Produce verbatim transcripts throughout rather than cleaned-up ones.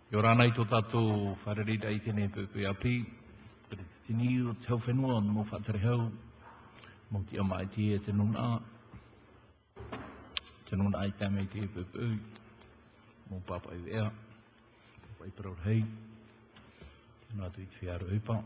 Yorana i tō tātou wharerira i tēnei pēpē api, pere te tini o te hau whenua mō whatarehau, mō ti ama i te e te nuna, te nuna i tāmei te pēpē, mō pāpai wea, pāpai parau hei, nā tu i te whiaro upa,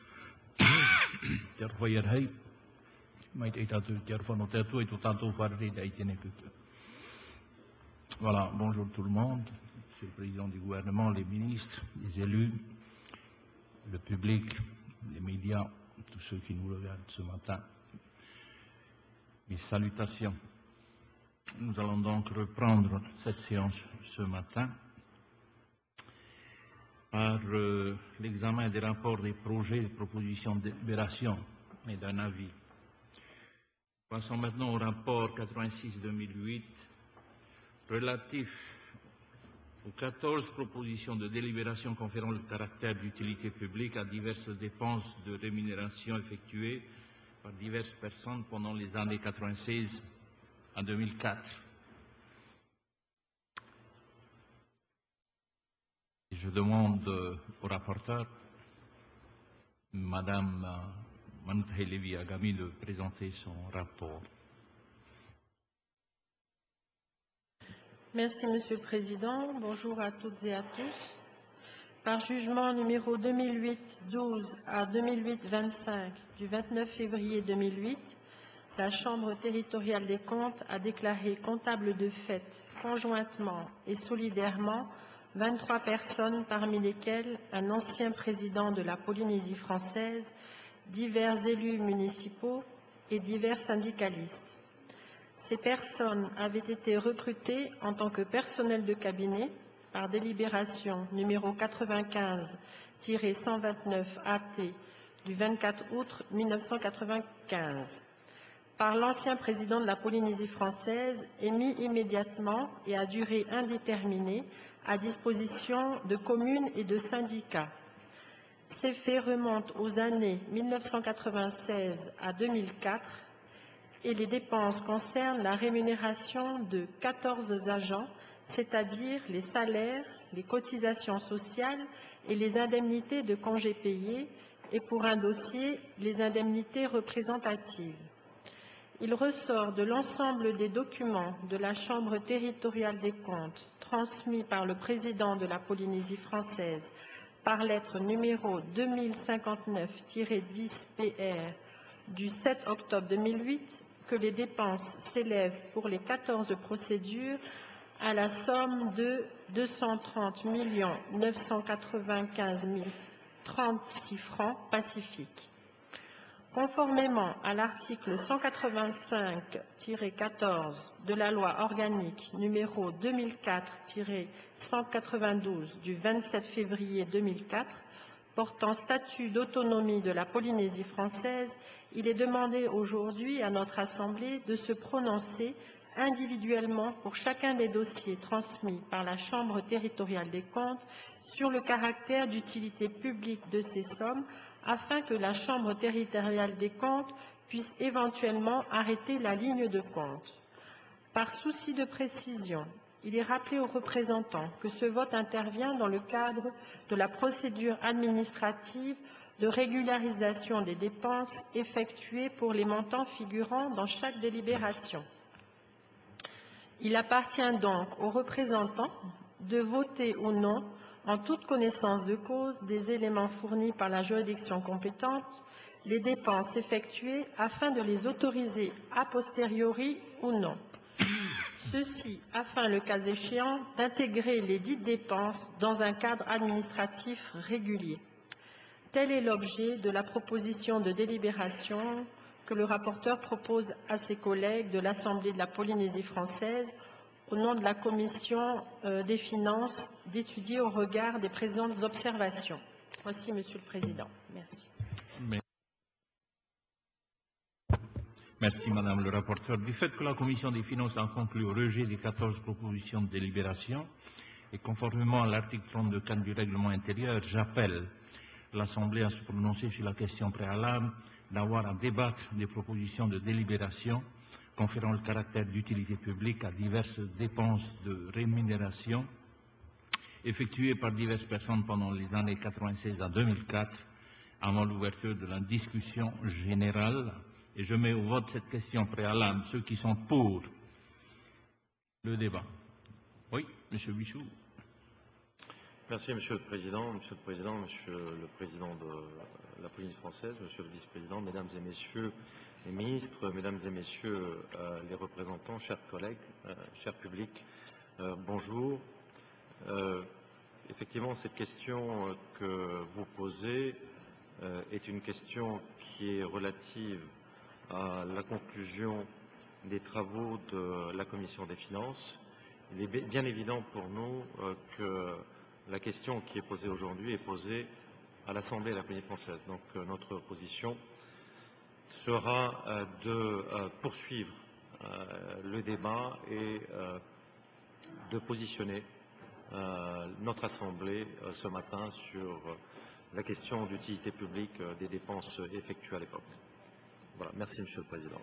te arwhai ar hei, mai te tātou te arwhano te atua i tō tātou wharerira i tēnei pēpē. Voilà, bonjour tout le monde. Monsieur le Président du gouvernement, les ministres, les élus, le public, les médias, tous ceux qui nous regardent ce matin. Mes salutations. Nous allons donc reprendre cette séance ce matin par euh, l'examen des rapports, des projets, des propositions de délibération et d'un avis. Passons maintenant au rapport quatre-vingt-six deux mille huit relatif aux quatorze propositions de délibération conférant le caractère d'utilité publique à diverses dépenses de rémunération effectuées par diverses personnes pendant les années quatre-vingt-seize à deux mille quatre. Je demande au rapporteur, Madame Manoutai Lévy Agami, de présenter son rapport. Merci, Monsieur le Président. Bonjour à toutes et à tous. Par jugement numéro deux mille huit douze à deux mille huit vingt-cinq du vingt-neuf février deux mille huit, la Chambre territoriale des comptes a déclaré comptable de fait, conjointement et solidairement, vingt-trois personnes, parmi lesquelles un ancien président de la Polynésie française, divers élus municipaux et divers syndicalistes. Ces personnes avaient été recrutées en tant que personnel de cabinet par délibération numéro quatre-vingt-quinze tiret cent vingt-neuf A T du vingt-quatre août mille neuf cent quatre-vingt-quinze par l'ancien président de la Polynésie française, émis immédiatement et à durée indéterminée à disposition de communes et de syndicats. Ces faits remontent aux années mille neuf cent quatre-vingt-seize à deux mille quatre et les dépenses concernent la rémunération de quatorze agents, c'est-à-dire les salaires, les cotisations sociales et les indemnités de congés payés, et pour un dossier, les indemnités représentatives. Il ressort de l'ensemble des documents de la Chambre territoriale des comptes transmis par le président de la Polynésie française par lettre numéro deux mille cinquante-neuf tiret dix P R du sept octobre deux mille huit que les dépenses s'élèvent pour les quatorze procédures à la somme de deux cent trente millions neuf cent quatre-vingt-quinze mille trente-six francs pacifiques. Conformément à l'article cent quatre-vingt-cinq tiret quatorze de la loi organique numéro deux mille quatre tiret cent quatre-vingt-douze du vingt-sept février deux mille quatre, portant statut d'autonomie de la Polynésie française, il est demandé aujourd'hui à notre Assemblée de se prononcer individuellement pour chacun des dossiers transmis par la Chambre territoriale des comptes sur le caractère d'utilité publique de ces sommes afin que la Chambre territoriale des comptes puisse éventuellement arrêter la ligne de compte. Par souci de précision, il est rappelé aux représentants que ce vote intervient dans le cadre de la procédure administrative de régularisation des dépenses effectuées pour les montants figurant dans chaque délibération. Il appartient donc aux représentants de voter ou non, en toute connaissance de cause des éléments fournis par la juridiction compétente, les dépenses effectuées afin de les autoriser a posteriori ou non. Ceci afin, le cas échéant, d'intégrer les dites dépenses dans un cadre administratif régulier. Tel est l'objet de la proposition de délibération que le rapporteur propose à ses collègues de l'Assemblée de la Polynésie française au nom de la Commission euh, des finances d'étudier au regard des présentes observations. Voici, Monsieur le Président. Merci. Merci, Madame le rapporteur. Du fait que la Commission des finances a conclu au rejet des quatorze propositions de délibération et conformément à l'article trente-deux quatre du règlement intérieur, j'appelle l'Assemblée à se prononcer sur la question préalable d'avoir à débattre des propositions de délibération conférant le caractère d'utilité publique à diverses dépenses de rémunération effectués par diverses personnes pendant les années quatre-vingt-seize à deux mille quatre, avant l'ouverture de la discussion générale. Et je mets au vote cette question préalable. Ceux qui sont pour le débat. Oui, Monsieur Bichou. Merci, Monsieur le Président. Monsieur le Président, Monsieur le Président de la Polynésie française, Monsieur le Vice-président, Mesdames et Messieurs les ministres, Mesdames et Messieurs euh, les représentants, chers collègues, euh, cher public, euh, bonjour. Euh, effectivement, cette question que vous posez euh, est une question qui est relative à la conclusion des travaux de la Commission des finances. Il est bien évident pour nous euh, que la question qui est posée aujourd'hui est posée à l'Assemblée de la Polynésie française. Donc euh, notre position sera euh, de euh, poursuivre euh, le débat et euh, de positionner euh, notre Assemblée euh, ce matin sur euh, la question d'utilité publique euh, des dépenses effectuées à l'époque. Voilà. Merci, Monsieur le Président.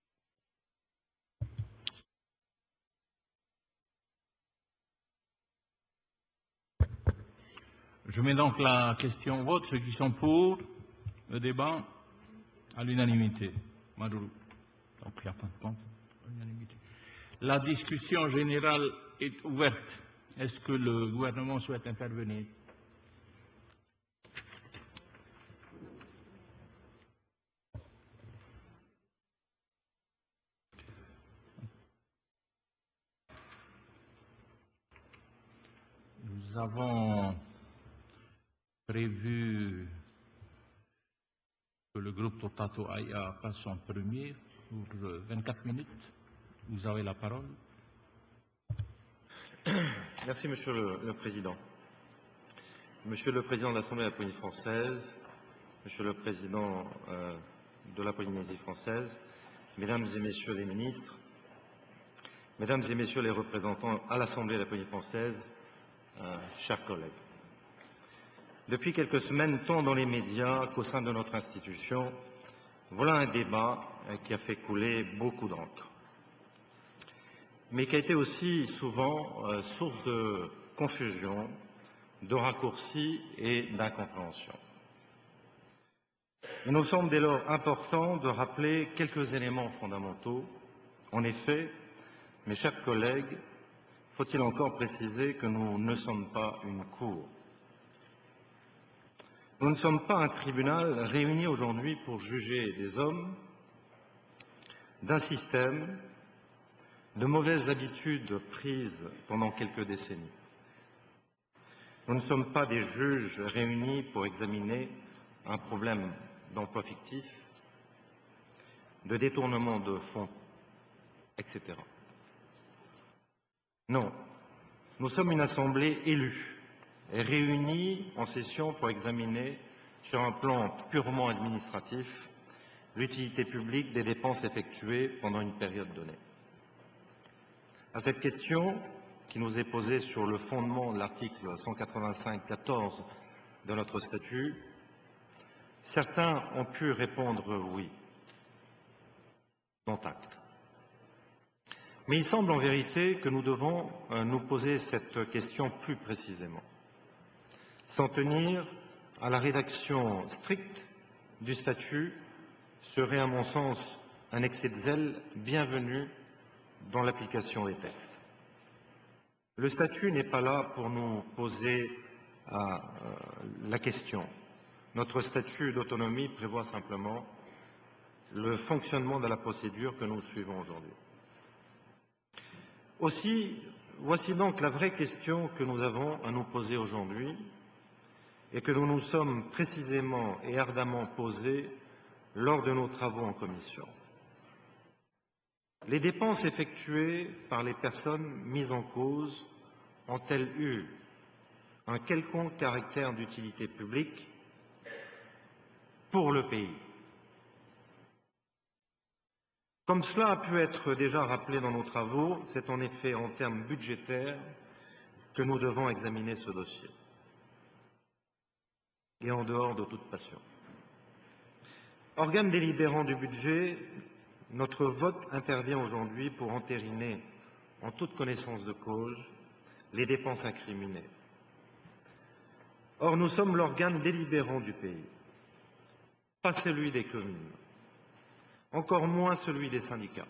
Je mets donc la question au vote. Ceux qui sont pour le débat, à l'unanimité. Madoulou. Donc il n'y a pas de compte. L'unanimité. La discussion générale est ouverte. Est-ce que le gouvernement souhaite intervenir? Nous avons prévu que le groupe Totato Aya passe en premier pour vingt-quatre minutes. Vous avez la parole. Merci, Monsieur le, le Président. Monsieur le Président de l'Assemblée de la Polynésie française, Monsieur le Président euh, de la Polynésie française, Mesdames et Messieurs les ministres, Mesdames et Messieurs les représentants à l'Assemblée de la Polynésie française, euh, chers collègues. Depuis quelques semaines, tant dans les médias qu'au sein de notre institution, voilà un débat qui a fait couler beaucoup d'encre, mais qui a été aussi souvent euh, source de confusion, de raccourcis et d'incompréhension. Il nous semble dès lors important de rappeler quelques éléments fondamentaux. En effet, mes chers collègues, faut-il encore préciser que nous ne sommes pas une cour. Nous ne sommes pas un tribunal réuni aujourd'hui pour juger des hommes, d'un système, de mauvaises habitudes prises pendant quelques décennies. Nous ne sommes pas des juges réunis pour examiner un problème d'emploi fictif, de détournement de fonds, et cetera. Non, nous sommes une assemblée élue et réunie en session pour examiner, sur un plan purement administratif, l'utilité publique des dépenses effectuées pendant une période donnée. À cette question, qui nous est posée sur le fondement de l'article cent quatre-vingt-cinq tiret quatorze de notre statut, certains ont pu répondre oui, dont acte. Mais il semble en vérité que nous devons euh, nous poser cette question plus précisément. S'en tenir à la rédaction stricte du statut serait, à mon sens, un excès de zèle bienvenu dans l'application des textes. Le statut n'est pas là pour nous poser euh, la question. Notre statut d'autonomie prévoit simplement le fonctionnement de la procédure que nous suivons aujourd'hui. Aussi, voici donc la vraie question que nous avons à nous poser aujourd'hui et que nous nous sommes précisément et ardemment posée lors de nos travaux en commission. Les dépenses effectuées par les personnes mises en cause ont-elles eu un quelconque caractère d'utilité publique pour le pays? Comme cela a pu être déjà rappelé dans nos travaux, c'est en effet en termes budgétaires que nous devons examiner ce dossier, et en dehors de toute passion. Organe délibérant du budget, notre vote intervient aujourd'hui pour entériner, en toute connaissance de cause, les dépenses incriminées, Or, nous sommes l'organe délibérant du pays, pas celui des communes, encore moins celui des syndicats.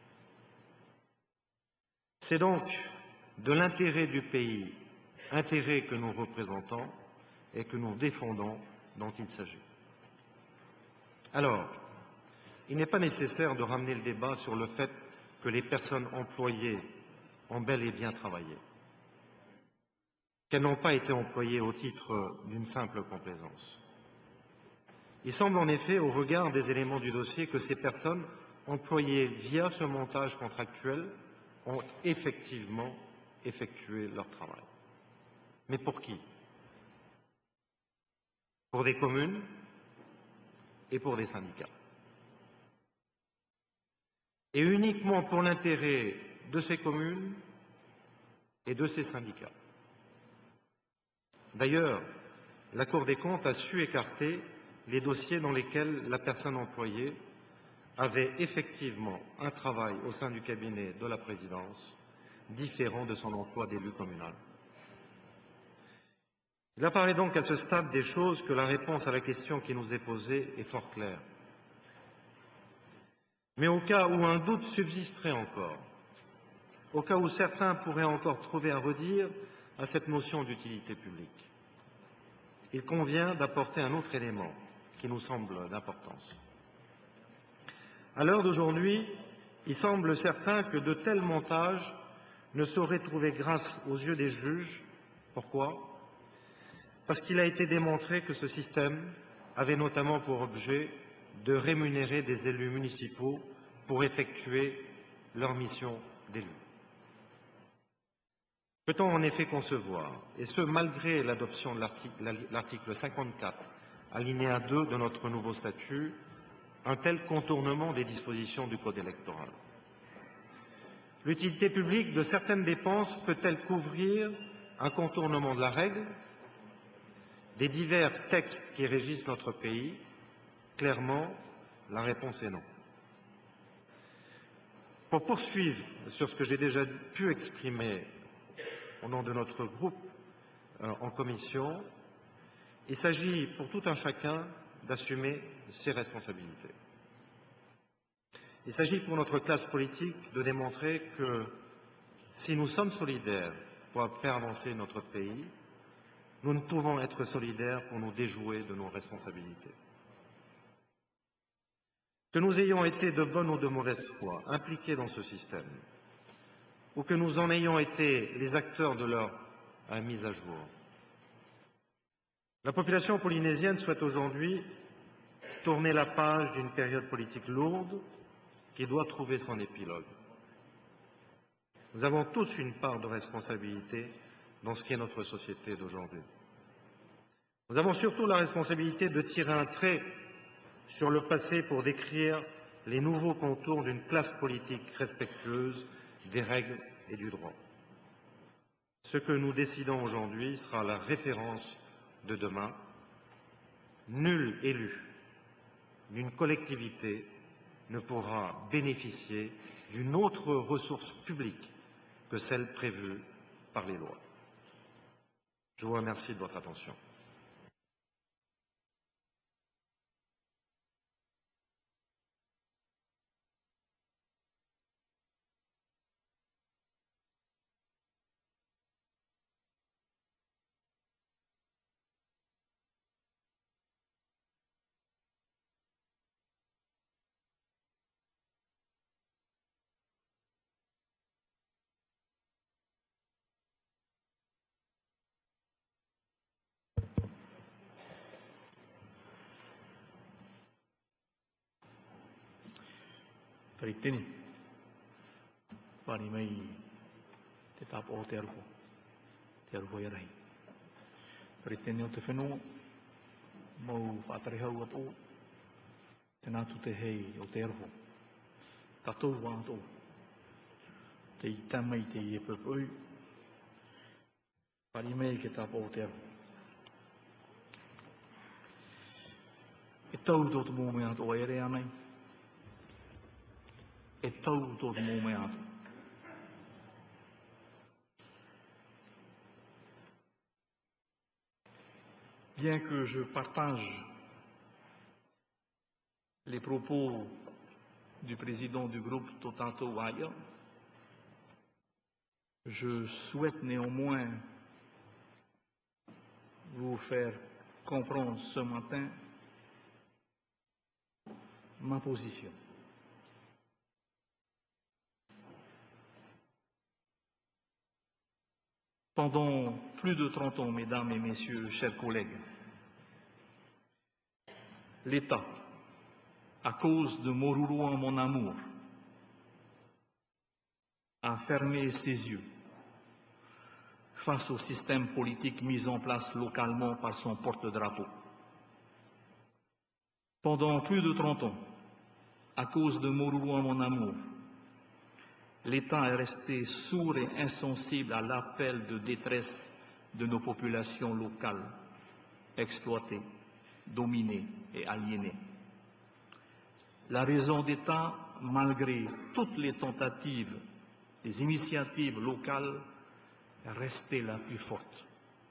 C'est donc de l'intérêt du pays, intérêt que nous représentons et que nous défendons, dont il s'agit. Alors, il n'est pas nécessaire de ramener le débat sur le fait que les personnes employées ont bel et bien travaillé, qu'elles n'ont pas été employées au titre d'une simple complaisance. Il semble en effet, au regard des éléments du dossier, que ces personnes employées via ce montage contractuel ont effectivement effectué leur travail. Mais pour qui? Pour des communes et pour des syndicats. Et uniquement pour l'intérêt de ces communes et de ces syndicats. D'ailleurs, la Cour des comptes a su écarter les dossiers dans lesquels la personne employée avait effectivement un travail au sein du cabinet de la présidence différent de son emploi d'élu communal. Il apparaît donc à ce stade des choses que la réponse à la question qui nous est posée est fort claire. Mais au cas où un doute subsisterait encore, au cas où certains pourraient encore trouver à redire à cette notion d'utilité publique, il convient d'apporter un autre élément qui nous semble d'importance. À l'heure d'aujourd'hui, il semble certain que de tels montages ne sauraient trouver grâce aux yeux des juges. Pourquoi? Parce qu'il a été démontré que ce système avait notamment pour objet de rémunérer des élus municipaux pour effectuer leur mission d'élu. Peut-on en effet concevoir, et ce malgré l'adoption de l'article cinquante-quatre, alinéa deux de notre nouveau statut, un tel contournement des dispositions du Code électoral? L'utilité publique de certaines dépenses peut-elle couvrir un contournement de la règle, des divers textes qui régissent notre pays? Clairement, la réponse est non. Pour poursuivre sur ce que j'ai déjà pu exprimer au nom de notre groupe euh, en commission, il s'agit pour tout un chacun d'assumer ses responsabilités. Il s'agit pour notre classe politique de démontrer que si nous sommes solidaires pour faire avancer notre pays, nous ne pouvons être solidaires pour nous déjouer de nos responsabilités. Que nous ayons été de bonne ou de mauvaise foi impliqués dans ce système, ou que nous en ayons été les acteurs de leur euh, mise à jour, la population polynésienne souhaite aujourd'hui tourner la page d'une période politique lourde qui doit trouver son épilogue. Nous avons tous une part de responsabilité dans ce qui est notre société d'aujourd'hui. Nous avons surtout la responsabilité de tirer un trait sur le passé pour décrire les nouveaux contours d'une classe politique respectueuse des règles et du droit. Ce que nous décidons aujourd'hui sera la référence de demain. Nul élu d'une collectivité ne pourra bénéficier d'une autre ressource publique que celle prévue par les lois. Je vous remercie de votre attention. Paritini, Parimei, te tapo o te arupo, te arupo i rai. Paritini o te whenua, mau whātarehau ato, te nātu te hei o te arupo. Tatou wāto, te i tamai te i e pupui, Parimei ke tapo o te arupo. E tau tō te mōmea ato o ere anei, e tau tō te mōmea ato. bien que je partage les propos du président du groupe Totanto Waya, je souhaite néanmoins vous faire comprendre ce matin ma position. Pendant plus de trente ans, mesdames et messieurs, chers collègues, l'État, à cause de Morourouan, mon amour, a fermé ses yeux face au système politique mis en place localement par son porte-drapeau. Pendant plus de trente ans, à cause de Morourouan, mon amour, l'État est resté sourd et insensible à l'appel de détresse de nos populations locales, exploitées, dominées et aliénées. La raison d'État, malgré toutes les tentatives, les initiatives locales, est restée la plus forte.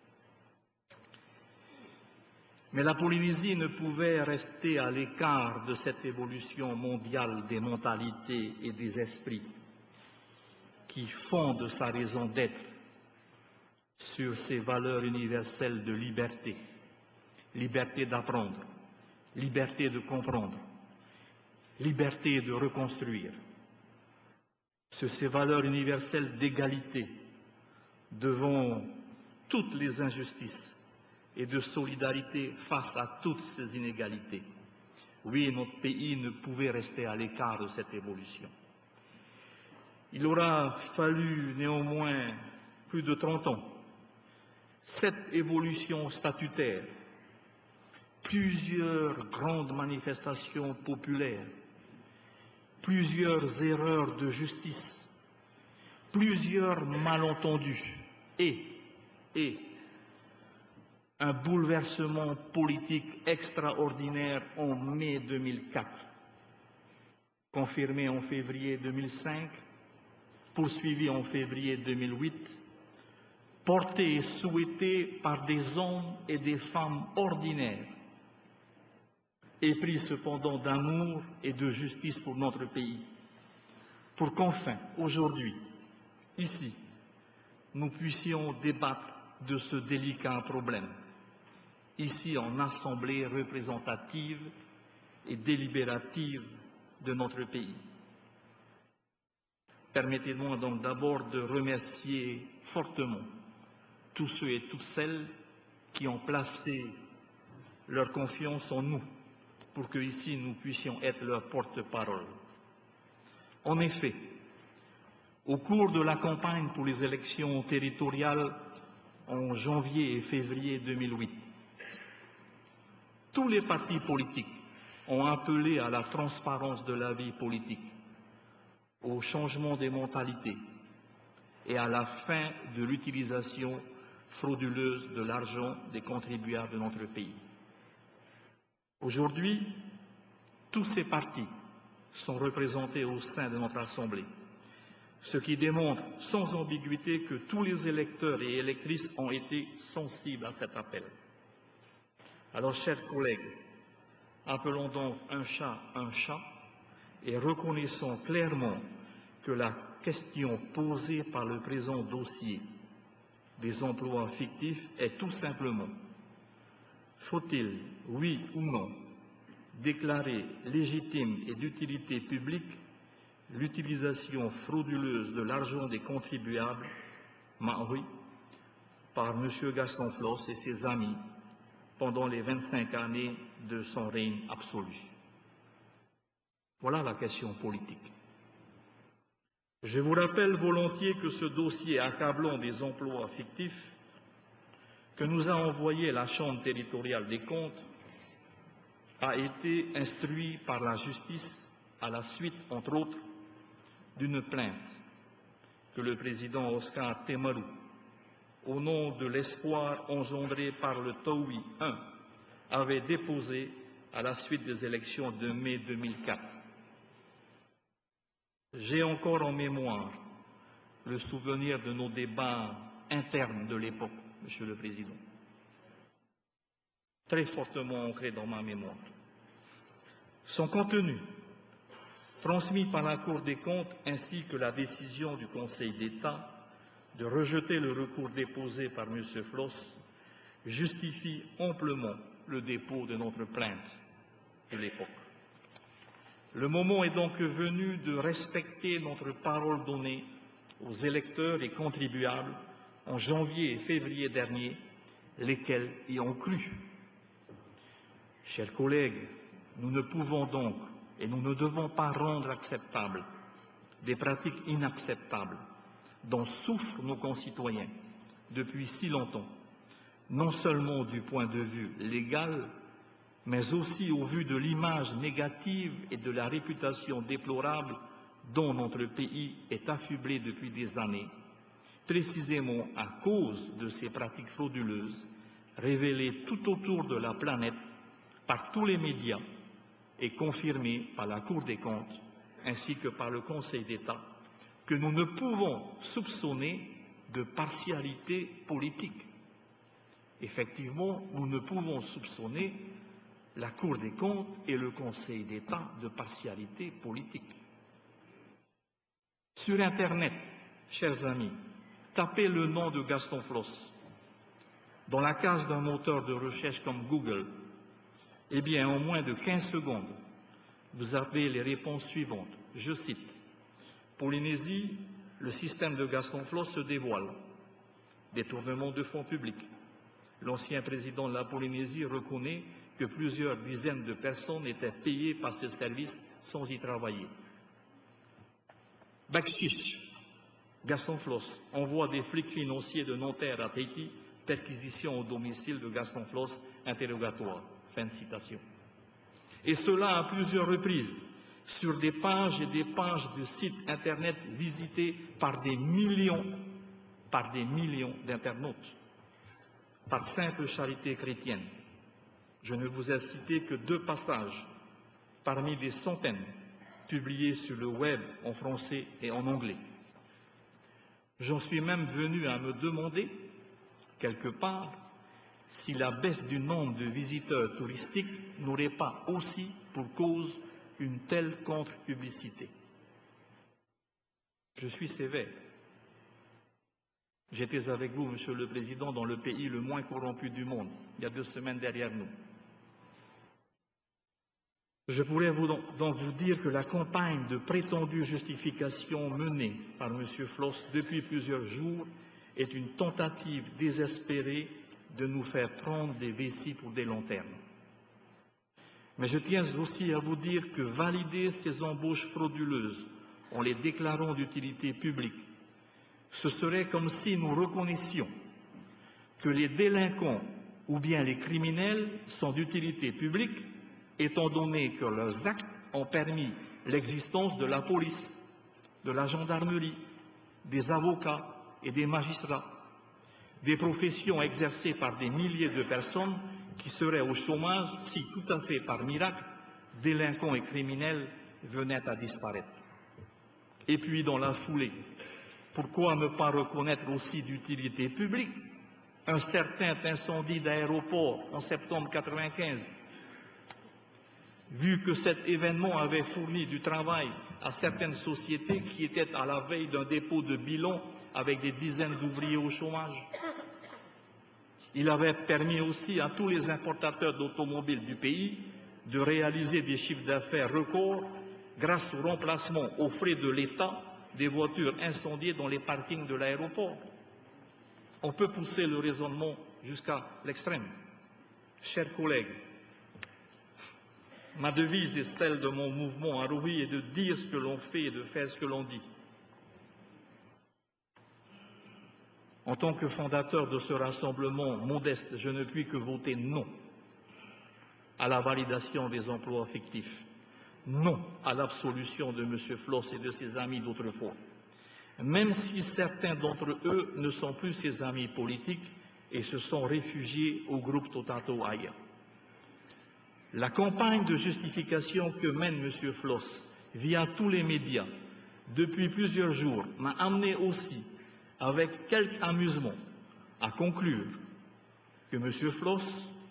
Mais la Polynésie ne pouvait rester à l'écart de cette évolution mondiale des mentalités et des esprits qui fondent sa raison d'être sur ces valeurs universelles de liberté, liberté d'apprendre, liberté de comprendre, liberté de reconstruire, sur ces valeurs universelles d'égalité devant toutes les injustices et de solidarité face à toutes ces inégalités. Oui, notre pays ne pouvait rester à l'écart de cette évolution. Il aura fallu néanmoins plus de trente ans. Cette évolution statutaire, plusieurs grandes manifestations populaires, plusieurs erreurs de justice, plusieurs malentendus et, et un bouleversement politique extraordinaire en mai deux mille quatre, confirmé en février deux mille cinq, poursuivi en février deux mille huit, porté et souhaité par des hommes et des femmes ordinaires, épris cependant d'amour et de justice pour notre pays, pour qu'enfin, aujourd'hui, ici, nous puissions débattre de ce délicat problème, ici en assemblée représentative et délibérative de notre pays. Permettez-moi donc d'abord de remercier fortement tous ceux et toutes celles qui ont placé leur confiance en nous pour que ici nous puissions être leur porte-parole. En effet, au cours de la campagne pour les élections territoriales en janvier et février deux mille huit, tous les partis politiques ont appelé à la transparence de la vie politique, au changement des mentalités et à la fin de l'utilisation frauduleuse de l'argent des contribuables de notre pays. Aujourd'hui, tous ces partis sont représentés au sein de notre Assemblée, ce qui démontre sans ambiguïté que tous les électeurs et électrices ont été sensibles à cet appel. Alors, chers collègues, appelons donc un chat un chat et reconnaissons clairement que la question posée par le présent dossier des emplois fictifs est tout simplement: faut-il, oui ou non, déclarer légitime et d'utilité publique l'utilisation frauduleuse de l'argent des contribuables maoris par M. Gaston Floss et ses amis pendant les vingt-cinq années de son règne absolu? Voilà la question politique. Je vous rappelle volontiers que ce dossier accablant des emplois fictifs que nous a envoyé la Chambre territoriale des comptes a été instruit par la justice à la suite, entre autres, d'une plainte que le président Oscar Temaru, au nom de l'espoir engendré par le Taoui un, avait déposée à la suite des élections de mai deux mille quatre. J'ai encore en mémoire le souvenir de nos débats internes de l'époque, Monsieur le Président. très fortement ancré dans ma mémoire. Son contenu, transmis par la Cour des comptes ainsi que la décision du Conseil d'État de rejeter le recours déposé par M. Floss, justifie amplement le dépôt de notre plainte de l'époque. Le moment est donc venu de respecter notre parole donnée aux électeurs et contribuables en janvier et février dernier, lesquels y ont cru. Chers collègues, nous ne pouvons donc et nous ne devons pas rendre acceptables des pratiques inacceptables dont souffrent nos concitoyens depuis si longtemps, non seulement du point de vue légal, mais aussi au vu de l'image négative et de la réputation déplorable dont notre pays est affublé depuis des années, précisément à cause de ces pratiques frauduleuses révélées tout autour de la planète par tous les médias et confirmées par la Cour des comptes ainsi que par le Conseil d'État, que nous ne pouvons soupçonner de partialité politique. Effectivement, nous ne pouvons soupçonner la Cour des comptes et le Conseil d'État de partialité politique. Sur Internet, chers amis, tapez le nom de Gaston Floss dans la case d'un moteur de recherche comme Google. Eh bien, en moins de quinze secondes, vous avez les réponses suivantes. Je cite. Polynésie, le système de Gaston Floss se dévoile. Détournement de fonds publics. L'ancien président de la Polynésie reconnaît que plusieurs dizaines de personnes étaient payées par ce service sans y travailler. Bakshish, Gaston Floss envoie des flics financiers de Nanterre à Tahiti, perquisition au domicile de Gaston Floss, interrogatoire. Fin de citation. Et cela à plusieurs reprises, sur des pages et des pages de sites Internet visités par des millions, par des millions d'internautes, par simple charité chrétienne. Je ne vous ai cité que deux passages parmi des centaines publiés sur le web en français et en anglais. J'en suis même venu à me demander, quelque part, si la baisse du nombre de visiteurs touristiques n'aurait pas aussi pour cause une telle contre-publicité. Je suis sévère. J'étais avec vous, Monsieur le Président, dans le pays le moins corrompu du monde, il y a deux semaines derrière nous. Je pourrais vous donc vous dire que la campagne de prétendue justification menée par M. Floss depuis plusieurs jours est une tentative désespérée de nous faire prendre des vessies pour des lanternes. Mais je tiens aussi à vous dire que valider ces embauches frauduleuses en les déclarant d'utilité publique, ce serait comme si nous reconnaissions que les délinquants ou bien les criminels sont d'utilité publique, étant donné que leurs actes ont permis l'existence de la police, de la gendarmerie, des avocats et des magistrats, des professions exercées par des milliers de personnes qui seraient au chômage si, tout à fait par miracle, délinquants et criminels venaient à disparaître. Et puis, dans la foulée, pourquoi ne pas reconnaître aussi d'utilité publique un certain incendie d'aéroport en septembre mille neuf cent quatre-vingt-quinze, vu que cet événement avait fourni du travail à certaines sociétés qui étaient à la veille d'un dépôt de bilan avec des dizaines d'ouvriers au chômage. Il avait permis aussi à tous les importateurs d'automobiles du pays de réaliser des chiffres d'affaires records grâce au remplacement aux frais de l'État des voitures incendiées dans les parkings de l'aéroport. On peut pousser le raisonnement jusqu'à l'extrême. Chers collègues, ma devise est celle de mon mouvement Arohi, est de dire ce que l'on fait et de faire ce que l'on dit. En tant que fondateur de ce rassemblement modeste, je ne puis que voter non à la validation des emplois fictifs, non à l'absolution de M. Floss et de ses amis d'autrefois, même si certains d'entre eux ne sont plus ses amis politiques et se sont réfugiés au groupe Totato Aya. La campagne de justification que mène M. Floss via tous les médias depuis plusieurs jours m'a amené aussi, avec quelque amusement, à conclure que M. Floss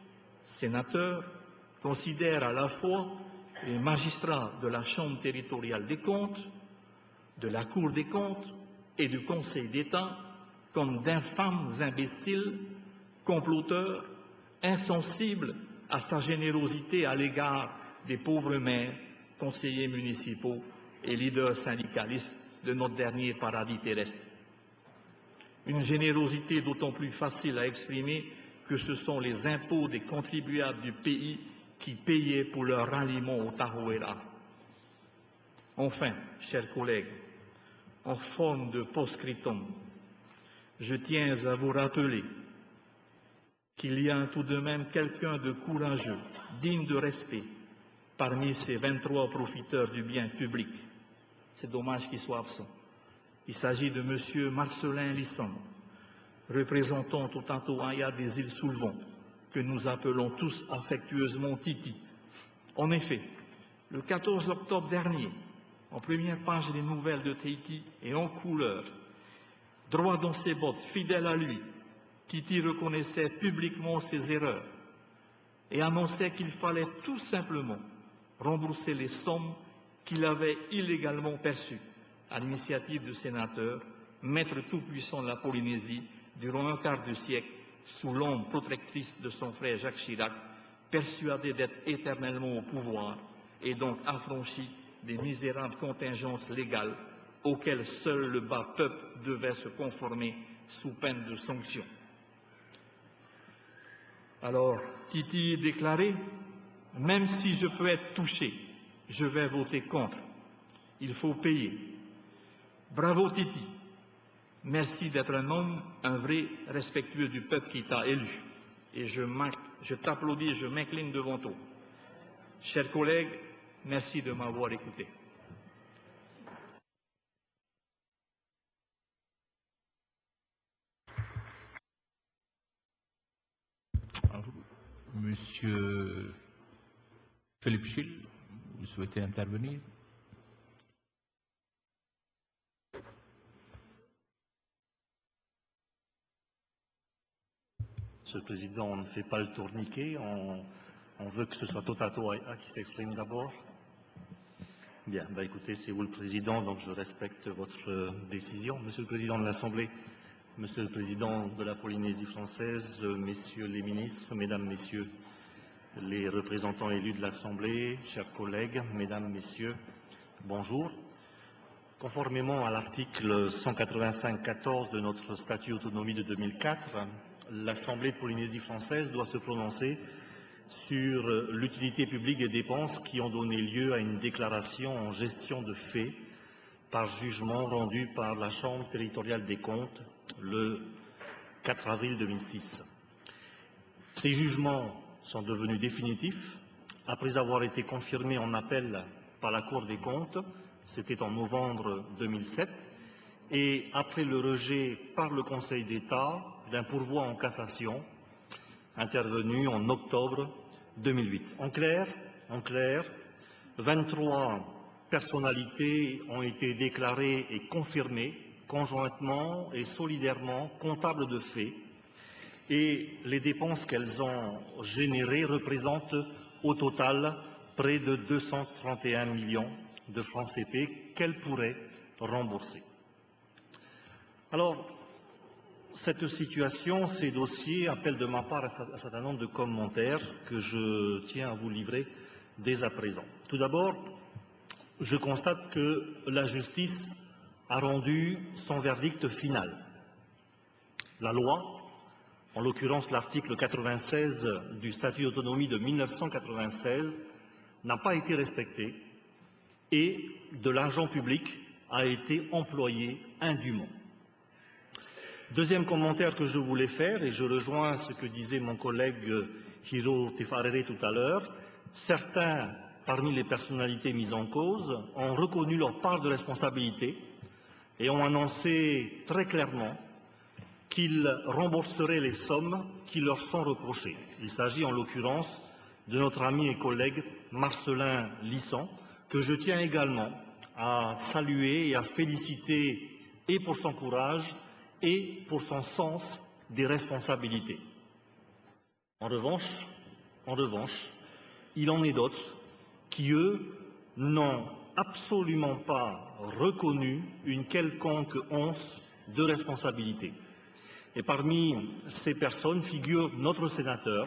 sénateurs, considèrent à la fois les magistrats de la Chambre territoriale des comptes, de la Cour des comptes et du Conseil d'État comme d'infâmes imbéciles, comploteurs, insensibles à sa générosité à l'égard des pauvres maires, conseillers municipaux et leaders syndicalistes de notre dernier paradis terrestre. Une générosité d'autant plus facile à exprimer que ce sont les impôts des contribuables du pays qui payaient pour leur ralliement au Tahoeraa. Enfin, chers collègues, en forme de post-scriptum, je tiens à vous rappeler qu'il y a tout de même quelqu'un de courageux, digne de respect, parmi ces vingt-trois profiteurs du bien public. C'est dommage qu'il soit absent. Il s'agit de M. Marcelin Lisson, représentant au Tatoaya des îles Soulevon, que nous appelons tous affectueusement Titi. En effet, le quatorze octobre dernier, en première page des nouvelles de Titi et en couleur, droit dans ses bottes, fidèle à lui, Titi reconnaissait publiquement ses erreurs et annonçait qu'il fallait tout simplement rembourser les sommes qu'il avait illégalement perçues à l'initiative du sénateur, maître tout-puissant de la Polynésie, durant un quart de siècle, sous l'ombre protectrice de son frère Jacques Chirac, persuadé d'être éternellement au pouvoir et donc affranchi des misérables contingences légales auxquelles seul le bas peuple devait se conformer sous peine de sanctions. Alors, Titi déclarait « Même si je peux être touché, je vais voter contre. Il faut payer. » Bravo Titi. Merci d'être un homme, un vrai respectueux du peuple qui t'a élu. Et je, je t'applaudis, je m'incline devant toi. Chers collègues, merci de m'avoir écouté. Monsieur Philippe Schill, vous souhaitez intervenir? Monsieur le Président, on ne fait pas le tourniquet, on, on veut que ce soit Totato A qui s'exprime d'abord. Bien, bah écoutez, c'est vous le Président, donc je respecte votre décision. Monsieur le Président de l'Assemblée, Monsieur le Président de la Polynésie française, Messieurs les ministres, Mesdames, Messieurs les représentants élus de l'Assemblée, chers collègues, Mesdames, Messieurs, bonjour. Conformément à l'article cent quatre-vingt-cinq tiret quatorze de notre statut d'autonomie de deux mille quatre, l'Assemblée de Polynésie française doit se prononcer sur l'utilité publique des dépenses qui ont donné lieu à une déclaration en gestion de fait par jugement rendu par la Chambre territoriale des comptes le quatre avril deux mille six. Ces jugements sont devenus définitifs après avoir été confirmés en appel par la Cour des comptes, c'était en novembre deux mille sept, et après le rejet par le Conseil d'État d'un pourvoi en cassation intervenu en octobre deux mille huit. En clair, en clair, vingt-trois personnalités ont été déclarées et confirmées conjointement et solidairement comptables de fait, et les dépenses qu'elles ont générées représentent au total près de deux cent trente et un millions de francs C P qu'elles pourraient rembourser. Alors, cette situation, ces dossiers appellent de ma part un certain nombre de commentaires que je tiens à vous livrer dès à présent. Tout d'abord, je constate que la justice a rendu son verdict final. La loi, en l'occurrence l'article quatre-vingt-seize du statut d'autonomie de mille neuf cent quatre-vingt-seize, n'a pas été respectée et de l'argent public a été employé indûment. Deuxième commentaire que je voulais faire, et je rejoins ce que disait mon collègue Hiro Tefarere tout à l'heure, certains parmi les personnalités mises en cause ont reconnu leur part de responsabilité et ont annoncé très clairement qu'ils rembourseraient les sommes qui leur sont reprochées. Il s'agit en l'occurrence de notre ami et collègue Marcelin Lisson, que je tiens également à saluer et à féliciter et pour son courage et pour son sens des responsabilités. En revanche, En revanche, il en est d'autres qui, eux, n'ont absolument pas reconnu une quelconque once de responsabilité. Et parmi ces personnes figure notre sénateur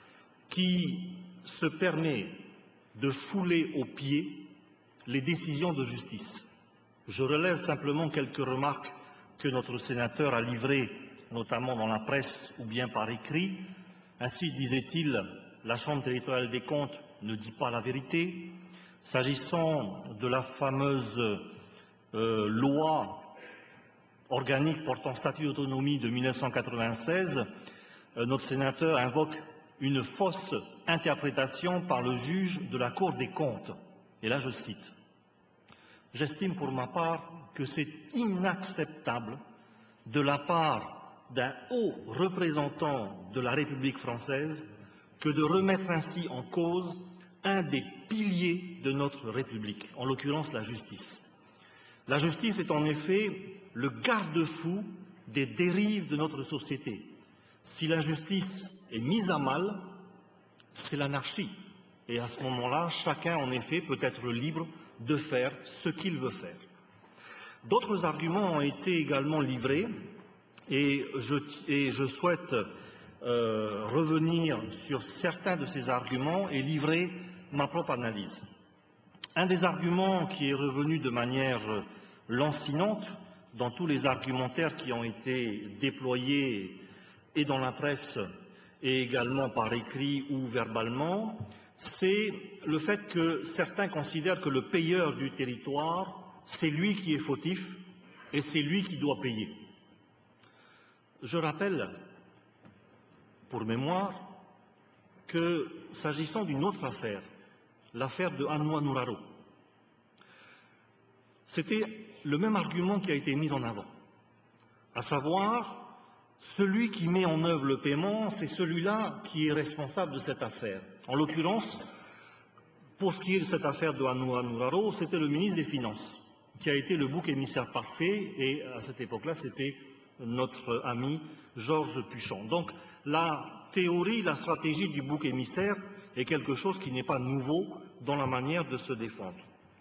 qui se permet de fouler aux pieds les décisions de justice. Je relève simplement quelques remarques que notre sénateur a livrées, notamment dans la presse ou bien par écrit. Ainsi, disait-il, la Chambre territoriale des comptes ne dit pas la vérité. S'agissant de la fameuse euh, loi organique portant statut d'autonomie de mille neuf cent quatre-vingt-seize, euh, notre sénateur invoque une fausse interprétation par le juge de la Cour des comptes. Et là, je cite. J'estime pour ma part que c'est inacceptable de la part d'un haut représentant de la République française que de remettre ainsi en cause un des piliers de notre République, en l'occurrence la justice. La justice est en effet le garde-fou des dérives de notre société. Si la justice est mise à mal, c'est l'anarchie. Et à ce moment-là, chacun en effet peut être libre de faire ce qu'il veut faire. D'autres arguments ont été également livrés et je, et je souhaite euh, revenir sur certains de ces arguments et livrer ma propre analyse. Un des arguments qui est revenu de manière lancinante dans tous les argumentaires qui ont été déployés et dans la presse et également par écrit ou verbalement, c'est le fait que certains considèrent que le payeur du territoire, c'est lui qui est fautif et c'est lui qui doit payer. Je rappelle, pour mémoire, que s'agissant d'une autre affaire, l'affaire de Anouar Nouraro, c'était le même argument qui a été mis en avant, à savoir, celui qui met en œuvre le paiement, c'est celui-là qui est responsable de cette affaire. En l'occurrence, pour ce qui est de cette affaire de Anouar Nouraro, c'était le ministre des Finances qui a été le bouc émissaire parfait, et à cette époque-là, c'était notre ami Georges Puchon. Donc, la théorie, la stratégie du bouc émissaire est quelque chose qui n'est pas nouveau dans la manière de se défendre.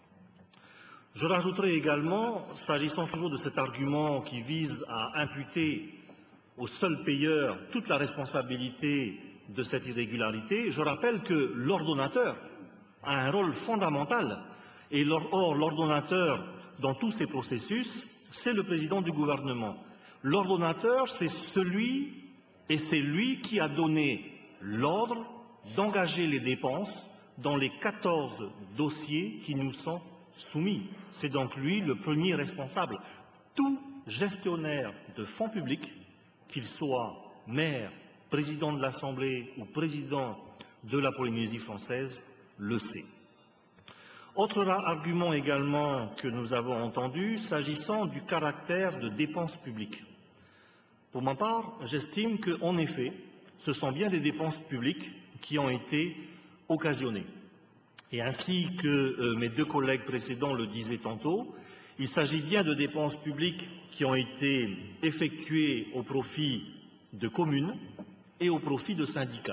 Je rajouterai également, s'agissant toujours de cet argument qui vise à imputer au seul payeur toute la responsabilité de cette irrégularité, je rappelle que l'ordonnateur a un rôle fondamental. Et or, l'ordonnateur, dans tous ces processus, c'est le président du gouvernement. L'ordonnateur, c'est celui, et c'est lui qui a donné l'ordre d'engager les dépenses dans les quatorze dossiers qui nous sont soumis. C'est donc lui le premier responsable. Tout gestionnaire de fonds publics, qu'il soit maire, président de l'Assemblée ou président de la Polynésie française, le sait. Autre argument également que nous avons entendu, s'agissant du caractère de dépenses publiques. Pour ma part, j'estime qu'en effet, ce sont bien des dépenses publiques qui ont été occasionnées. Et ainsi que euh, mes deux collègues précédents le disaient tantôt, il s'agit bien de dépenses publiques qui ont été effectuées au profit de communes et au profit de syndicats.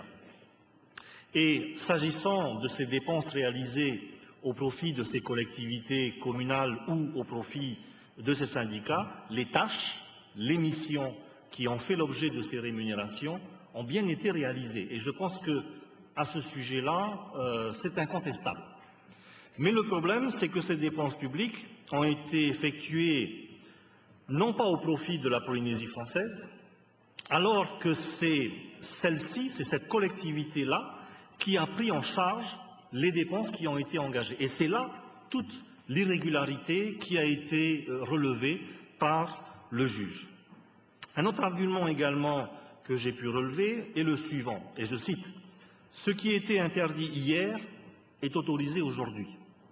Et s'agissant de ces dépenses réalisées au profit de ces collectivités communales ou au profit de ces syndicats, les tâches, les missions qui ont fait l'objet de ces rémunérations ont bien été réalisées. Et je pense que à ce sujet-là, euh, c'est incontestable. Mais le problème, c'est que ces dépenses publiques ont été effectuées non pas au profit de la Polynésie française, alors que c'est celle-ci, c'est cette collectivité-là, qui a pris en charge les dépenses qui ont été engagées. Et c'est là toute l'irrégularité qui a été relevée par le juge. Un autre argument également que j'ai pu relever est le suivant, et je cite, « Ce qui était interdit hier est autorisé aujourd'hui ».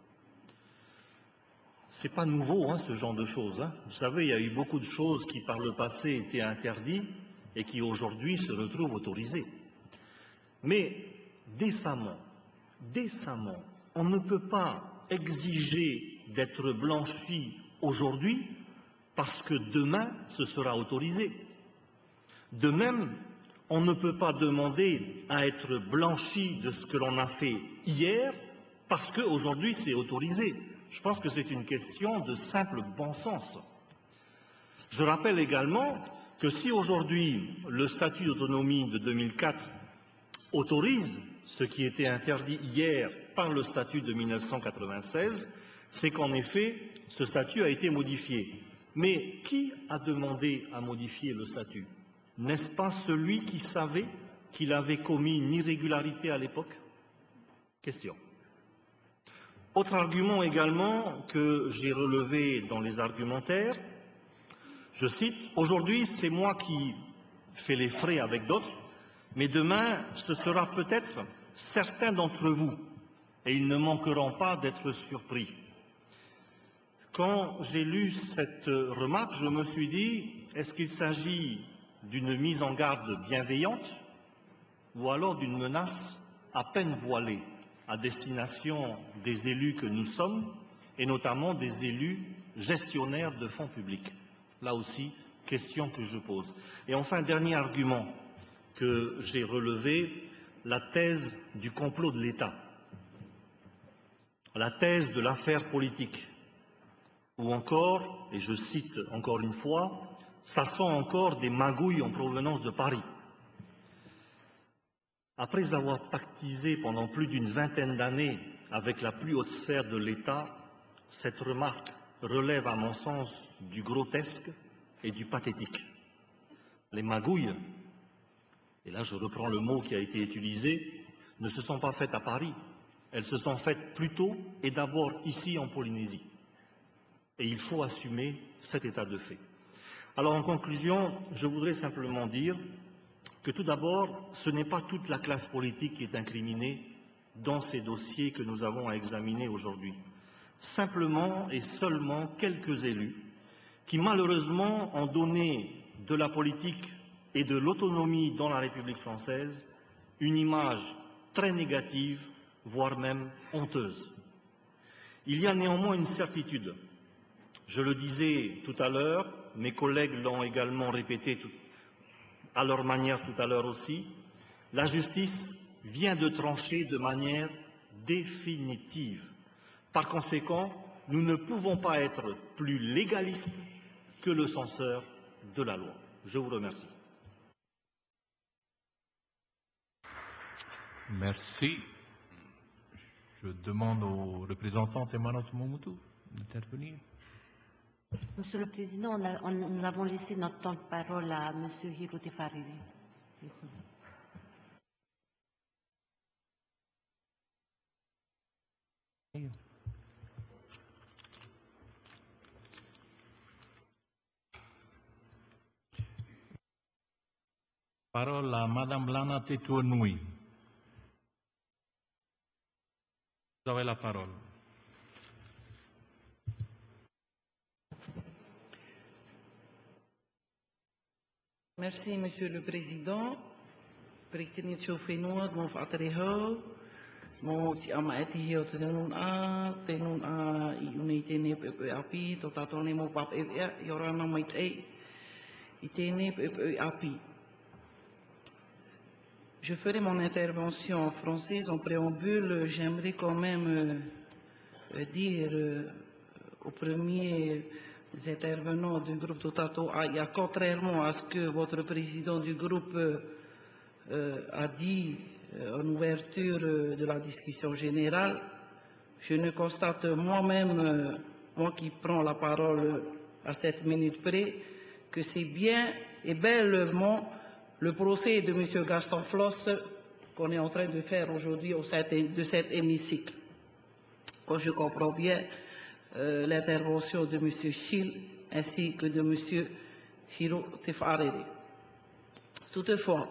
Ce n'est pas nouveau, hein, ce genre de choses. Hein. Vous savez, il y a eu beaucoup de choses qui par le passé étaient interdites et qui aujourd'hui se retrouvent autorisées. Mais décemment, décemment, on ne peut pas exiger d'être blanchi aujourd'hui parce que demain, ce sera autorisé. De même, on ne peut pas demander à être blanchi de ce que l'on a fait hier parce qu'aujourd'hui c'est autorisé. Je pense que c'est une question de simple bon sens. Je rappelle également que si aujourd'hui le statut d'autonomie de deux mille quatre autorise ce qui était interdit hier par le statut de mille neuf cent quatre-vingt-seize, c'est qu'en effet ce statut a été modifié. Mais qui a demandé à modifier le statut? N'est-ce pas celui qui savait qu'il avait commis une irrégularité à l'époque? Question. Autre argument également que j'ai relevé dans les argumentaires, je cite, « Aujourd'hui, c'est moi qui fais les frais avec d'autres, mais demain, ce sera peut-être certains d'entre vous, et ils ne manqueront pas d'être surpris. » Quand j'ai lu cette remarque, je me suis dit, est-ce qu'il s'agit d'une mise en garde bienveillante ou alors d'une menace à peine voilée à destination des élus que nous sommes et notamment des élus gestionnaires de fonds publics? Là aussi, question que je pose. Et enfin, dernier argument que j'ai relevé, la thèse du complot de l'État, la thèse de l'affaire politique, ou encore, et je cite encore une fois, ça sent encore des magouilles en provenance de Paris. Après avoir pactisé pendant plus d'une vingtaine d'années avec la plus haute sphère de l'État, cette remarque relève à mon sens du grotesque et du pathétique. Les magouilles, et là je reprends le mot qui a été utilisé, ne se sont pas faites à Paris, elles se sont faites plutôt et d'abord ici en Polynésie. Et il faut assumer cet état de fait. Alors en conclusion, je voudrais simplement dire que tout d'abord, ce n'est pas toute la classe politique qui est incriminée dans ces dossiers que nous avons à examiner aujourd'hui. Simplement et seulement quelques élus qui malheureusement ont donné de la politique et de l'autonomie dans la République française une image très négative, voire même honteuse. Il y a néanmoins une certitude. Je le disais tout à l'heure, mes collègues l'ont également répété tout, à leur manière tout à l'heure aussi, la justice vient de trancher de manière définitive. Par conséquent, nous ne pouvons pas être plus légalistes que le censeur de la loi. Je vous remercie. Merci. Je demande au représentant Temano Tumomutu d'intervenir. Monsieur le Président, on a, on, nous avons laissé notre temps de parole à Monsieur Hiro Te Wharere. Parole à Madame Lana Tetuanui. Vous avez la parole. Merci, Monsieur le Président. Président Chofenua, mon fatereho, mon tiama etihio tenun a, tenun a, iunei tene pepe api, totatone mo pap ea, yorana maitei, itene pepe api. Je ferai mon intervention en français. En préambule, j'aimerais quand même euh, dire euh, au premier intervenants du groupe Totato Aya, contrairement à ce que votre président du groupe euh, a dit euh, en ouverture euh, de la discussion générale, je ne constate moi-même, euh, moi qui prends la parole à cette minute près, que c'est bien et bellement le procès de M. Gaston Floss qu'on est en train de faire aujourd'hui au sein de cet hémicycle. Quand je comprends bien euh, l'intervention de M. Schill ainsi que de M. Hiro Te Wharere. Toutefois,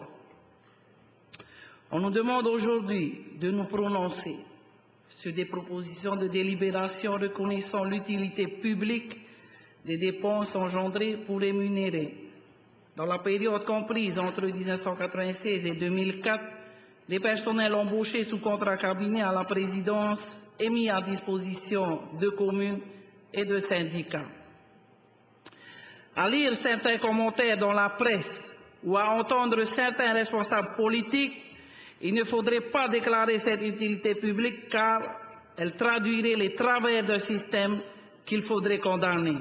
on nous demande aujourd'hui de nous prononcer sur des propositions de délibération reconnaissant l'utilité publique des dépenses engendrées pour rémunérer, dans la période comprise entre mille neuf cent quatre-vingt-seize et deux mille quatre, les personnels embauchés sous contrat cabinet à la présidence et mis à disposition de communes et de syndicats. À lire certains commentaires dans la presse ou à entendre certains responsables politiques, il ne faudrait pas déclarer cette utilité publique car elle traduirait les travers d'un système qu'il faudrait condamner.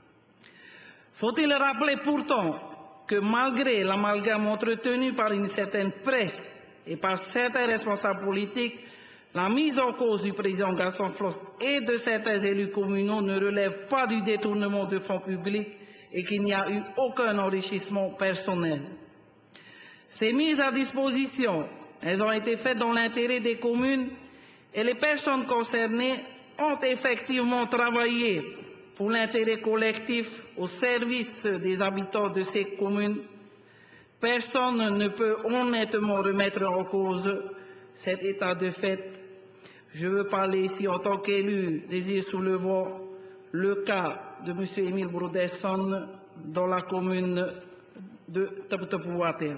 Faut-il rappeler pourtant que malgré l'amalgame entretenu par une certaine presse et par certains responsables politiques, la mise en cause du président Gaston Flosse et de certains élus communaux ne relève pas du détournement de fonds publics et qu'il n'y a eu aucun enrichissement personnel. Ces mises à disposition, elles ont été faites dans l'intérêt des communes et les personnes concernées ont effectivement travaillé pour l'intérêt collectif au service des habitants de ces communes. Personne ne peut honnêtement remettre en cause cet état de fait. Je veux parler ici en tant qu'élu des îles sous le vent, le cas de M. Émile Brodesson dans la commune de Teputepuatea.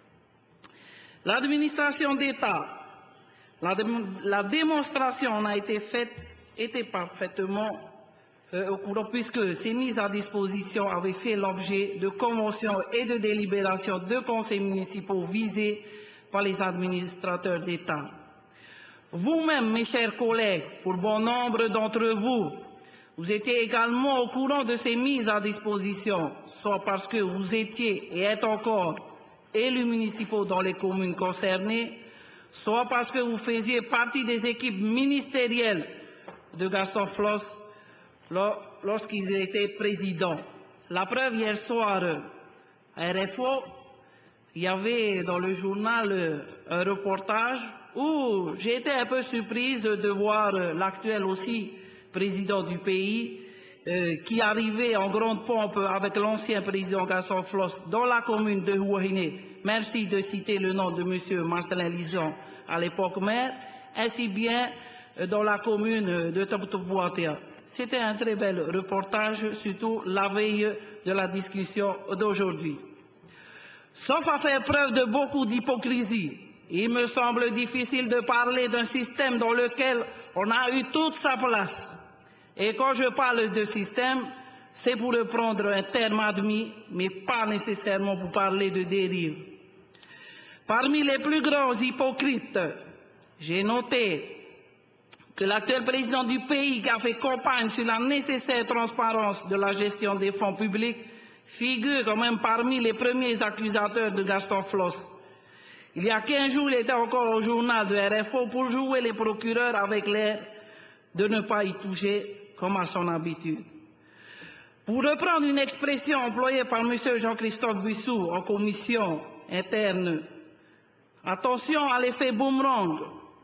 L'administration d'État, la, dé la démonstration en a été faite, était parfaitement euh, au courant puisque ces mises à disposition avaient fait l'objet de conventions et de délibérations de conseils municipaux visés par les administrateurs d'État. Vous-même, mes chers collègues, pour bon nombre d'entre vous, vous étiez également au courant de ces mises à disposition, soit parce que vous étiez et êtes encore élus municipaux dans les communes concernées, soit parce que vous faisiez partie des équipes ministérielles de Gaston Flosse lorsqu'il était président. La preuve, hier soir, à R F O, il y avait dans le journal un reportage où j'ai été un peu surprise de voir l'actuel aussi président du pays euh, qui arrivait en grande pompe avec l'ancien président Gaston Flosse dans la commune de Huahine. Merci de citer le nom de M. Marcelin Lison, à l'époque maire, ainsi bien euh, dans la commune de Teputepuatea. C'était un très bel reportage, surtout la veille de la discussion d'aujourd'hui. Sauf à faire preuve de beaucoup d'hypocrisie, il me semble difficile de parler d'un système dans lequel on a eu toute sa place. Et quand je parle de système, c'est pour reprendre un terme admis, mais pas nécessairement pour parler de dérive. Parmi les plus grands hypocrites, j'ai noté que l'actuel président du pays qui a fait campagne sur la nécessaire transparence de la gestion des fonds publics figure quand même parmi les premiers accusateurs de Gaston Flosse. Il y a quinze jours, il était encore au journal de R F O pour jouer les procureurs avec l'air de ne pas y toucher comme à son habitude. Pour reprendre une expression employée par M. Jean-Christophe Buissou en commission interne, attention à l'effet boomerang.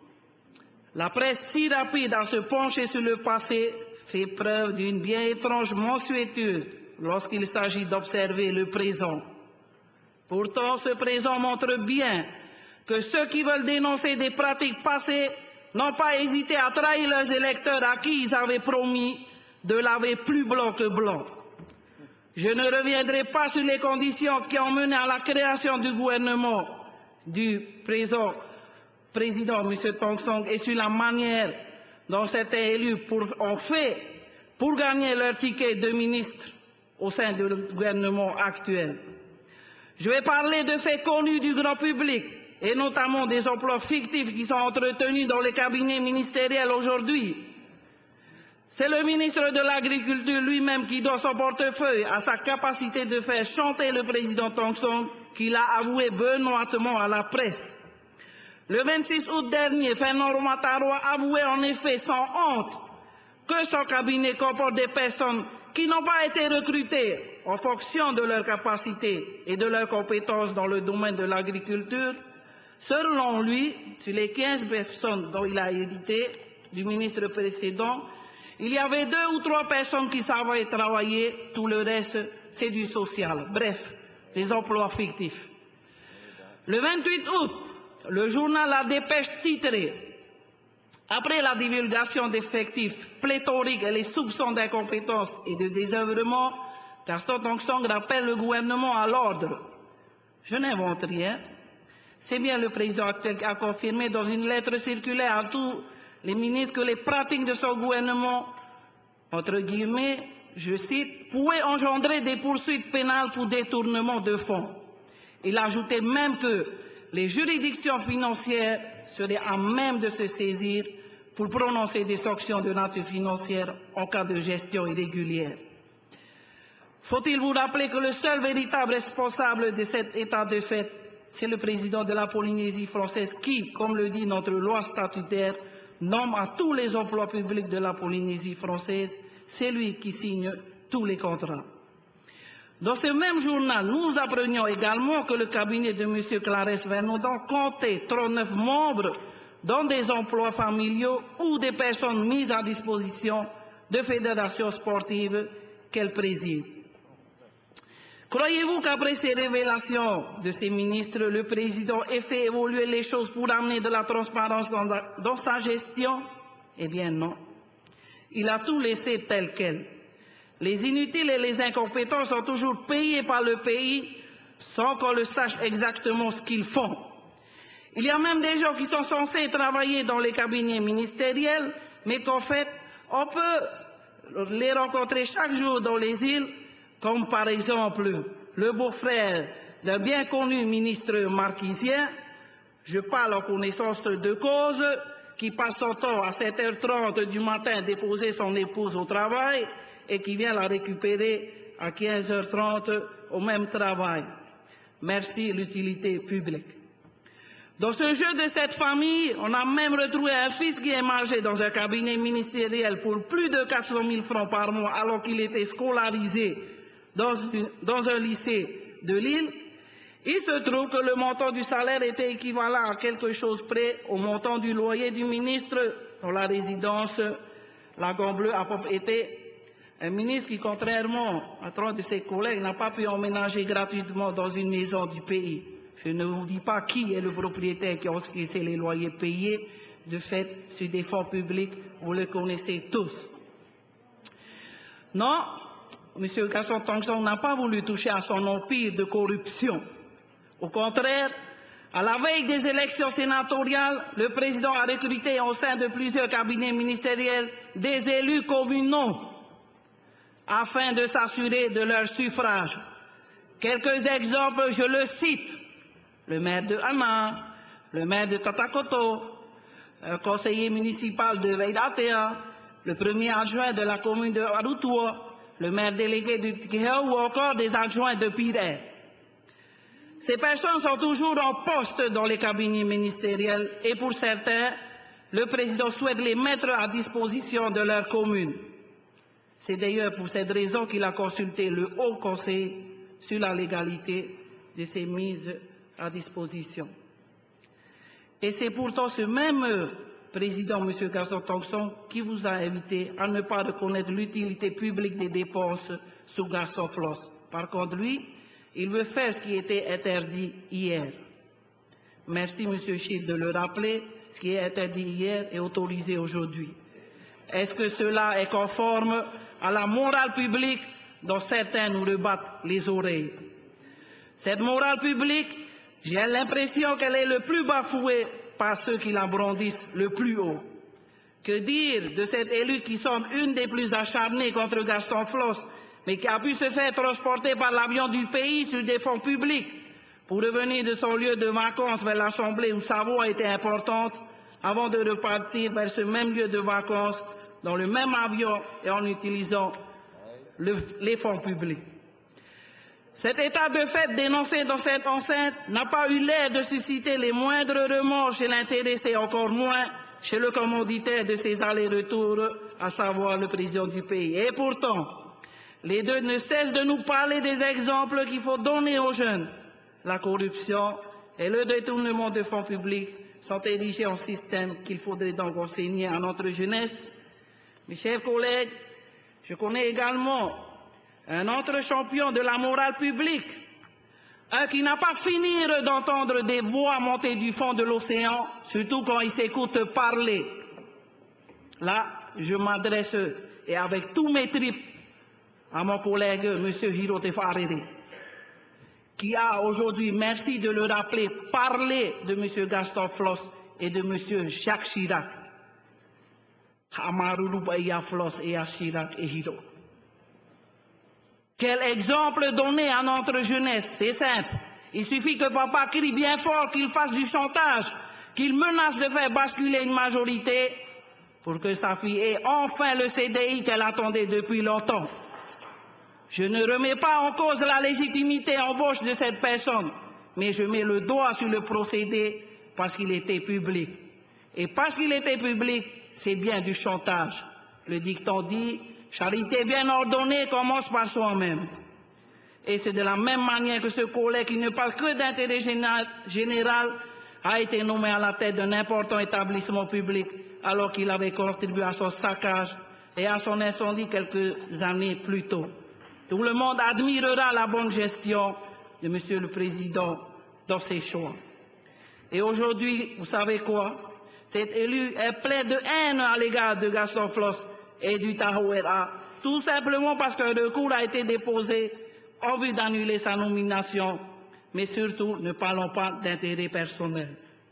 La presse si rapide à se pencher sur le passé fait preuve d'une bien étrange mansuétude lorsqu'il s'agit d'observer le présent. Pourtant, ce présent montre bien que ceux qui veulent dénoncer des pratiques passées n'ont pas hésité à trahir leurs électeurs à qui ils avaient promis de laver plus blanc que blanc. Je ne reviendrai pas sur les conditions qui ont mené à la création du gouvernement du présent président, M. Tong Song, et sur la manière dont certains élus pour, ont fait pour gagner leur ticket de ministre au sein du gouvernement actuel. Je vais parler de faits connus du grand public, et notamment des emplois fictifs qui sont entretenus dans les cabinets ministériels aujourd'hui. C'est le ministre de l'Agriculture lui-même qui doit son portefeuille à sa capacité de faire chanter le président Tong Song, qu'il a avoué benoîtement à la presse. Le vingt-six août dernier, Fernand Mataroa avouait en effet sans honte que son cabinet comporte des personnes qui n'ont pas été recrutées en fonction de leurs capacités et de leurs compétences dans le domaine de l'agriculture. Selon lui, sur les quinze personnes dont il a hérité du ministre précédent, il y avait deux ou trois personnes qui savaient travailler, tout le reste, c'est du social. Bref, des emplois fictifs. Le vingt-huit août, le journal La Dépêche titrait « Après la divulgation d'effectifs pléthoriques et les soupçons d'incompétence et de désœuvrement, Gaston Tong Song rappelle le gouvernement à l'ordre. » Je n'invente rien. C'est bien le président actuel qui a confirmé dans une lettre circulaire à tous les ministres que les pratiques de son gouvernement, entre guillemets, je cite, pouvaient engendrer des poursuites pénales pour détournement de fonds. Il ajoutait même que les juridictions financières seraient à même de se saisir pour prononcer des sanctions de nature financière en cas de gestion irrégulière. Faut-il vous rappeler que le seul véritable responsable de cet état de fait, c'est le président de la Polynésie française qui, comme le dit notre loi statutaire, nomme à tous les emplois publics de la Polynésie française, c'est lui qui signe tous les contrats. Dans ce même journal, nous apprenions également que le cabinet de M. Clarès Vernodon comptait trente-neuf membres dans des emplois familiaux ou des personnes mises à disposition de fédérations sportives qu'elle préside. Croyez-vous qu'après ces révélations de ces ministres, le président ait fait évoluer les choses pour amener de la transparence dans, la, dans sa gestion? Eh bien non. Il a tout laissé tel quel. Les inutiles et les incompétents sont toujours payés par le pays sans qu'on le sache exactement ce qu'ils font. Il y a même des gens qui sont censés travailler dans les cabinets ministériels, mais qu'en fait, on peut les rencontrer chaque jour dans les îles, comme par exemple le beau-frère d'un bien connu ministre marquisien, je parle en connaissance de cause, qui passe son temps à sept heures trente du matin déposer son épouse au travail et qui vient la récupérer à quinze heures trente au même travail. Merci l'utilité publique. Dans ce jeu de cette famille, on a même retrouvé un fils qui émargeait dans un cabinet ministériel pour plus de quatre cent mille francs par mois alors qu'il était scolarisé dans, une, dans un lycée de l'île. Il se trouve que le montant du salaire était équivalent à quelque chose près au montant du loyer du ministre dans la résidence Lagon Bleu à Papeete. Un ministre qui, contrairement à trois de ses collègues, n'a pas pu emménager gratuitement dans une maison du pays. Je ne vous dis pas qui est le propriétaire qui a encaissé les loyers payés, de fait, sur des fonds publics, vous le connaissez tous. Non, M. Gaston Tongson n'a pas voulu toucher à son empire de corruption. Au contraire, à la veille des élections sénatoriales, le président a recruté au sein de plusieurs cabinets ministériels des élus communaux afin de s'assurer de leur suffrage. Quelques exemples, je le cite. Le maire de Hana, le maire de Tatakoto, un conseiller municipal de Veidatea, le premier adjoint de la commune de Arutua, le maire délégué de Tikehau ou encore des adjoints de Pire. Ces personnes sont toujours en poste dans les cabinets ministériels et pour certains, le président souhaite les mettre à disposition de leur commune. C'est d'ailleurs pour cette raison qu'il a consulté le Haut Conseil sur la légalité de ces mises à disposition. Et c'est pourtant ce même président, M. Gaston Tongson, qui vous a invité à ne pas reconnaître l'utilité publique des dépenses sous Gaston Floss. Par contre, lui, il veut faire ce qui était interdit hier. Merci, M. Chil, de le rappeler. Ce qui est interdit hier est autorisé aujourd'hui. Est-ce que cela est conforme à la morale publique dont certains nous rebattent les oreilles? Cette morale publique, j'ai l'impression qu'elle est le plus bafouée par ceux qui la brandissent le plus haut. Que dire de cette élue qui semble une des plus acharnées contre Gaston Floss, mais qui a pu se faire transporter par l'avion du pays sur des fonds publics pour revenir de son lieu de vacances vers l'Assemblée où sa voix était importante, avant de repartir vers ce même lieu de vacances dans le même avion et en utilisant le, les fonds publics. Cet état de fait dénoncé dans cette enceinte n'a pas eu l'air de susciter les moindres remords chez l'intéressé, encore moins chez le commanditaire de ces allers-retours, à savoir le président du pays. Et pourtant, les deux ne cessent de nous parler des exemples qu'il faut donner aux jeunes. La corruption et le détournement de fonds publics sont érigés en système qu'il faudrait donc enseigner à notre jeunesse. Mes chers collègues, je connais également un autre champion de la morale publique, un qui n'a pas fini d'entendre des voix monter du fond de l'océan, surtout quand il s'écoute parler. Là, je m'adresse, et avec tous mes tripes, à mon collègue M. Hirote Farere, qui a aujourd'hui, merci de le rappeler, parlé de M. Gaston Floss et de M. Jacques Chirac. Hamarulupa et à Floss et à Chirac et Hiro. Quel exemple donner à notre jeunesse? C'est simple. Il suffit que papa crie bien fort, qu'il fasse du chantage, qu'il menace de faire basculer une majorité pour que sa fille ait enfin le C D I qu'elle attendait depuis longtemps. Je ne remets pas en cause la légitimité embauche de cette personne, mais je mets le doigt sur le procédé parce qu'il était public. Et parce qu'il était public, c'est bien du chantage. Le dicton dit « Charité bien ordonnée commence par soi-même ». Et c'est de la même manière que ce collègue qui ne parle que d'intérêt général a été nommé à la tête d'un important établissement public alors qu'il avait contribué à son saccage et à son incendie quelques années plus tôt. Tout le monde admirera la bonne gestion de Monsieur le Président dans ses choix. Et aujourd'hui, vous savez quoi? Cet élu est plein de haine à l'égard de Gaston Flosse et du Tahoe-A, tout simplement parce qu'un recours a été déposé en vue d'annuler sa nomination, mais surtout, ne parlons pas d'intérêt personnel.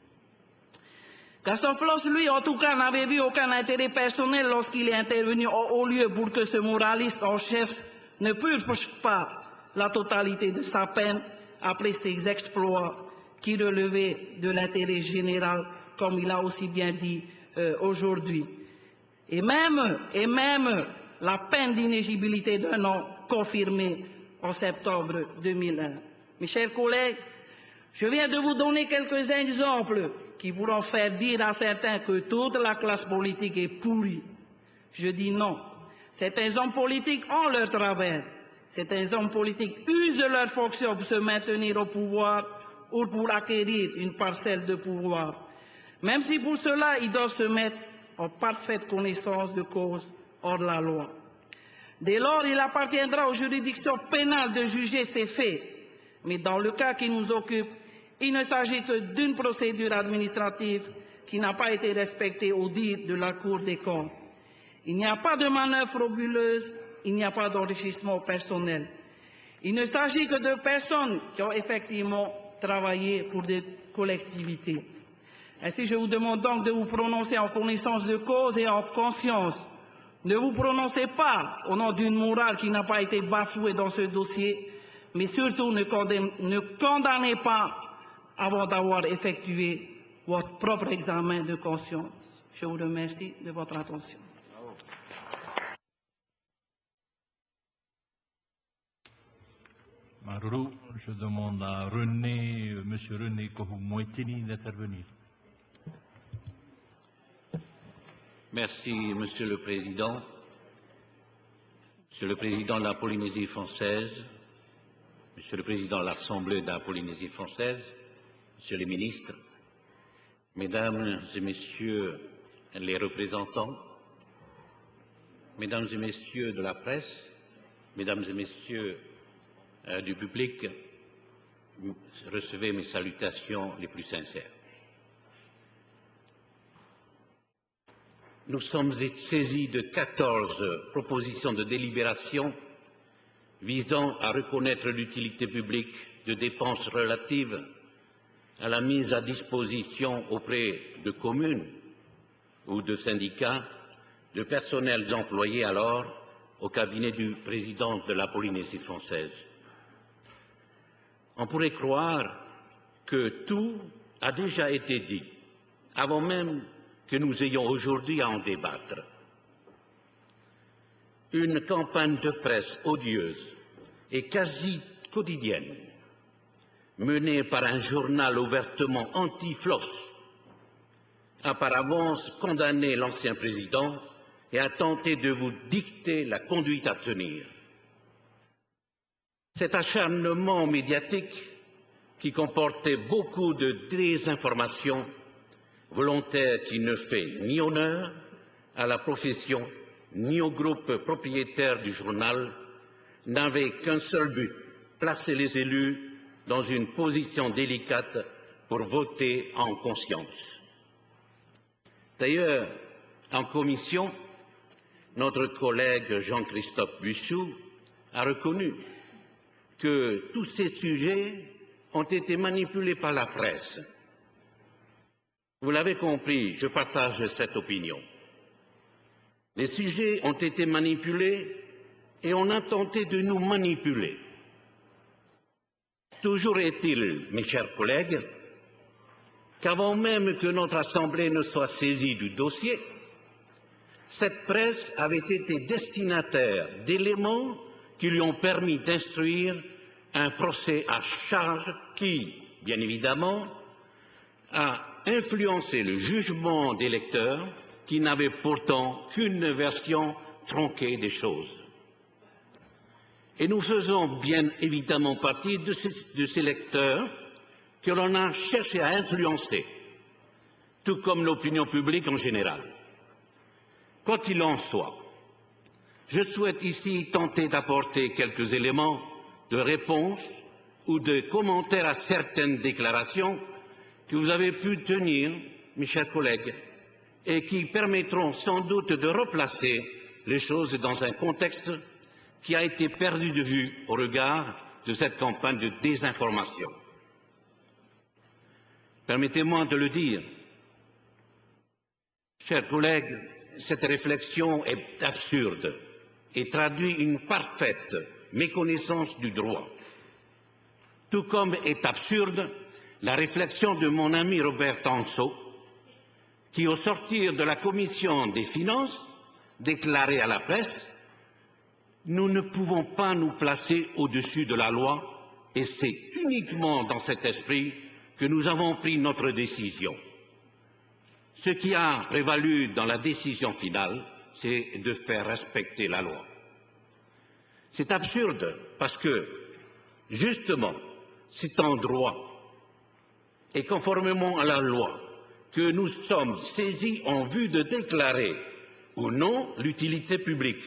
Gaston Flosse, lui, en tout cas, n'avait vu aucun intérêt personnel lorsqu'il est intervenu au haut lieu pour que ce moraliste en chef ne purge pas la totalité de sa peine après ses exploits qui relevaient de l'intérêt général, comme il a aussi bien dit euh, aujourd'hui. Et même, et même la peine d'inéligibilité d'un an confirmée en septembre deux mille un. Mes chers collègues, je viens de vous donner quelques exemples qui pourront faire dire à certains que toute la classe politique est pourrie. Je dis non. Certains hommes politiques ont leur travers. Certains hommes politiques usent leur fonction pour se maintenir au pouvoir ou pour acquérir une parcelle de pouvoir. Même si pour cela, ils doivent se mettre en parfaite connaissance de cause hors de la loi. Dès lors, il appartiendra aux juridictions pénales de juger ces faits. Mais dans le cas qui nous occupe, il ne s'agit que d'une procédure administrative qui n'a pas été respectée au dire de la Cour des comptes. Il n'y a pas de manœuvre frauduleuse, il n'y a pas d'enrichissement personnel. Il ne s'agit que de personnes qui ont effectivement travaillé pour des collectivités. Ainsi, je vous demande donc de vous prononcer en connaissance de cause et en conscience. Ne vous prononcez pas au nom d'une morale qui n'a pas été bafouée dans ce dossier, mais surtout ne condamnez, ne condamnez pas avant d'avoir effectué votre propre examen de conscience. Je vous remercie de votre attention. Marou, je demande à René, euh, M. René Kohou-Moitini d'intervenir. Merci, Monsieur le Président. Monsieur le Président de la Polynésie française, Monsieur le Président de l'Assemblée de la Polynésie française, Monsieur les ministres, Mesdames et Messieurs les représentants, Mesdames et Messieurs de la presse, Mesdames et Messieurs euh, du public, recevez mes salutations les plus sincères. Nous sommes saisis de quatorze propositions de délibération visant à reconnaître l'utilité publique de dépenses relatives à la mise à disposition auprès de communes ou de syndicats de personnels employés alors au cabinet du président de la Polynésie française. On pourrait croire que tout a déjà été dit avant même que nous ayons aujourd'hui à en débattre. Une campagne de presse odieuse et quasi quotidienne, menée par un journal ouvertement anti-Flosse, a par avance condamné l'ancien président et a tenté de vous dicter la conduite à tenir. Cet acharnement médiatique, qui comportait beaucoup de désinformation volontaire qui ne fait ni honneur à la profession ni au groupe propriétaire du journal, n'avait qu'un seul but, placer les élus dans une position délicate pour voter en conscience. D'ailleurs, en commission, notre collègue Jean-Christophe Bussou a reconnu que tous ces sujets ont été manipulés par la presse. Vous l'avez compris, je partage cette opinion. Les sujets ont été manipulés et on a tenté de nous manipuler. Toujours est-il, mes chers collègues, qu'avant même que notre Assemblée ne soit saisie du dossier, cette presse avait été destinataire d'éléments qui lui ont permis d'instruire un procès à charge qui, bien évidemment, a influencé le jugement des lecteurs qui n'avaient pourtant qu'une version tronquée des choses. Et nous faisons bien évidemment partie de ces, de ces lecteurs que l'on a cherché à influencer, tout comme l'opinion publique en général. Quoi qu'il en soit, je souhaite ici tenter d'apporter quelques éléments de réponse ou de commentaires à certaines déclarations que vous avez pu tenir, mes chers collègues, et qui permettront sans doute de replacer les choses dans un contexte qui a été perdu de vue au regard de cette campagne de désinformation. Permettez-moi de le dire, chers collègues, cette réflexion est absurde et traduit une parfaite méconnaissance du droit. Tout comme est absurde la réflexion de mon ami Robert Tanso, qui, au sortir de la commission des finances, déclarait à la presse « Nous ne pouvons pas nous placer au-dessus de la loi et c'est uniquement dans cet esprit que nous avons pris notre décision. » Ce qui a prévalu dans la décision finale, c'est de faire respecter la loi. C'est absurde parce que, justement, c'est en droit et conformément à la loi que nous sommes saisis en vue de déclarer ou non l'utilité publique.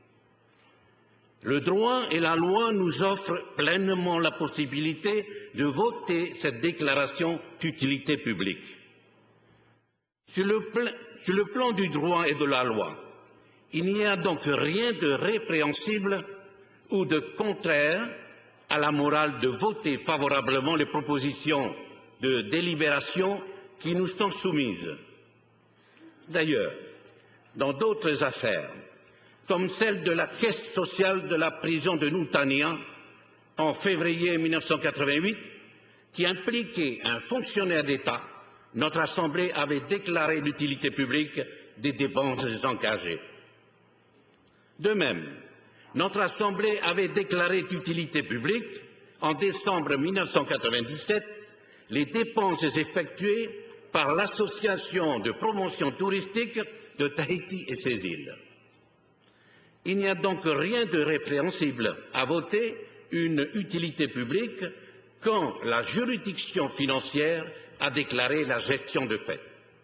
Le droit et la loi nous offrent pleinement la possibilité de voter cette déclaration d'utilité publique. Sur le, plan, sur le plan du droit et de la loi, il n'y a donc rien de répréhensible ou de contraire à la morale de voter favorablement les propositions de délibération qui nous sont soumises. D'ailleurs, dans d'autres affaires, comme celle de la caisse sociale de la prison de Noutania en février mille neuf cent quatre-vingt-huit, qui impliquait un fonctionnaire d'État, notre Assemblée avait déclaré l'utilité publique des dépenses engagées. De même, notre Assemblée avait déclaré d'utilité publique, en décembre mille neuf cent quatre-vingt-dix-sept, les dépenses effectuées par l'Association de promotion touristique de Tahiti et ses îles. Il n'y a donc rien de répréhensible à voter une utilité publique quand la juridiction financière a déclaré la gestion de fait.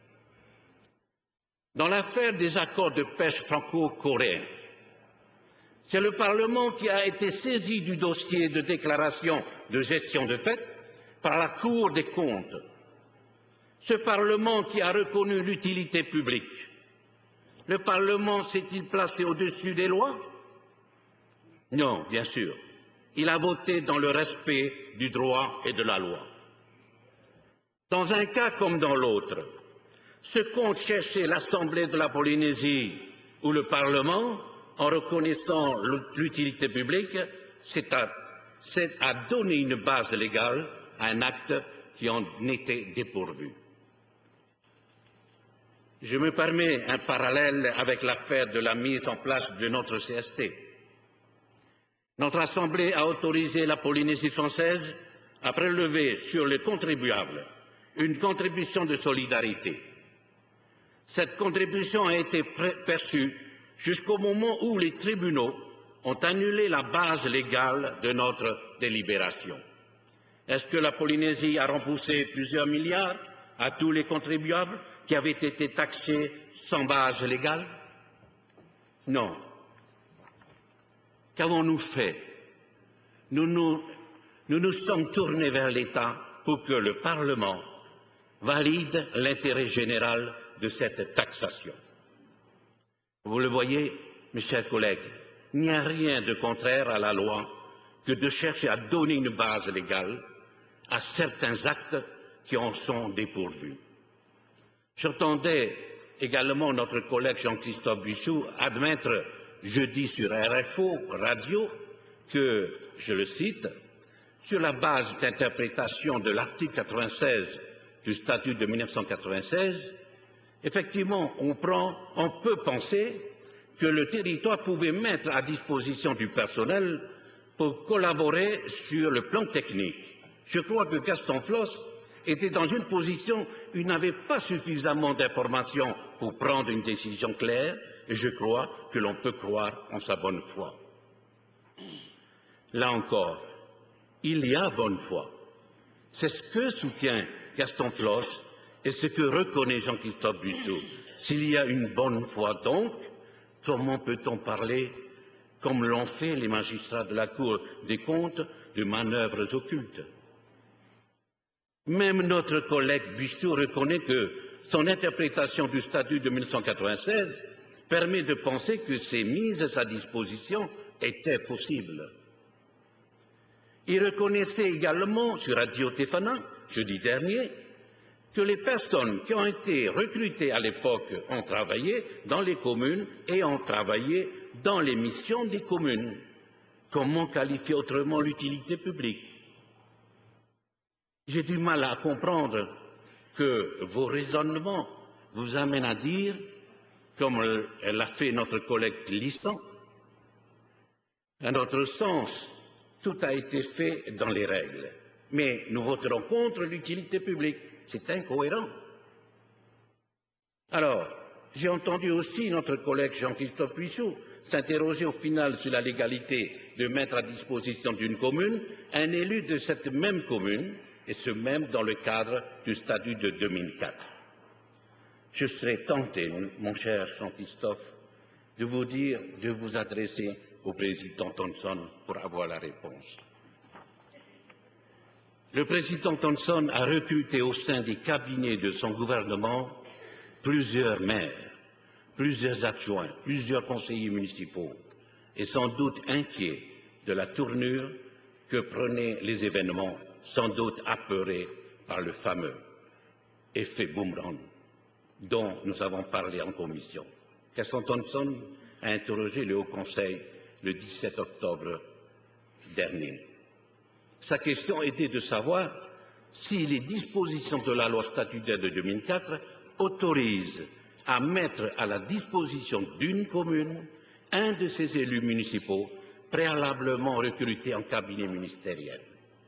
Dans l'affaire des accords de pêche franco-coréens, c'est le Parlement qui a été saisi du dossier de déclaration de gestion de fait par la Cour des comptes. Ce Parlement qui a reconnu l'utilité publique, le Parlement s'est-il placé au-dessus des lois? Non, bien sûr. Il a voté dans le respect du droit et de la loi. Dans un cas comme dans l'autre, ce qu'ont cherché l'Assemblée de la Polynésie ou le Parlement, en reconnaissant l'utilité publique, c'est à, à donner une base légale à un acte qui en était dépourvu. Je me permets un parallèle avec l'affaire de la mise en place de notre C S T. Notre Assemblée a autorisé la Polynésie française à prélever sur les contribuables une contribution de solidarité. Cette contribution a été perçue jusqu'au moment où les tribunaux ont annulé la base légale de notre délibération. Est-ce que la Polynésie a remboursé plusieurs milliards à tous les contribuables qui avaient été taxés sans base légale? Non. Qu'avons-nous fait? Nous nous, nous nous sommes tournés vers l'État pour que le Parlement valide l'intérêt général de cette taxation. Vous le voyez, mes chers collègues, il n'y a rien de contraire à la loi que de chercher à donner une base légale à certains actes qui en sont dépourvus. J'entendais également notre collègue Jean-Christophe Buissou admettre jeudi sur R F O Radio que, je le cite, « sur la base d'interprétation de l'article quatre-vingt-seize du statut de mille neuf cent quatre-vingt-seize, effectivement, on, prend, on peut penser que le territoire pouvait mettre à disposition du personnel pour collaborer sur le plan technique. Je crois que Gaston Flosse était dans une position où il n'avait pas suffisamment d'informations pour prendre une décision claire, et je crois que l'on peut croire en sa bonne foi. Là encore, il y a bonne foi. C'est ce que soutient Gaston Flosse et ce que reconnaît Jean-Christophe Busseau. S'il y a une bonne foi donc, comment peut-on parler, comme l'ont fait les magistrats de la Cour des comptes, de manœuvres occultes? Même notre collègue Busseau reconnaît que son interprétation du statut de mille neuf cent quatre-vingt-seize permet de penser que ces mises à sa disposition étaient possibles. Il reconnaissait également sur Radio Téphana, jeudi dernier, que les personnes qui ont été recrutées à l'époque ont travaillé dans les communes et ont travaillé dans les missions des communes. Comment qualifier autrement l'utilité publique? J'ai du mal à comprendre que vos raisonnements vous amènent à dire, comme l'a fait notre collègue Lissan, à notre sens, tout a été fait dans les règles, mais nous voterons contre l'utilité publique. C'est incohérent. Alors, j'ai entendu aussi notre collègue Jean-Christophe Busseau s'interroger au final sur la légalité de mettre à disposition d'une commune un élu de cette même commune, et ce même dans le cadre du statut de deux mille quatre. Je serais tenté, mon cher Jean-Christophe, de vous dire de vous adresser au président Thomson pour avoir la réponse. Le président Thomson a recruté au sein des cabinets de son gouvernement plusieurs maires, plusieurs adjoints, plusieurs conseillers municipaux, et sans doute inquiets de la tournure que prenaient les événements, sans doute apeurés par le fameux effet boomerang dont nous avons parlé en commission. Gaston Thomson a interrogé le Haut Conseil le dix-sept octobre dernier. Sa question était de savoir si les dispositions de la loi statutaire de deux mille quatre autorisent à mettre à la disposition d'une commune un de ses élus municipaux préalablement recrutés en cabinet ministériel.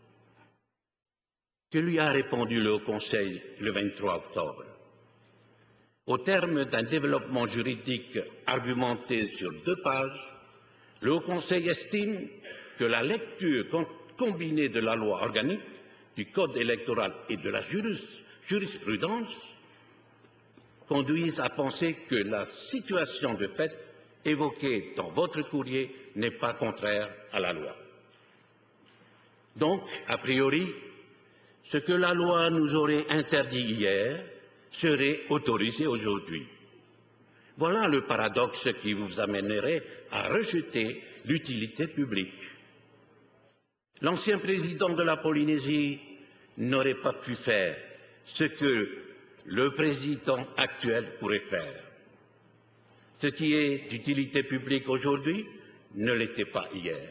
Que lui a répondu le Haut Conseil le vingt-trois octobre? Au terme d'un développement juridique argumenté sur deux pages, le Haut Conseil estime que la lecture combinée de la loi organique, du code électoral et de la jurisprudence conduisent à penser que la situation de fait évoquée dans votre courrier n'est pas contraire à la loi. Donc, a priori, ce que la loi nous aurait interdit hier serait autorisé aujourd'hui. Voilà le paradoxe qui vous amènerait à rejeter l'utilité publique. L'ancien président de la Polynésie n'aurait pas pu faire ce que le président actuel pourrait faire. Ce qui est d'utilité publique aujourd'hui ne l'était pas hier.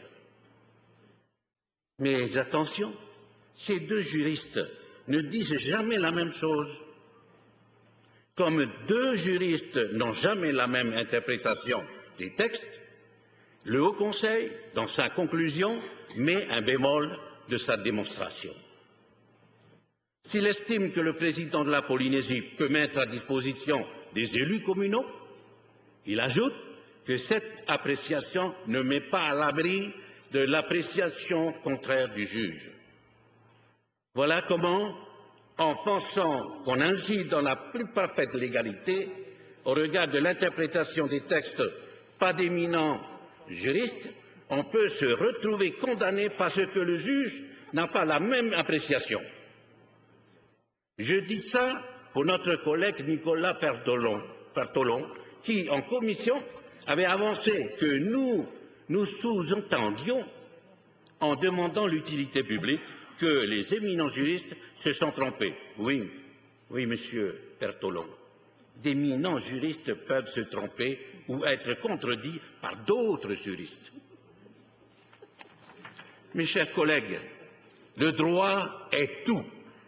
Mais attention, ces deux juristes ne disent jamais la même chose. Comme deux juristes n'ont jamais la même interprétation des textes, le Haut Conseil, dans sa conclusion, met un bémol de sa démonstration. S'il estime que le président de la Polynésie peut mettre à disposition des élus communaux, il ajoute que cette appréciation ne met pas à l'abri de l'appréciation contraire du juge. Voilà comment, en pensant qu'on agit dans la plus parfaite légalité, au regard de l'interprétation des textes pas d'éminents juristes, on peut se retrouver condamné parce que le juge n'a pas la même appréciation. Je dis ça pour notre collègue Nicolas Pertolon, Pertolon qui, en commission, avait avancé que nous, nous sous-entendions, en demandant l'utilité publique, que les éminents juristes se sont trompés. Oui, oui, monsieur Pertolon, d'éminents juristes peuvent se tromper ou être contredits par d'autres juristes. Mes chers collègues, Le droit est tout,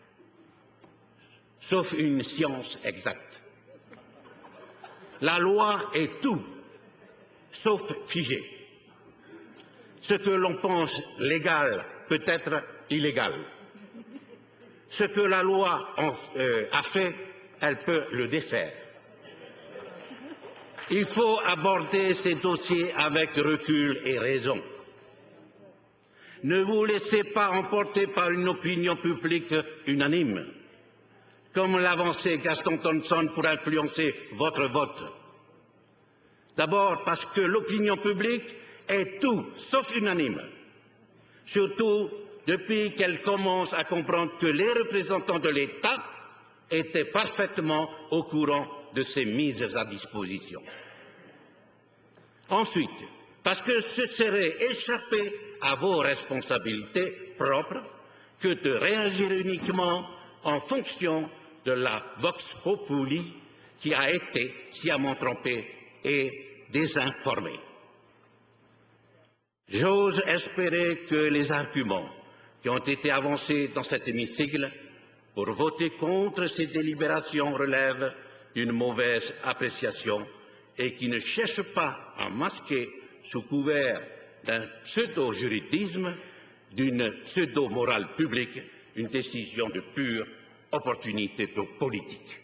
sauf une science exacte. La loi est tout, sauf figé. Ce que l'on pense légal peut être illégal. Ce que la loi en, euh, a fait, elle peut le défaire. Il faut aborder ces dossiers avec recul et raison. Ne vous laissez pas emporter par une opinion publique unanime, comme l'avançait Gaston Thomson pour influencer votre vote. D'abord parce que l'opinion publique est tout sauf unanime, surtout depuis qu'elle commence à comprendre que les représentants de l'État étaient parfaitement au courant de ces mises à disposition. Ensuite, parce que ce serait échapper à vos responsabilités propres que de réagir uniquement en fonction de la vox populi qui a été sciemment trompée et désinformée. J'ose espérer que les arguments qui ont été avancés dans cet hémicycle pour voter contre ces délibérations relèvent d'une mauvaise appréciation et qui ne cherchent pas à masquer sous couvert d'un pseudo-juridisme, d'une pseudo-morale publique, une décision de pure opportunité politique.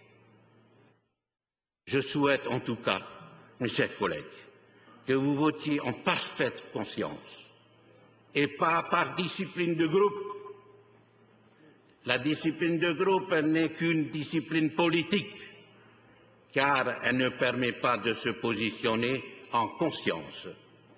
Je souhaite en tout cas, mes chers collègues, que vous votiez en parfaite conscience et pas par discipline de groupe. La discipline de groupe n'est qu'une discipline politique, car elle ne permet pas de se positionner en conscience.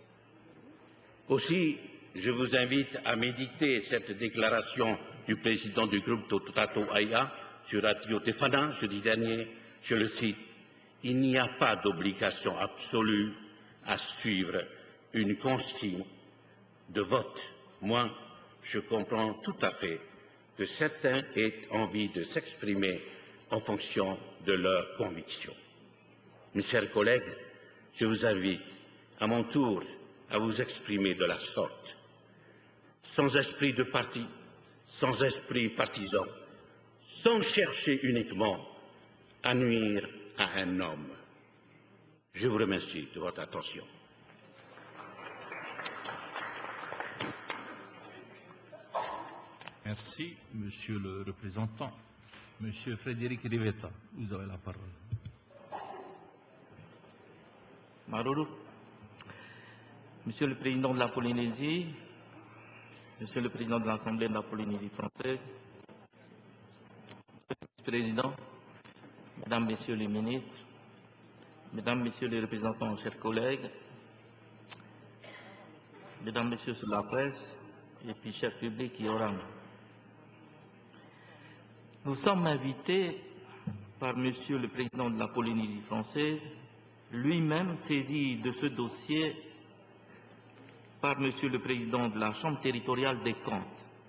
Aussi, je vous invite à méditer cette déclaration du président du groupe Totato Aya sur Radio Tefana jeudi dernier. Je le cite: « Il n'y a pas d'obligation absolue à suivre une consigne de vote. Moi, je comprends tout à fait que certains aient envie de s'exprimer en fonction de leurs convictions. » Mes chers collègues, je vous invite à mon tour à vous exprimer de la sorte, sans esprit de parti, sans esprit partisan, sans chercher uniquement à nuire à un homme. Je vous remercie de votre attention. Merci, Monsieur le représentant. Monsieur Frédéric Rivetta, vous avez la parole. Maruru, Monsieur le Président de la Polynésie, Monsieur le Président de l'Assemblée de la Polynésie française, Monsieur le Président, Mesdames, Messieurs les ministres, Mesdames, Messieurs les représentants, chers collègues, Mesdames, Messieurs sur la presse, et puis cher public qui aura. Nous sommes invités par Monsieur le Président de la Polynésie française, lui-même saisi de ce dossier par Monsieur le Président de la Chambre territoriale des comptes,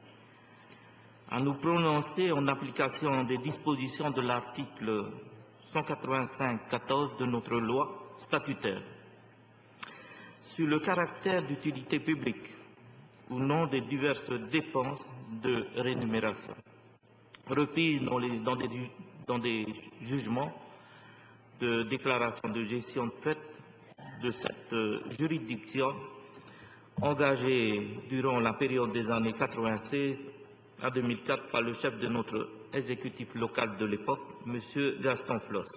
à nous prononcer en application des dispositions de l'article cent quatre-vingt-cinq tiret quatorze de notre loi statutaire sur le caractère d'utilité publique ou non des diverses dépenses de rémunération reprises dans, les, dans, des, dans des jugements de déclaration de gestion de fait de cette euh, juridiction engagée durant la période des années quatre-vingt-seize à deux mille quatre par le chef de notre exécutif local de l'époque, M. Gaston Flosse.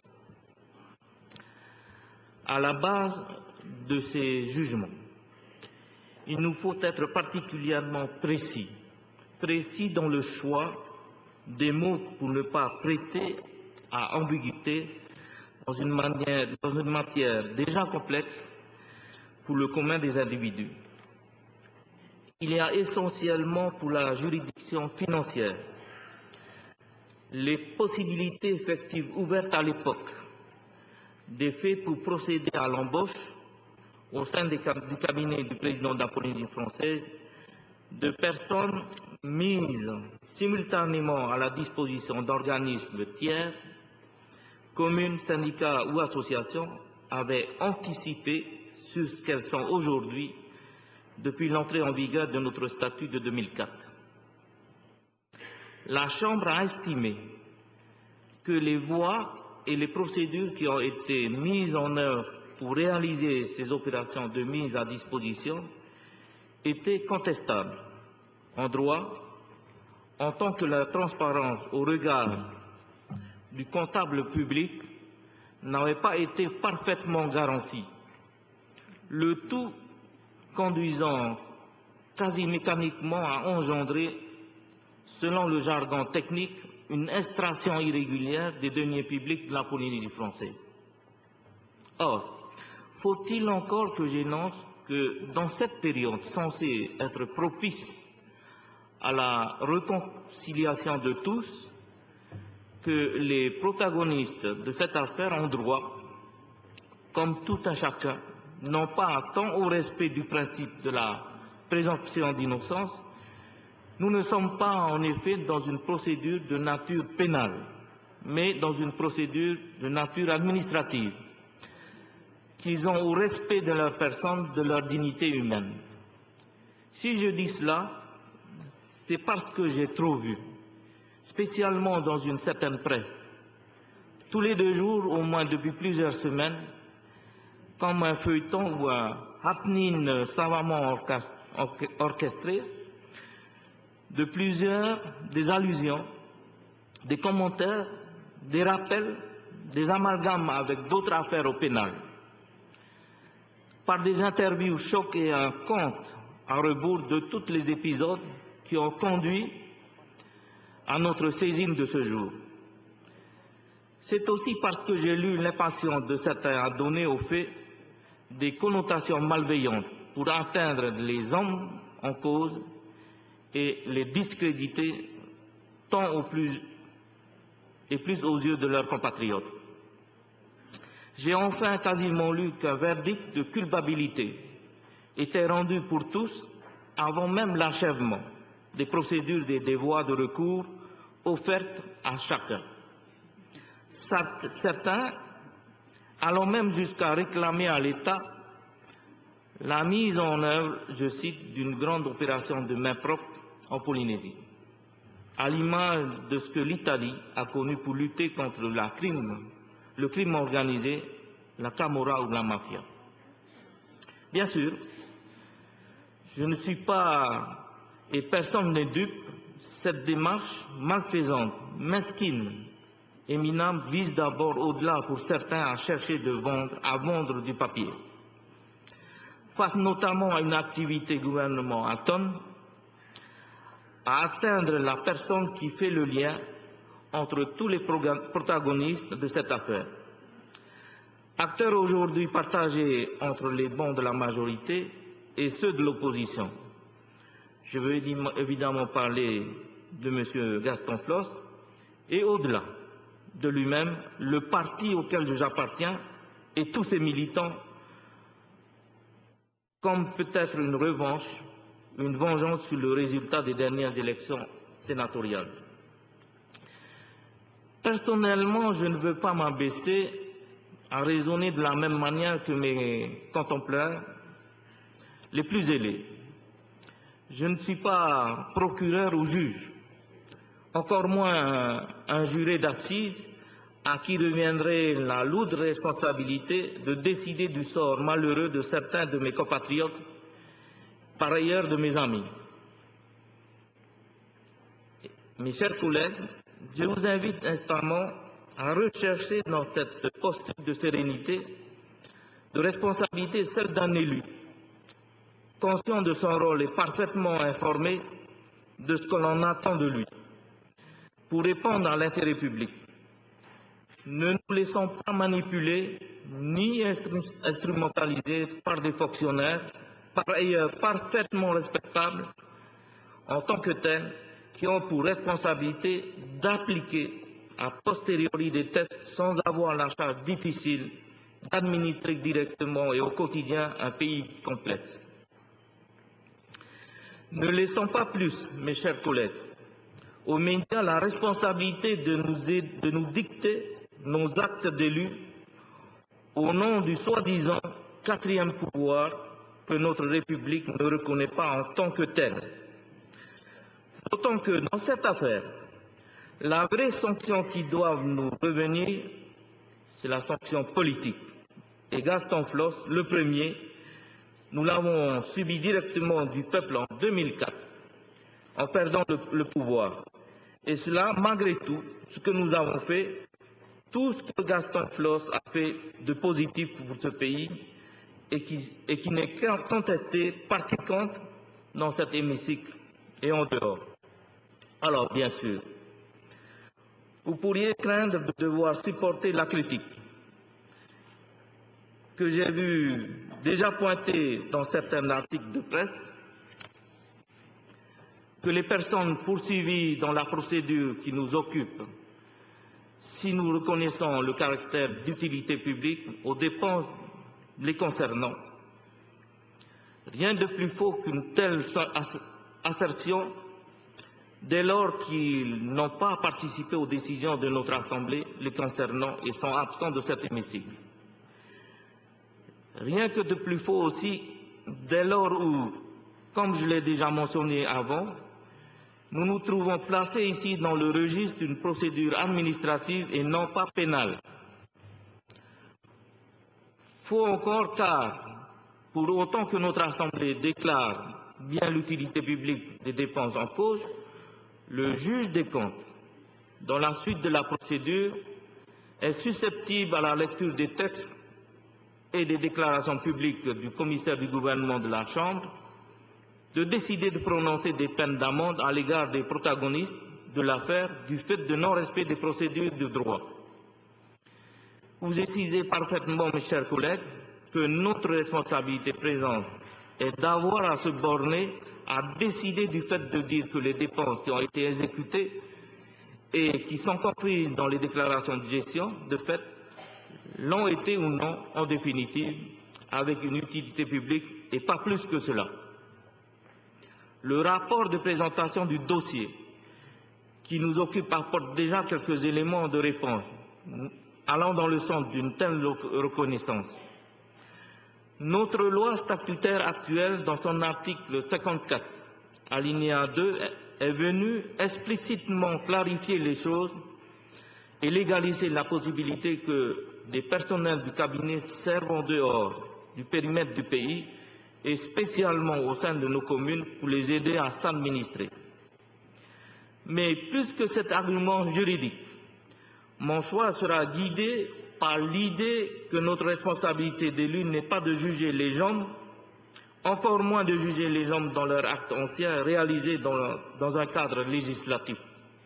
À la base de ces jugements, il nous faut être particulièrement précis, précis dans le choix des mots pour ne pas prêter à ambiguïté dans une, manière, dans une matière déjà complexe pour le commun des individus. Il y a essentiellement pour la juridiction financière les possibilités effectives ouvertes à l'époque des faits pour procéder à l'embauche au sein des, du cabinet du président de la Polynésie française de personnes mises simultanément à la disposition d'organismes tiers, communes, syndicats ou associations, avaient anticipé sur ce qu'elles sont aujourd'hui depuis l'entrée en vigueur de notre statut de deux mille quatre. la Chambre a estimé que les voies et les procédures qui ont été mises en œuvre pour réaliser ces opérations de mise à disposition étaient contestables en droit, en tant que la transparence au regard du comptable public n'avait pas été parfaitement garantie, le tout conduisant quasi mécaniquement à engendrer, selon le jargon technique, une extraction irrégulière des deniers publics de la Polynésie française. Or, faut-il encore que j'énonce que dans cette période censée être propice à la réconciliation de tous, que les protagonistes de cette affaire ont droit, comme tout un chacun, non pas tant au respect du principe de la présomption d'innocence. Nous ne sommes pas en effet dans une procédure de nature pénale, mais dans une procédure de nature administrative, qu'ils ont au respect de leur personne, de leur dignité humaine. Si je dis cela, c'est parce que j'ai trop vu, spécialement dans une certaine presse, tous les deux jours, au moins depuis plusieurs semaines, comme un feuilleton ou un happening savamment orchestré, de plusieurs, des allusions, des commentaires, des rappels, des amalgames avec d'autres affaires au pénal, par des interviews chocs et un compte à rebours de tous les épisodes qui ont conduit à notre saisine de ce jour. C'est aussi parce que j'ai lu l'impatience de certains à donner au fait des connotations malveillantes pour atteindre les hommes en cause et les discréditer tant au plus et plus aux yeux de leurs compatriotes. J'ai enfin quasiment lu qu'un verdict de culpabilité était rendu pour tous avant même l'achèvement des procédures et des voies de recours offertes à chacun. Certains allant même jusqu'à réclamer à l'État la mise en œuvre, je cite, d'une grande opération de main propre en Polynésie, à l'image de ce que l'Italie a connu pour lutter contre la crime, le crime organisé, la Camorra ou la mafia. Bien sûr, je ne suis pas, et personne n'est dupe, cette démarche malfaisante, mesquine et minable vise d'abord au-delà pour certains à chercher de vendre, à vendre du papier. Face notamment à une activité gouvernement à tonnes, à atteindre la personne qui fait le lien entre tous les protagonistes de cette affaire. Acteurs aujourd'hui partagés entre les bancs de la majorité et ceux de l'opposition. Je veux évidemment parler de M. Gaston Floss et au-delà de lui-même, le parti auquel j'appartiens et tous ses militants, comme peut-être une revanche, une vengeance sur le résultat des dernières élections sénatoriales. Personnellement, je ne veux pas m'abaisser à raisonner de la même manière que mes contemporains les plus ailés. Je ne suis pas procureur ou juge, encore moins un, un juré d'assises à qui reviendrait la lourde responsabilité de décider du sort malheureux de certains de mes compatriotes, par ailleurs de mes amis. Mes chers collègues, je vous invite instamment à rechercher dans cette posture de sérénité, de responsabilité, celle d'un élu, conscient de son rôle et parfaitement informé de ce que l'on attend de lui, pour répondre à l'intérêt public. Ne nous laissons pas manipuler ni instrumentaliser par des fonctionnaires, par ailleurs parfaitement respectables en tant que tels, qui ont pour responsabilité d'appliquer a posteriori des tests sans avoir la charge difficile d'administrer directement et au quotidien un pays complexe. Ne laissons pas plus, mes chers collègues, aux médias la responsabilité de nous, de nous dicter nos actes d'élus au nom du soi-disant quatrième pouvoir que notre République ne reconnaît pas en tant que tel. D'autant que dans cette affaire, La vraie sanction qui doit nous revenir, c'est la sanction politique. Et Gaston Floss, le premier, nous l'avons subi directement du peuple en deux mille quatre, en perdant le, le pouvoir. Et cela, malgré tout, ce que nous avons fait, tout ce que Gaston Floss a fait de positif pour ce pays et qui, et qui n'est qu'à contesté par quiconque dans cet hémicycle et en dehors. Alors, bien sûr, vous pourriez craindre de devoir supporter la critique que j'ai vu déjà pointer dans certains articles de presse, que les personnes poursuivies dans la procédure qui nous occupe, si nous reconnaissons le caractère d'utilité publique aux dépenses les concernant, rien de plus faux qu'une telle assertion dès lors qu'ils n'ont pas participé aux décisions de notre Assemblée les concernant et sont absents de cet hémicycle. Rien que de plus faux aussi dès lors où, comme je l'ai déjà mentionné avant, nous nous trouvons placés ici dans le registre d'une procédure administrative et non pas pénale. Faux encore car, pour autant que notre Assemblée déclare bien l'utilité publique des dépenses en cause, le juge des comptes, dans la suite de la procédure, est susceptible à la lecture des textes et des déclarations publiques du commissaire du gouvernement de la Chambre de décider de prononcer des peines d'amende à l'égard des protagonistes de l'affaire du fait de non-respect des procédures de droit. Vous précisez parfaitement, mes chers collègues, que notre responsabilité présente est d'avoir à se borner à décider du fait de dire que les dépenses qui ont été exécutées et qui sont comprises dans les déclarations de gestion, de fait, l'ont été ou non, en définitive, avec une utilité publique et pas plus que cela. Le rapport de présentation du dossier qui nous occupe apporte déjà quelques éléments de réponse allant dans le sens d'une telle reconnaissance. Notre loi statutaire actuelle, dans son article cinquante-quatre, alinéa deux, est venue explicitement clarifier les choses et légaliser la possibilité que des personnels du cabinet servent en dehors du périmètre du pays et spécialement au sein de nos communes pour les aider à s'administrer. Mais plus que cet argument juridique, mon choix sera guidé par l'idée que notre responsabilité d'élu n'est pas de juger les gens, encore moins de juger les hommes dans leurs actes anciens réalisés dans, dans un cadre législatif,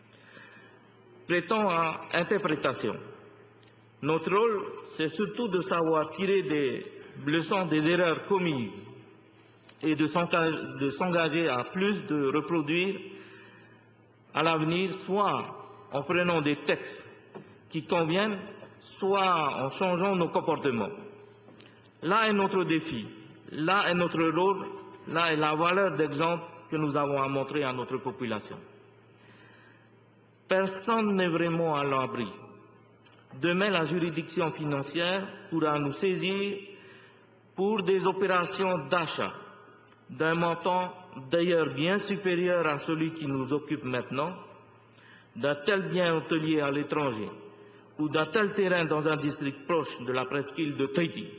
prêtant à interprétation. Notre rôle, c'est surtout de savoir tirer des leçons des erreurs commises et de s'engager à plus de reproduire à l'avenir, soit en prenant des textes qui conviennent, soit en changeant nos comportements. Là est notre défi, là est notre rôle, là est la valeur d'exemple que nous avons à montrer à notre population. Personne n'est vraiment à l'abri. Demain, la juridiction financière pourra nous saisir pour des opérations d'achat d'un montant d'ailleurs bien supérieur à celui qui nous occupe maintenant, d'un tel bien hôtelier à l'étranger ou d'un tel terrain dans un district proche de la presqu'île de Tahiti.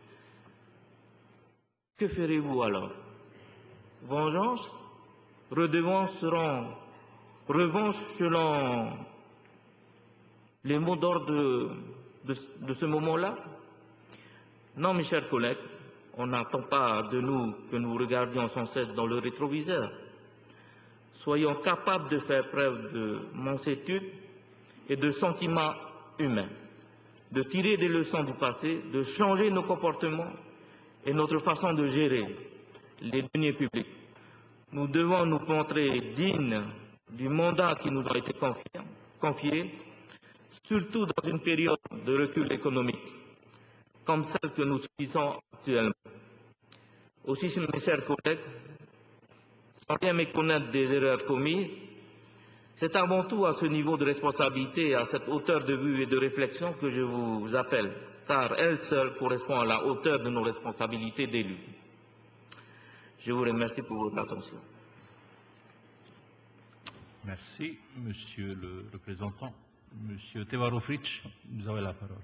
Que ferez-vous alors? Vengeance? Redevance seront revanche selon les mots d'ordre de, de, de ce moment-là? Non, mes chers collègues, on n'attend pas de nous que nous regardions sans cesse dans le rétroviseur. Soyons capables de faire preuve de mansuétude et de sentiments humains, de tirer des leçons du passé, de changer nos comportements et notre façon de gérer les deniers publics. Nous devons nous montrer dignes du mandat qui nous a été confié, confié, surtout dans une période de recul économique, comme celle que nous subissons actuellement. Aussi, mes chers collègues, sans rien méconnaître des erreurs commises, c'est avant tout à ce niveau de responsabilité et à cette hauteur de vue et de réflexion que je vous appelle, car elle seule correspond à la hauteur de nos responsabilités d'élus. Je vous remercie pour votre attention. Merci, Monsieur le représentant. Monsieur Tevarofritch, vous avez la parole.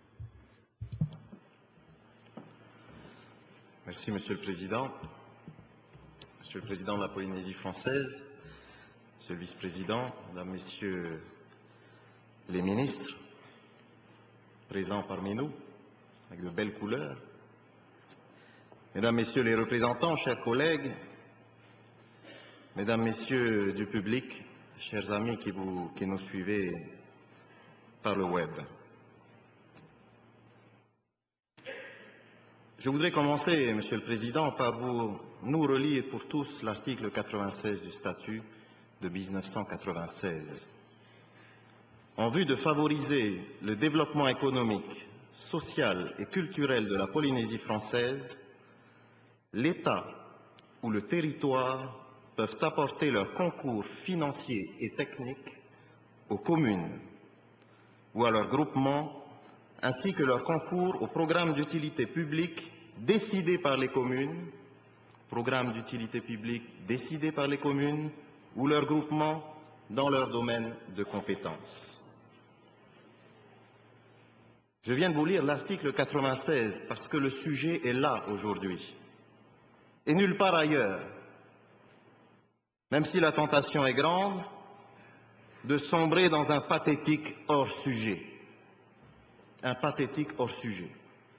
Merci, Monsieur le Président. Monsieur le Président de la Polynésie française, Monsieur le Vice-président, Mesdames, Messieurs les ministres, présents parmi nous, avec de belles couleurs, Mesdames, Messieurs les représentants, chers collègues, Mesdames, Messieurs du public, chers amis qui, vous, qui nous suivez par le web. Je voudrais commencer, Monsieur le Président, par vous, nous relire pour tous l'article quatre-vingt-seize du statut de mille neuf cent quatre-vingt-seize. En vue de favoriser le développement économique, social et culturel de la Polynésie française, l'État ou le territoire peuvent apporter leur concours financier et technique aux communes ou à leurs groupements, ainsi que leur concours aux programmes d'utilité publique décidés par les communes, programmes d'utilité publique décidés par les communes ou leurs groupements dans leur domaine de compétence. Je viens de vous lire l'article quatre-vingt-seize parce que le sujet est là aujourd'hui et nulle part ailleurs, même si la tentation est grande de sombrer dans un pathétique hors-sujet. Un pathétique hors-sujet.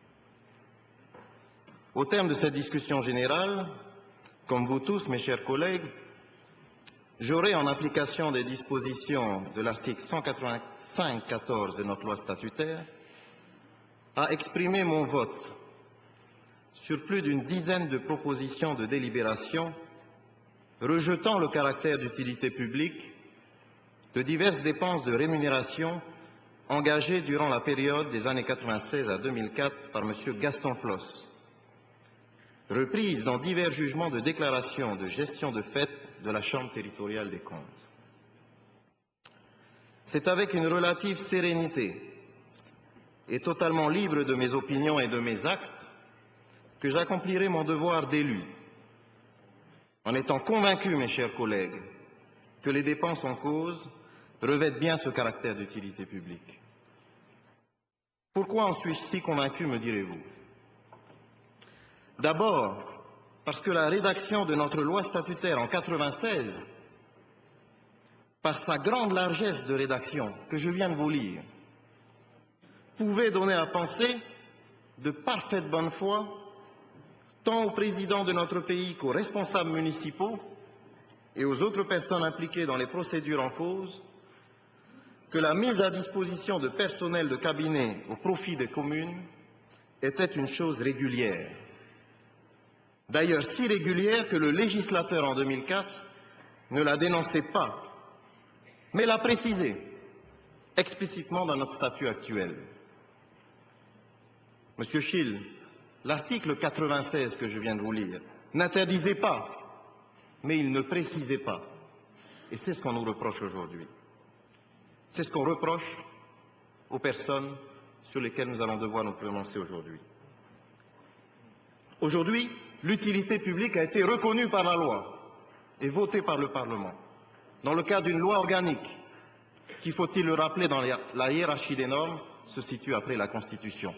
Au terme de cette discussion générale, comme vous tous, mes chers collègues, j'aurai, en application des dispositions de l'article cent quatre-vingt-cinq tiret quatorze de notre loi statutaire, à exprimer mon vote sur plus d'une dizaine de propositions de délibération rejetant le caractère d'utilité publique de diverses dépenses de rémunération engagées durant la période des années quatre-vingt-seize à deux mille quatre par M. Gaston Floss, reprises dans divers jugements de déclaration de gestion de fait de la Chambre territoriale des comptes. C'est avec une relative sérénité et totalement libre de mes opinions et de mes actes que j'accomplirai mon devoir d'élu, en étant convaincu, mes chers collègues, que les dépenses en cause revêtent bien ce caractère d'utilité publique. Pourquoi en suis-je si convaincu, me direz-vous? D'abord, parce que la rédaction de notre loi statutaire en quatre-vingt-seize, par sa grande largesse de rédaction que je viens de vous lire, pouvait donner à penser de parfaite bonne foi tant au président de notre pays qu'aux responsables municipaux et aux autres personnes impliquées dans les procédures en cause, que la mise à disposition de personnel de cabinet au profit des communes était une chose régulière. D'ailleurs si régulière que le législateur en deux mille quatre ne la dénonçait pas, mais l'a précisé explicitement dans notre statut actuel. Monsieur Schill, l'article quatre-vingt-seize que je viens de vous lire n'interdisait pas, mais il ne précisait pas. Et c'est ce qu'on nous reproche aujourd'hui. C'est ce qu'on reproche aux personnes sur lesquelles nous allons devoir nous prononcer aujourd'hui. Aujourd'hui, l'utilité publique a été reconnue par la loi et votée par le Parlement, dans le cadre d'une loi organique qui, faut-il le rappeler, dans la hiérarchie des normes, se situe après la Constitution.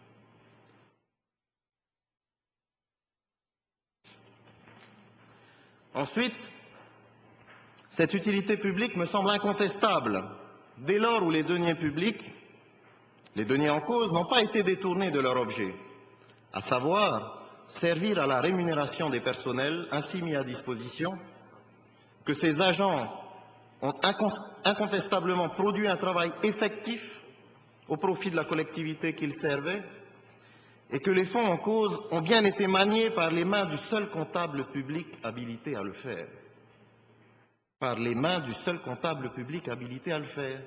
Ensuite, cette utilité publique me semble incontestable dès lors où les deniers publics, les deniers en cause, n'ont pas été détournés de leur objet, à savoir servir à la rémunération des personnels ainsi mis à disposition, que ces agents ont incontestablement produit un travail effectif au profit de la collectivité qu'ils servaient, et que les fonds en cause ont bien été maniés par les mains du seul comptable public habilité à le faire. Par les mains du seul comptable public habilité à le faire.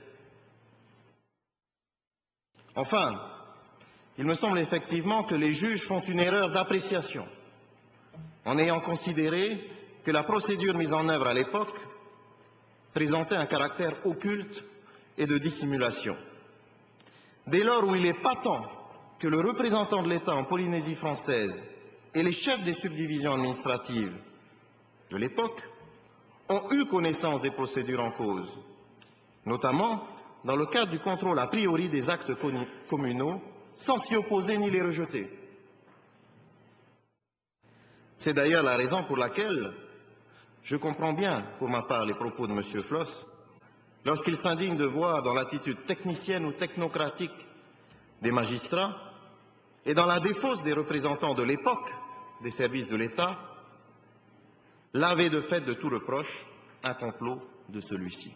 Enfin, il me semble effectivement que les juges font une erreur d'appréciation en ayant considéré que la procédure mise en œuvre à l'époque présentait un caractère occulte et de dissimulation. Dès lors où il est patent que le représentant de l'État en Polynésie française et les chefs des subdivisions administratives de l'époque ont eu connaissance des procédures en cause, notamment dans le cadre du contrôle a priori des actes communaux, sans s'y opposer ni les rejeter. C'est d'ailleurs la raison pour laquelle je comprends bien, pour ma part, les propos de M. Floss, lorsqu'il s'indigne de voir dans l'attitude technicienne ou technocratique des magistrats et dans la défausse des représentants de l'époque des services de l'État, laver de fait de tout reproche un complot de celui-ci.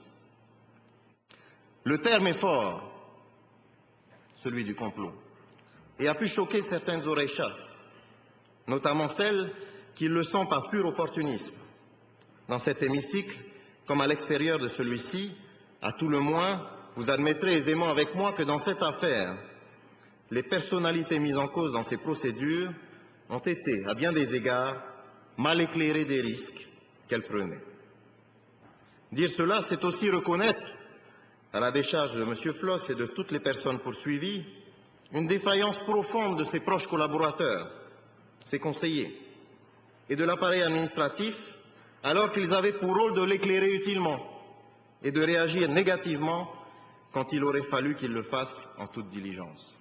Le terme est fort, celui du complot, et a pu choquer certaines oreilles chastes, notamment celles qui le sont par pur opportunisme. Dans cet hémicycle, comme à l'extérieur de celui-ci, à tout le moins, vous admettrez aisément avec moi que dans cette affaire, les personnalités mises en cause dans ces procédures ont été, à bien des égards, mal éclairées des risques qu'elles prenaient. Dire cela, c'est aussi reconnaître, à la décharge de M. Floss et de toutes les personnes poursuivies, une défaillance profonde de ses proches collaborateurs, ses conseillers, et de l'appareil administratif, alors qu'ils avaient pour rôle de l'éclairer utilement et de réagir négativement quand il aurait fallu qu'ils le fassent en toute diligence.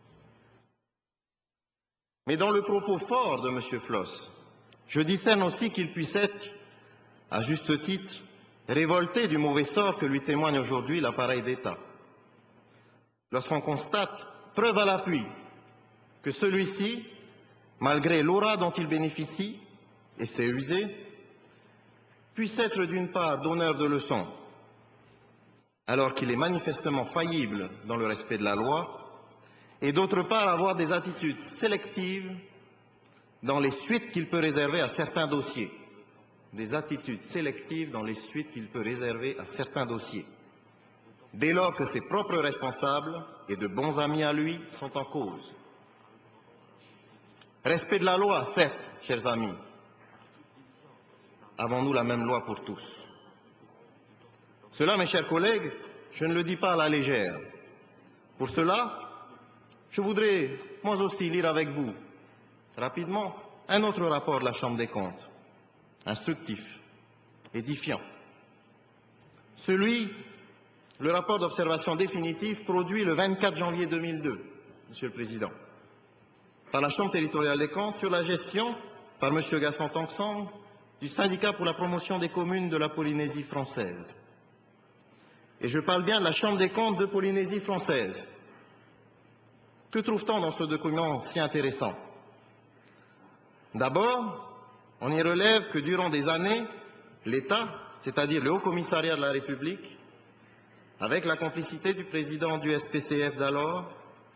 Mais dans le propos fort de M. Floss, je discerne aussi qu'il puisse être, à juste titre, révolté du mauvais sort que lui témoigne aujourd'hui l'appareil d'État. Lorsqu'on constate, preuve à l'appui, que celui-ci, malgré l'aura dont il bénéficie et s'est usé, puisse être d'une part donneur de leçons, alors qu'il est manifestement faillible dans le respect de la loi, et d'autre part avoir des attitudes sélectives dans les suites qu'il peut réserver à certains dossiers. Des attitudes sélectives dans les suites qu'il peut réserver à certains dossiers, dès lors que ses propres responsables et de bons amis à lui sont en cause. Respect de la loi, certes, chers amis. Avons-nous la même loi pour tous? Cela, mes chers collègues, je ne le dis pas à la légère. Pour cela, je voudrais, moi aussi, lire avec vous, rapidement, un autre rapport de la Chambre des comptes, instructif, édifiant. Celui, le rapport d'observation définitive produit le vingt-quatre janvier deux mille deux, Monsieur le Président, par la Chambre territoriale des comptes sur la gestion, par M. Gaston Tongson, du syndicat pour la promotion des communes de la Polynésie française. Et je parle bien de la Chambre des comptes de Polynésie française. Que trouve-t-on dans ce document si intéressant? D'abord, on y relève que durant des années, l'État, c'est-à-dire le Haut Commissariat de la République, avec la complicité du président du S P C F d'alors,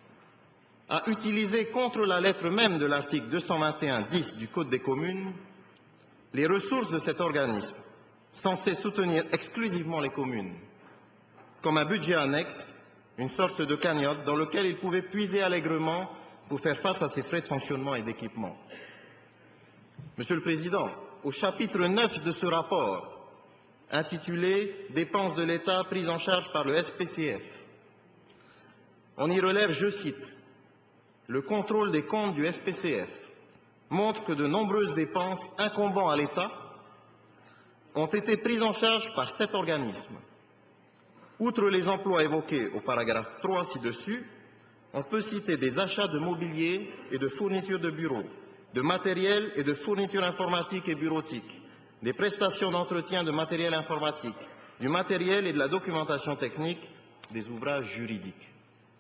a utilisé contre la lettre même de l'article deux cent vingt et un dix du Code des communes les ressources de cet organisme, censé soutenir exclusivement les communes, comme un budget annexe, une sorte de cagnotte dans lequel il pouvait puiser allègrement pour faire face à ses frais de fonctionnement et d'équipement. Monsieur le Président, au chapitre neuf de ce rapport, intitulé « Dépenses de l'État prises en charge par le S P C F », on y relève, je cite, « Le contrôle des comptes du S P C F montre que de nombreuses dépenses incombant à l'État ont été prises en charge par cet organisme. Outre les emplois évoqués au paragraphe trois ci-dessus, on peut citer des achats de mobilier et de fournitures de bureaux, de matériel et de fournitures informatiques et bureautiques, des prestations d'entretien de matériel informatique, du matériel et de la documentation technique, des ouvrages juridiques.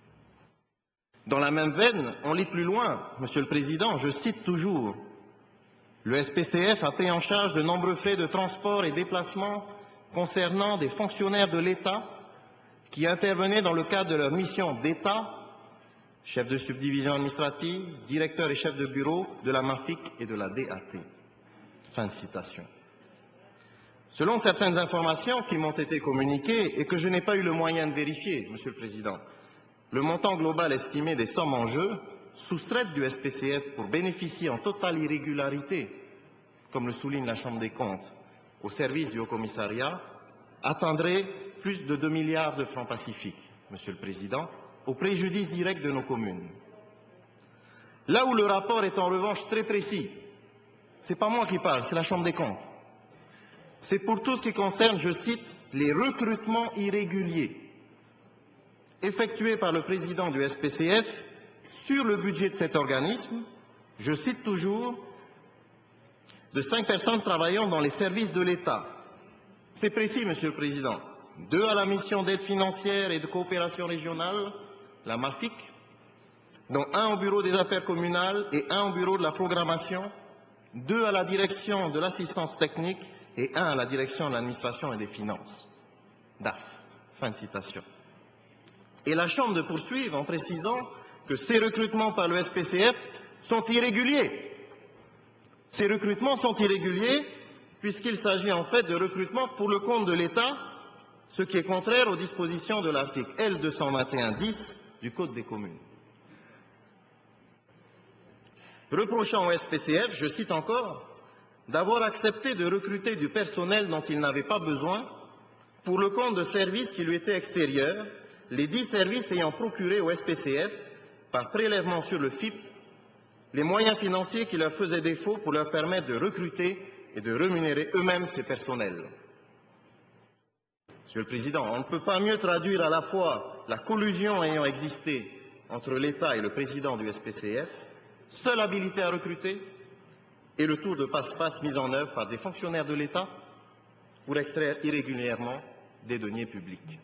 Dans la même veine, on lit plus loin, Monsieur le Président, je cite toujours, le S P C F a pris en charge de nombreux frais de transport et déplacement concernant des fonctionnaires de l'État qui intervenaient dans le cadre de leur mission d'État, chef de subdivision administrative, directeur et chef de bureau de la MAFIC et de la D A T. Fin de citation. Selon certaines informations qui m'ont été communiquées et que je n'ai pas eu le moyen de vérifier, Monsieur le Président, le montant global estimé des sommes en jeu, soustraites du S P C F pour bénéficier en totale irrégularité, comme le souligne la Chambre des comptes, au service du Haut-Commissariat, atteindrait plus de deux milliards de francs pacifiques, Monsieur le Président, au préjudice direct de nos communes. Là où le rapport est en revanche très précis, ce n'est pas moi qui parle, c'est la Chambre des comptes. c'est pour tout ce qui concerne, je cite, les recrutements irréguliers effectués par le président du S P C F sur le budget de cet organisme, je cite toujours, de cinq personnes travaillant dans les services de l'État. C'est précis, Monsieur le Président. Deux à la mission d'aide financière et de coopération régionale, la MAFIC, dont un au bureau des affaires communales et un au bureau de la programmation, deux à la direction de l'assistance technique et un à la direction de l'administration et des finances. D A F. Fin de citation. Et la Chambre de poursuivre en précisant que ces recrutements par le S P C F sont irréguliers. Ces recrutements sont irréguliers puisqu'il s'agit en fait de recrutements pour le compte de l'État, ce qui est contraire aux dispositions de l'article L deux cent vingt et un dix du Code des communes. Reprochant au S P C F, je cite encore, d'avoir accepté de recruter du personnel dont il n'avait pas besoin pour le compte de services qui lui étaient extérieurs, les dix services ayant procuré au S P C F, par prélèvement sur le F I P, les moyens financiers qui leur faisaient défaut pour leur permettre de recruter et de rémunérer eux-mêmes ces personnels. Monsieur le Président, on ne peut pas mieux traduire à la fois la collusion ayant existé entre l'État et le président du S P C F, seule habilité à recruter, et le tour de passe-passe mis en œuvre par des fonctionnaires de l'État pour extraire irrégulièrement des deniers publics.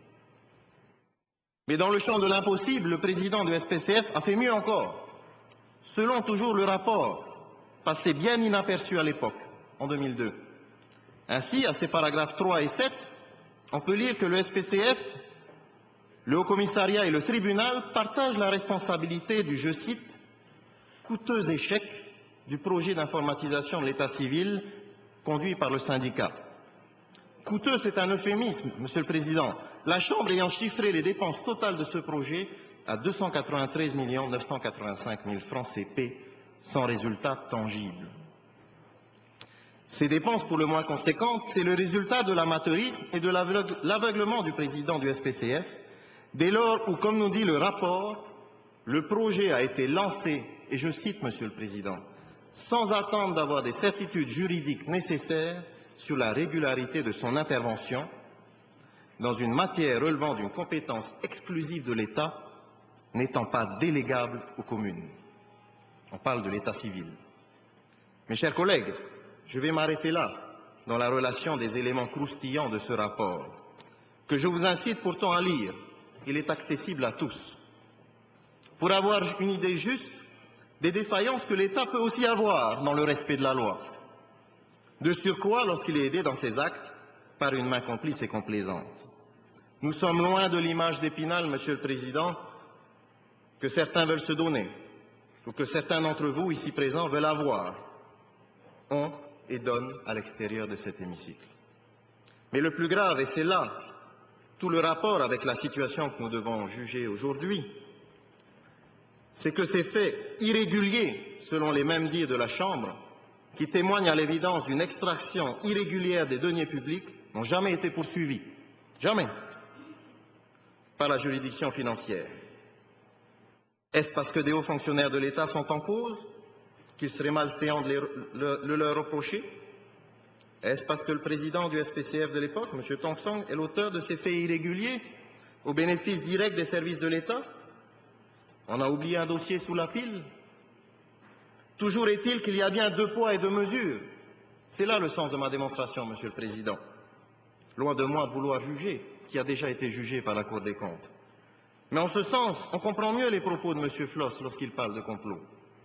Mais dans le champ de l'impossible, le président du S P C F a fait mieux encore. Selon toujours le rapport, passé bien inaperçu à l'époque, en deux mille deux. Ainsi, à ses paragraphes trois et sept, on peut lire que le S P C F, le Haut Commissariat et le tribunal partagent la responsabilité du, je cite, coûteux échec du projet d'informatisation de l'état civil conduit par le syndicat. Coûteux, c'est un euphémisme, Monsieur le Président, la Chambre ayant chiffré les dépenses totales de ce projet à deux cent quatre-vingt-treize millions neuf cent quatre-vingt-cinq mille francs C P, sans résultat tangible. Ces dépenses pour le moins conséquentes, c'est le résultat de l'amateurisme et de l'aveuglement du président du S P C F, dès lors où, comme nous dit le rapport, le projet a été lancé, et je cite, Monsieur le Président, sans attendre d'avoir des certitudes juridiques nécessaires sur la régularité de son intervention dans une matière relevant d'une compétence exclusive de l'État, n'étant pas délégable aux communes. On parle de l'état civil. Mes chers collègues, je vais m'arrêter là, dans la relation des éléments croustillants de ce rapport, que je vous incite pourtant à lire. Il est accessible à tous. Pour avoir une idée juste des défaillances que l'État peut aussi avoir dans le respect de la loi. De surcroît, lorsqu'il est aidé dans ses actes par une main complice et complaisante. Nous sommes loin de l'image d'Épinal, Monsieur le Président, que certains veulent se donner, ou que certains d'entre vous, ici présents, veulent avoir, ont et donnent à l'extérieur de cet hémicycle. Mais le plus grave, et c'est là tout le rapport avec la situation que nous devons juger aujourd'hui, c'est que ces faits irréguliers, selon les mêmes dires de la Chambre, qui témoignent à l'évidence d'une extraction irrégulière des deniers publics, n'ont jamais été poursuivis. Jamais. Par la juridiction financière. Est-ce parce que des hauts fonctionnaires de l'État sont en cause, qu'il serait malséant de le, le leur reprocher? Est-ce parce que le président du S P C F de l'époque, M. Thompson, est l'auteur de ces faits irréguliers au bénéfice direct des services de l'État? On a oublié un dossier sous la pile? Toujours est-il qu'il y a bien deux poids et deux mesures. C'est là le sens de ma démonstration, Monsieur le Président. Loin de moi vouloir juger ce qui a déjà été jugé par la Cour des comptes. Mais en ce sens, on comprend mieux les propos de M. Floss lorsqu'il parle de complot.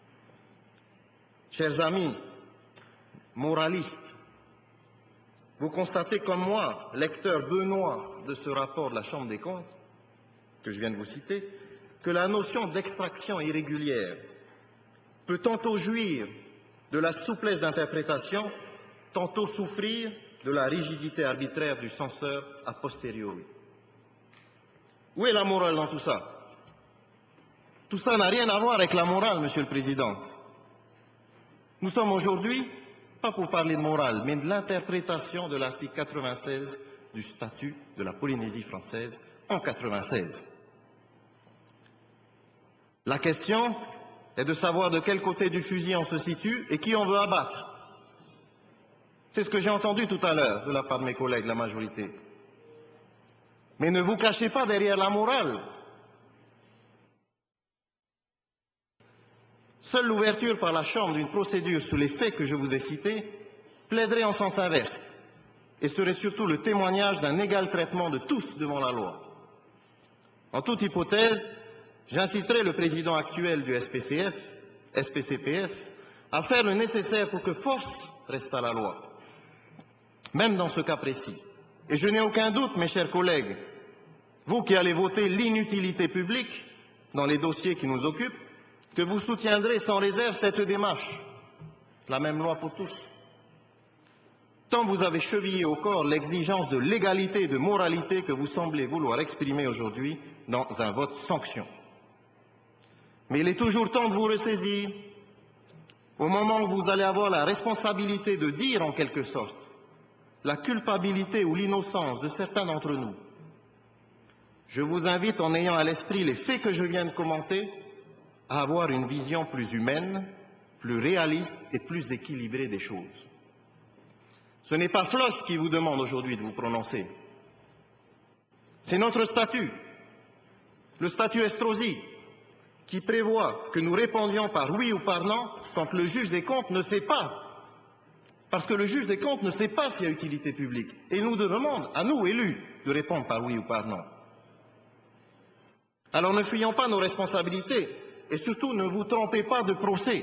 Chers amis, moralistes, vous constatez comme moi, lecteur benoît de ce rapport de la Chambre des comptes, que je viens de vous citer, que la notion d'extraction irrégulière peut tantôt jouir de la souplesse d'interprétation, tantôt souffrir de la rigidité arbitraire du censeur a posteriori. Où est la morale dans tout ça? Tout ça n'a rien à voir avec la morale, Monsieur le Président. Nous sommes aujourd'hui, pas pour parler de morale, mais de l'interprétation de l'article quatre-vingt-seize du statut de la Polynésie française en quatre-vingt-seize. La question est de savoir de quel côté du fusil on se situe et qui on veut abattre. C'est ce que j'ai entendu tout à l'heure de la part de mes collègues de la majorité. Mais ne vous cachez pas derrière la morale. Seule l'ouverture par la Chambre d'une procédure sur les faits que je vous ai cités plaiderait en sens inverse et serait surtout le témoignage d'un égal traitement de tous devant la loi. En toute hypothèse, j'inciterai le président actuel du S P C F, S P C P F à faire le nécessaire pour que force reste à la loi, même dans ce cas précis. Et je n'ai aucun doute, mes chers collègues, vous qui allez voter l'inutilité publique dans les dossiers qui nous occupent, que vous soutiendrez sans réserve cette démarche, la même loi pour tous. Tant vous avez chevillé au corps l'exigence de légalité et de moralité que vous semblez vouloir exprimer aujourd'hui dans un vote sanction. Mais il est toujours temps de vous ressaisir, au moment où vous allez avoir la responsabilité de dire en quelque sorte la culpabilité ou l'innocence de certains d'entre nous. Je vous invite, en ayant à l'esprit les faits que je viens de commenter, à avoir une vision plus humaine, plus réaliste et plus équilibrée des choses. Ce n'est pas Floss qui vous demande aujourd'hui de vous prononcer. C'est notre statut, le statut Estrosi, qui prévoit que nous répondions par oui ou par non quand le juge des comptes ne sait pas. Parce que le juge des comptes ne sait pas s'il y a utilité publique. Et il nous demande, à nous élus, de répondre par oui ou par non. Alors ne fuyons pas nos responsabilités et surtout ne vous trompez pas de procès.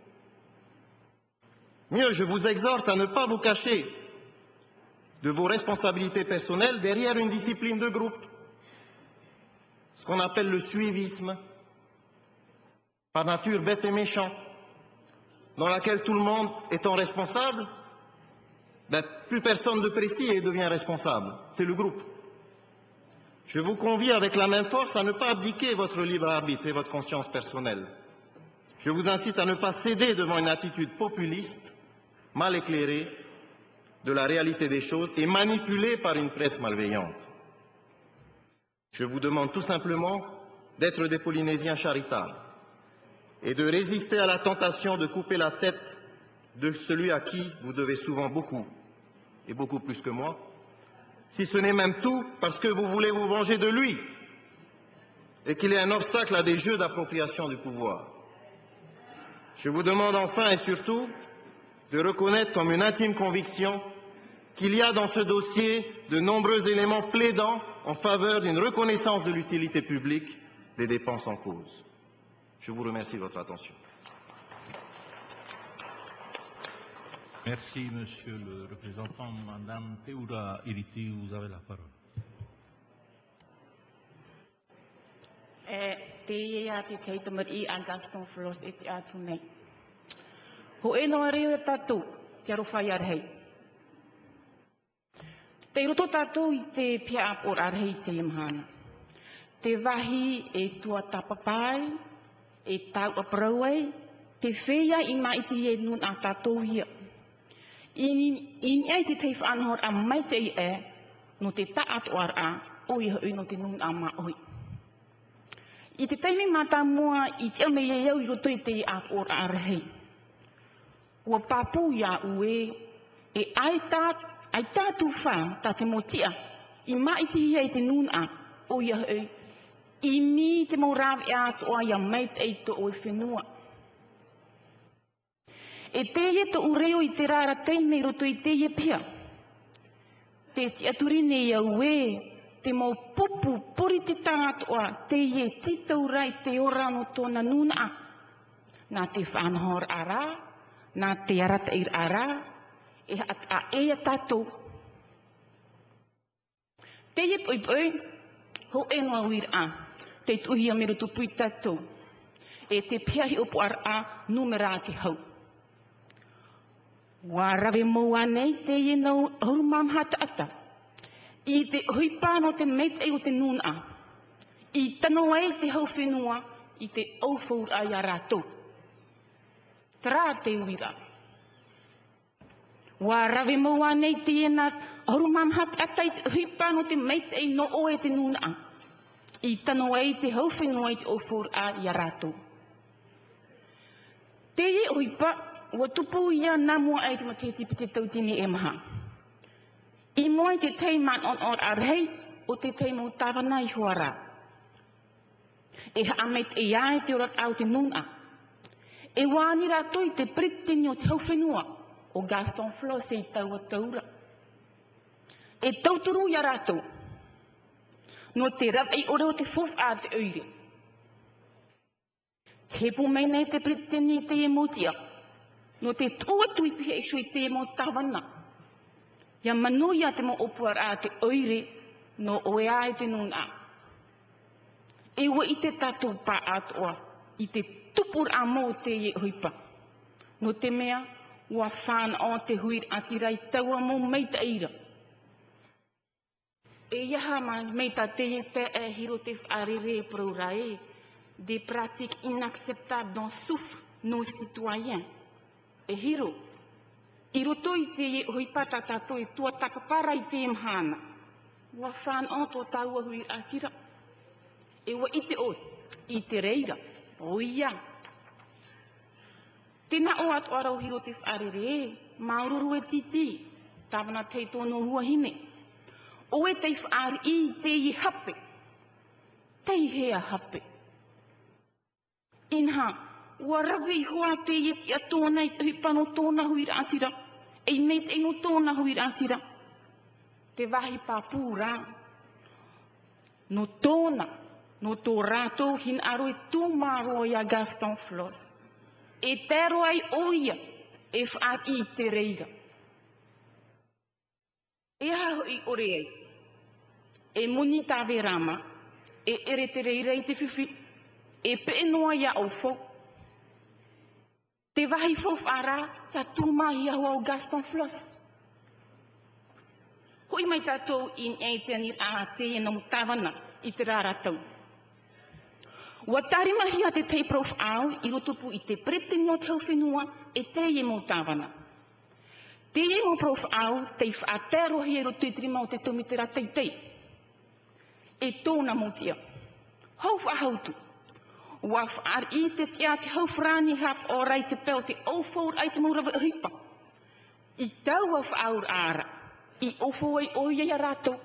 Mieux, je vous exhorte à ne pas vous cacher de vos responsabilités personnelles derrière une discipline de groupe, ce qu'on appelle le suivisme, par nature bête et méchant, dans laquelle tout le monde étant responsable, ben, plus personne de précis et devient responsable, c'est le groupe. Je vous convie avec la même force à ne pas abdiquer votre libre arbitre et votre conscience personnelle. Je vous incite à ne pas céder devant une attitude populiste, mal éclairée de la réalité des choses et manipulée par une presse malveillante. Je vous demande tout simplement d'être des Polynésiens charitables et de résister à la tentation de couper la tête de celui à qui vous devez souvent beaucoup, et beaucoup plus que moi, si ce n'est même tout parce que vous voulez vous venger de lui et qu'il est un obstacle à des jeux d'appropriation du pouvoir. Je vous demande enfin et surtout de reconnaître comme une intime conviction qu'il y a dans ce dossier de nombreux éléments plaidant en faveur d'une reconnaissance de l'utilité publique des dépenses en cause. Je vous remercie de votre attention. Merci, Monsieur le représentant. Madame Teura Iriti, vous avez la parole. Te ia te keitamar I a Gaston Floss e te atu nei. Ho e noa reo e tatu, te arowhai arhei. Te roto tatu I te pia apor arhei te imhana. Te wahi e tua tapapai, e tau aprauei, te whea I mai te e nun a tatu hia. I ai te te whanhor a mai te I e, no te taat oar a, o I hui no te nun a ma oi. I te teimi mata mua I te ame e iau I roto I te I a or arhei. Ua papu ia ue, e ai tātu wha ta te motia, I mai te hia I te nun a, o ia hui, I mi te morawe e ato o ia mai te eito o I whenua. E te ie to ureo I te rara teime roto I te ie pia. Te ti aturine ia ue, te mau pupu puri te tātoa, te ie titau rai te orano tōna nuna. Nā te whanhor ara, nā te arata ir ara, e a ea tātou. Te ie poi poi, ho e noa uir a, te tuhia mero tupui tātou. E te piahi opo ar a, numera ki hau. Wa rawe moa nei te ie nau hurumam hata ata. I te huipano te meit e o te nuna. I tano ai te hau whenua, I te aufur ai a rātou. Tra te uira. Wa rawe moa nei te ie nā hurumam hata ata I te huipano te meit e no o e te nuna. I tano ai te hau whenua I te aufur ai a rātou. Te ie huipa, ua tupu ia nā mua ai te mateti pe te tautini e maha. I moai te tei man on or arhei o te tei mo tawana i huara. E haamet e ai te orat au te nuna. E wāni rātou i te pritini o te hauwhenua o Gaston Floss e i taua taura. E tauturu ia rātou. No te rap ei ore o te fof a te oire. Te pu mei nei te pritini te e motia. No te tua tui pihe e sui te e mo tawana. Ia manu ia te mo opuar a te oire no oe ai te nuna. E ua i te tatou pa atoa, i te tupur a mō te e huipa. No te mea, ua whāna o te huir atirai taua mō meita eira. E iaha ma meita te e te e hiro te whaarere praurae, des pratiques inacceptables dont souffrent nos citoyens. E hiro, i roto i te e huipa tatato e tua takapara i te mhana. Ua whāna o tō taua huir atira. E ua i te oi, i te reira, o ia. Tēnā o atu arau hiro te whaarere, maururu e titi, tāwana tei tōno hua hine. O e tei whaari i te i hape, tei hea hape. Inha, ua rawe i hoa te i ti a tōna i te hipano tōna huir atira, e me te ino tōna huir atira. Te wahi pāpūra, no tōna, no tō rātou hin aro e tō maro i a Gaston Floss. E tero ai oia e whaat i te reira. E haho i ore ei. E muni tāwe rama, e ere te reira i te whiwhi, e pe noa ia au fo. Te wahi fof ara, ia tūmahi au au Gaston Floss. Hoi mai tātou i ei te anir a te e nau tāwana i te rāratau. Ua tarimahia te tei prof au i rotupu i te pretini o te hauwhenua e te e mo tāwana. Te e mo prof au te whaatero he rotu i trima o te tumitera teitei. E tōna motia. Hau whahautu. Ua whaar i te tia te haufrani hap o rai te peo te ofour ai te maurawa hipa. I tau au whaaur ara. I ofo ai oia ia rātou.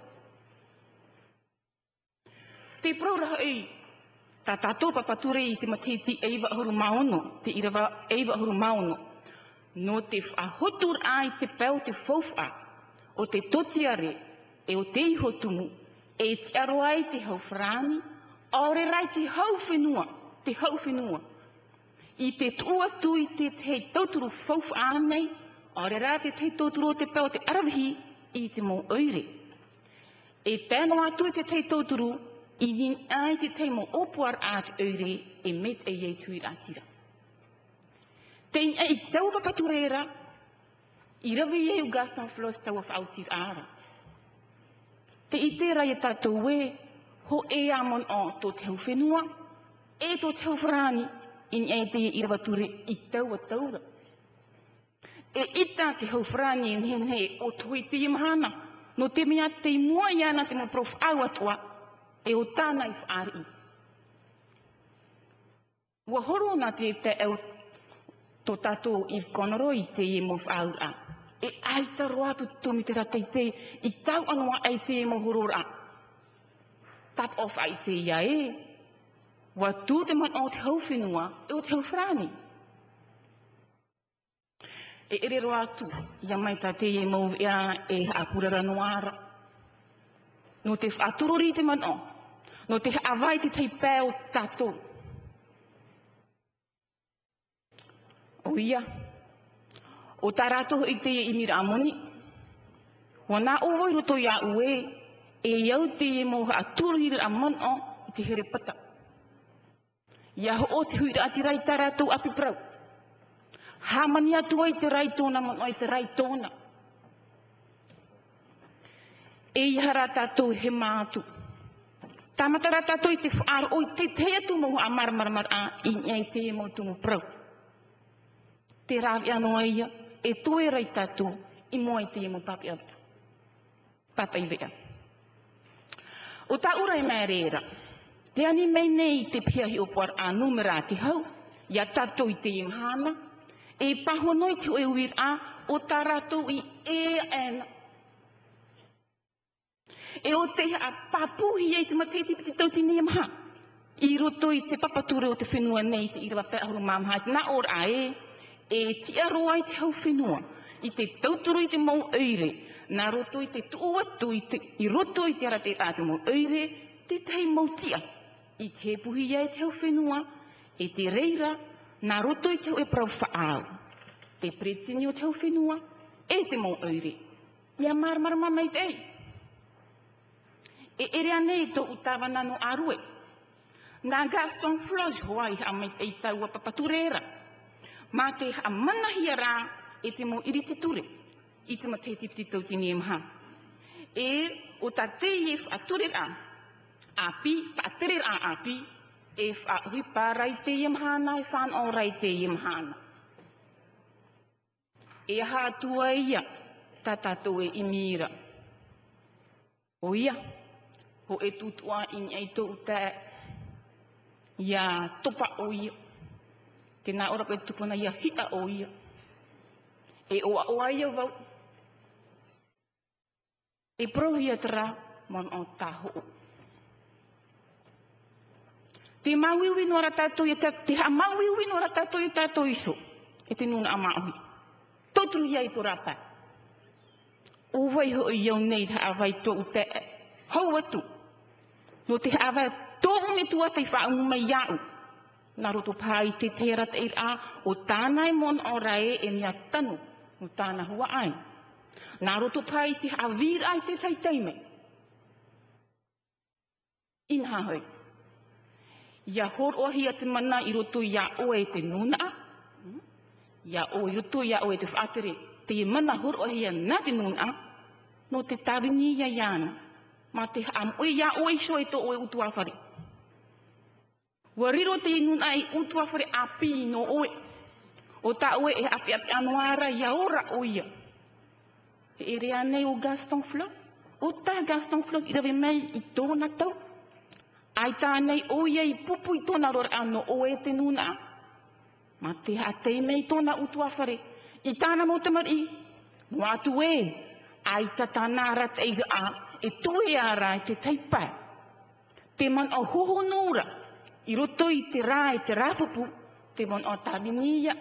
Te prauraha ei. Tā tātou papature i te matiti eiwa ahuru maono, te irawa eiwa ahuru maono. No te whahotur ai te peo te faufa, o te totiare, e o te ihotumu, e te aro ai te haufrani, aore rai te hauwhenua, te hauwhenua. I te tua tui te te tauturu faufa anei, aore rai te te tauturu o te peo te arawahi, i te mō oire. E tēno atu te te tauturu, i nin ai te te mō opuar āt oire e met e iei tui rātira. Tein e i tau papaturera, i rawi e u Gaston Floss tau a whautir ara. Te i tērā e tātou e, ho e amon o tō te hauwhenua, e tō te hauwhrani, in e te i rawature i tau a taura. E ita te hauwhrani in hen he o tui te imahana, no te mea te mua iana te mo prof au atua, e o tāna i whaari. Ua horo na te te au tō tātou i konoro i te e mo whaura. E ai taro atu tōmi te ratei te, i tau anua ai te e mo horora. Tap off ai te ia e. Ua tū te man o te hauwhenua, e o te hauwhrani. E ere ro atu, ia mai tā te e mo ia e apurara noara. No te whaaturori te man o. No te awai te tei pēo tātou. O ia. O tā rātou i te i mira amoni. Wa nā owoi roto ia ue. E iau te e mo haaturori a man o i te here pata. Ia ho o te huira ati rai tā rātou api prau. Hamani atu ai te rai tōna man o i te rai tōna. E ihara tātou he mātu. Tāmatara tātou i te whaar o i te te atu mo a marmarmar a i ngai te e mo tumu prau. Te rāwi anoa ia, e toe rai tātou i moa i te e mo papi au. Papa i wea. O tā ura e mai reera, te ani mei nei te piahi o puar a numera te hau, ia tātou i te imhana, E pahonoi te oe wir a o taratou i e ena. E o te a papuhi e te mateti piti tau tini maha. I roto i te papature o te whenua nei te ira pe ahuru mamha. Nā ora ae, e ti aroa i te hau whenua. I te tauturu i te mau eire. Nā roto i te tuatu i te i roto i te ara te āte mau eire, te tei mau tia. I te puhi i te hau whenua, e te reira, nā roto i te hau e prau whaau. Te pretini o te hau whenua, e te mau eire. Mea marmarama mai te ei. E ere anei tō utawana no arue. Nā Gaston Floss hoai ha mai te tau a papaturera. Mā te ha manahia rā e te mo iri te ture. I te mateti piti tau tini e maha. E o ta te e whaature rā. Api, whaatere rā api. E whaahui pārai te e mahana e whaan orai te e mahana. E hātua ia ta tātou e imira. O ia, ho e tutua in ei tō te ia topa o ia. Te nā ora pe tupuna ia hita o ia. E oa oa ia wau. E prohi atara mon o taho. Te mauiwi no ara tātou i tātou, te ha mauiwi no ara tātou i tātou iso. E te nuna a maui. Totru ia i tō rapa. O wai ho i au nei te awai tō te hau atu. No te awai tō ume tua te whaungu mai iau. Nā roto pai te tera te ira o tānai mon o rae e mea tanu o tāna hua ai. Nā roto pai te awira ai te taiteime. Inha hoi. Ia hor ohi a te mana i roto ia oe te nuna. Ia o i roto ia oe te whaatere. Te i mana hor ohi a nā te nuna. No te tawini ia iana. Ma te am oe ia oe shoe to oe utu awhare. Wariro te nuna i utu awhare api no oe. O ta oe e api api anuara ia ora oia. E rea nei o Gaston Floss. O ta Gaston Floss i rawe mai i tōna tau. Ai tā nei oia i pupu i tōna rora ano oe te nuna. Ma te hatei mei tōna utu awhare. I tāna mo te mari. No atu e. Ai ta tāna rat e a. E tue ara e te teipai. Te man o hoho nura. I roto i te rā e te rāpupu. Te man o tāminia.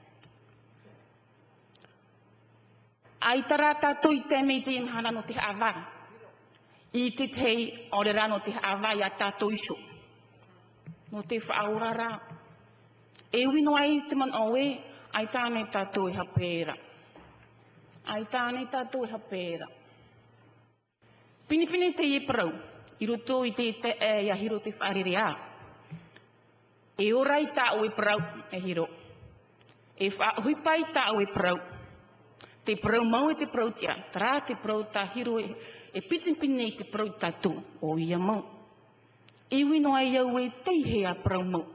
Ai ta rā tātou i te mei te imhana no te awai. I te tei ore rā no te awai a tātou iso. No te whaura rā. E wino ai te man oe. Ai tāne tātou i hapera. Ai tāne tātou i hapera. Pini pini te e parau. I roto i te te e ia hiro te whaarere a. E orai tā o e parau e hiro. E whaahui pai tā o e parau. Te parau mau e te parau tia. Tara te parau tā hiro e, e pitin pini te parau tātou. O ia mau. I wino ai au e teihe a parau mau.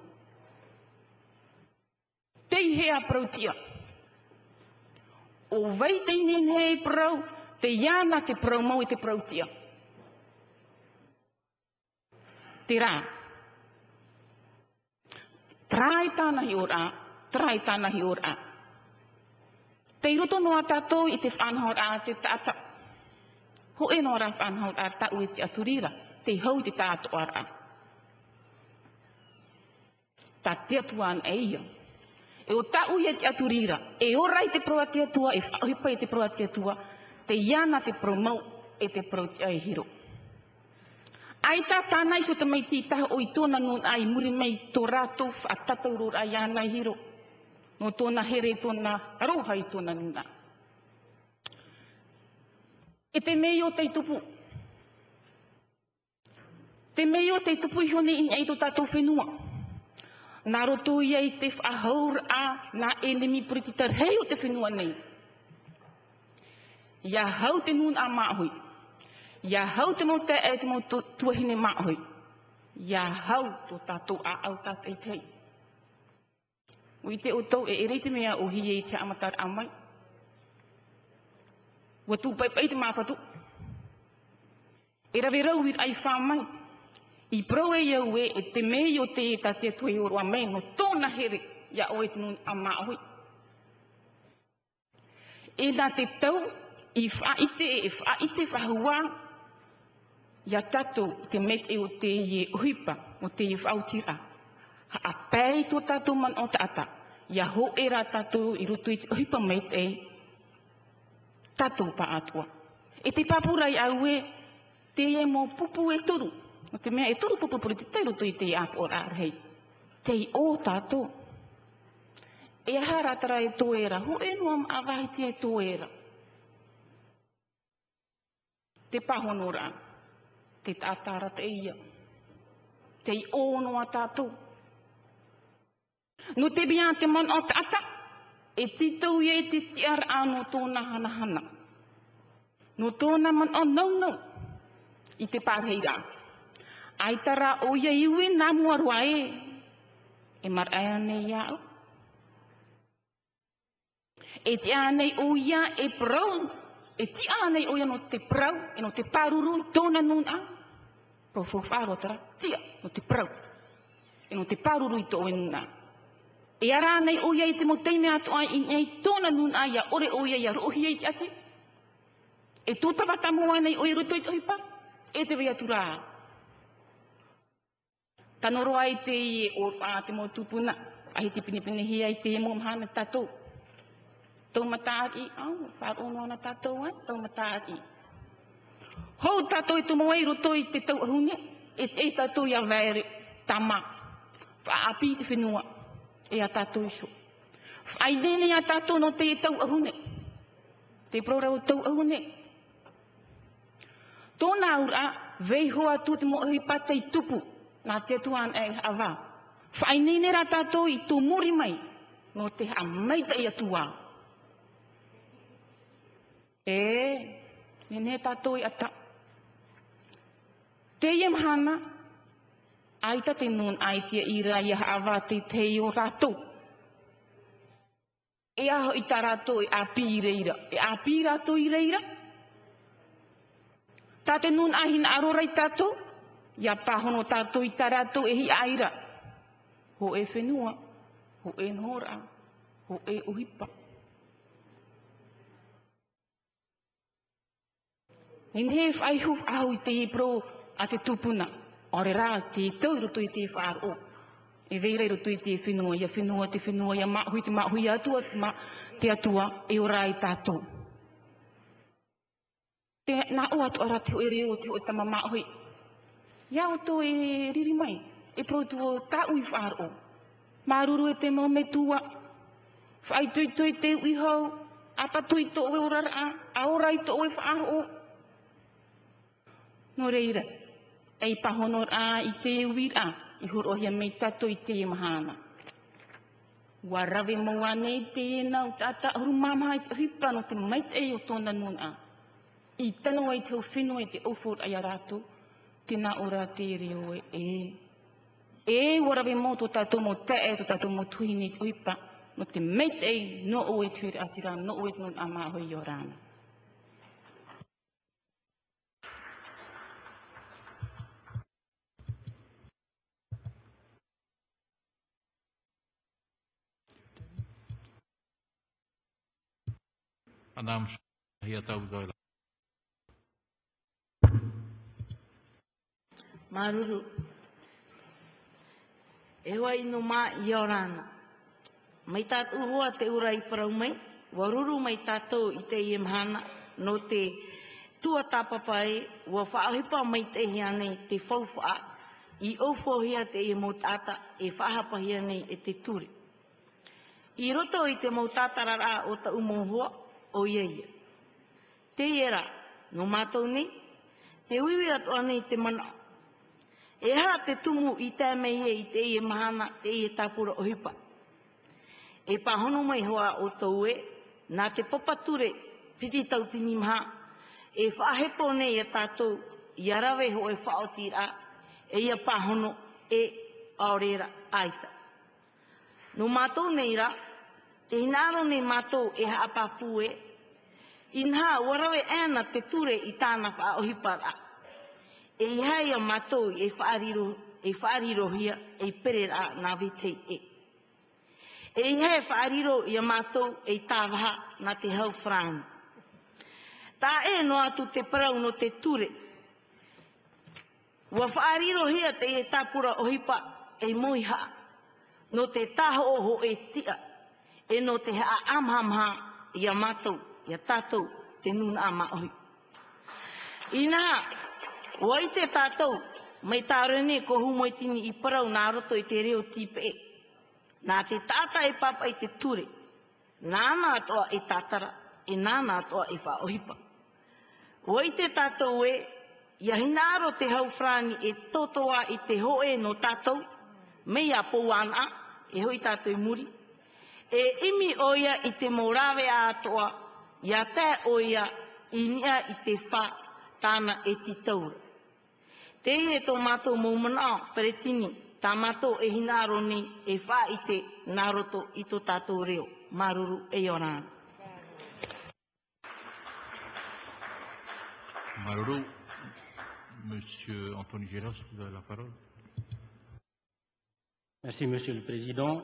Teihe a parau tia. O vai te nen he parau. Te iana te parau mau e te parau tia. Te rā. Trai tāna hi ora, trai tāna hi ora. Te roto noa tātou i te whanhaur a te tāta. Ho e noa rā whanhaur a tāu e te aturira, te hau te tātou ara. Tā te atuan e ia. E o tāu i te aturira, e orai te proa te atua, e whahipa e te proa te atua, te iana te promau e te proa te ai hiro. Ai tā tāna iso te mai tītaha o i tōna nun ai muri mei tō rātou a tataurur ai ānai hiro. No tōna here tōna aroha i tōna nuna. E te mei o te tupu. Te mei o te tupu i hone i ei tō tātou whenua. Nā roto i ei te whahaur a nā enemi puriti tarhei o te whenua nei. Ia hau te nun a māhui. Ia hau te mo te e te mo tuahine māhui. Ia hau tō tātou a au tātei tei. Ui te o tau e ere te mea o hi e te amatar amai. Wa tū pai pai te māwhatu. E rawe rau ir ai whāmai. I prau e iau e e te mei o te e tatia tuhi oroa mei no tōna here ia o e te mun a māhui. e nā te tau i whaite e whaite whahua ia tātou te mete o te ie uhipa o te ie whautira. Ha a pēi tō tātou man o tāta. Ia ho e rā tātou i roto i te uhipa mete e tātou pa atua. E te papurai au e te e mō pupu e toru. O te mea e toru pupu puri te teiru tui te apu o rārhei. Te i o tātou. E aha rātara e tō era. Ho e noam a wahi te e tō era. Te pahono rā. Te tātara te ia. Te i o noa tātou. No te bia te man o tāta. E titau i e te tiara ano tōna hana hana. No tōna man o nau nau. I te pārheira. Ai tara o ia iwi nā muarua e. E mar aia nei au. E te anei o ia e prau. E ti anei o ia no te prau. E no te paruru i tōna nun a. Pro fōwhāro tara. Tia no te prau. E no te paruru i tō e nun a. E ara nei o ia i te moteime atu ai i nei tōna nun a ia ore o ia ia rohi ai te ati. E tō tawata mua nei o i roto i te hipa. E te rea tura. Tanoro ai te i o a te mo tupuna. Ahi te pinipini hi ai te mo mhana tātou. Tau mataari au, wharono ana tātou ai, tau mataari. Hou tātou i tumo ai roto i te tau ahune, e te e tātou ia vēre tama. Whaapi te whenua, e a tātou iso. Whai nene a tātou no te e tau ahune. Te prorau tau ahune. Tōna ura, vei hoa tu te mo ahi pata i tupu, nā te tuan e hawa. Whai nene ra tātou i tō muri mai, no te ha maita i atua. E, nene tātou i ata. Te iam hana, aita te nun aitia i rai a hawa te te o rātou. E aho i tā rātou i api i reira. E api i rātou i reira. Tā te nun ahina arora i tātou. Ia pahono tātou i tā rātou e hi aira. Ho e whenua, ho e nhora, ho e uhipa. Nene whai huf au i te pro a te tupuna. Ore rā, te tau i roto i te whāro. E veira i roto i te whenua, ia whenua, te whenua, ia mahui, te mahui atua, te, ma, te atua, e ora i tātou. Te nā o atu ara te o e reo, te o e tama mahui. Ia o tō e riri mai, e pro tu o tāu i whāro. Māruru e te mau me tua. Whai tui tui te ui hau, apa tui tō e orara, a ora i tō e whāro. No reira, ei pahono rā i te uira, i horohia mei tato i te mahana. Wa rawe maua nei te nau tata huru mama i te hipa no te maite e o tōna nuna. I tano ai te whenua i te ofur ai a rātou, tēnā ora te reo e e. E wa rawe mō tō tato mō te e tō tato mō tuhi nei te hipa, no te maite e no o e tuiri atira, no o e tōna ama hoi o rāna. Madame Hiataudoila. Maruru. E hoa ino mā i orana. Mai tātou hoa te ura i parau mai. Waruru mai tātou i te i mhana. No te tua tāpapa e. Wa whaahipa mai te hia nei te whauwha. I auwhohia te i mō tāta. E whahapahia nei e te turi. I roto i te mō tātarara o ta umohua. O iaia. Te iera, no mātou ni, te uiwi atua nei te mana. E ha te tumu i te mei e i te ie mahana, te ie tāpura o hipa. E pahono mai hoa o tau e, nā te papature, piti tau tini maha, e whaahepo nei a tātou, i arawe ho e whaotira, e ia pahono e aorera aita. No mātou nei ra, te hinaro nei mātou e haapapu e, inha warawe ena te ture i tāna whaohipara. E ihai a mātou e whaariro, e whaariro hia, e perera nā vitei e. E he whaariro i a mātou e tāwaha nā te hau whrāngu. Tā e no atu te parau no te ture. Wa whaariro hea te e tāpura o hipa e moiha. No te taho oho e tia. E no te haa amhamha i a mātou, i a tātou te nuna ama ohi. Ina, wai te tātou, mai tārene ko humoi tini i parau nā roto i te reo tipe e. Nā te tāta e papa i te ture. Nāna atoa e tātara, e nāna atoa e whaohipa. Wai te tātou e, ia hinaro te hau whrani e totoa i te hoe no tātou, mei a pouana, e hoi tātou i muri. E imi oia i te morawe atoa, ia te oia i nia i te wha tāna e ti taura. Te e tō mātou maumana, pere tini, tā mātou e hinaro ni e wha i te naroto i tō tātou reo. Maruru e Yorana. Maruru, Monsieur Anthony Gélos, vous avez la parole. Merci, Monsieur le Président.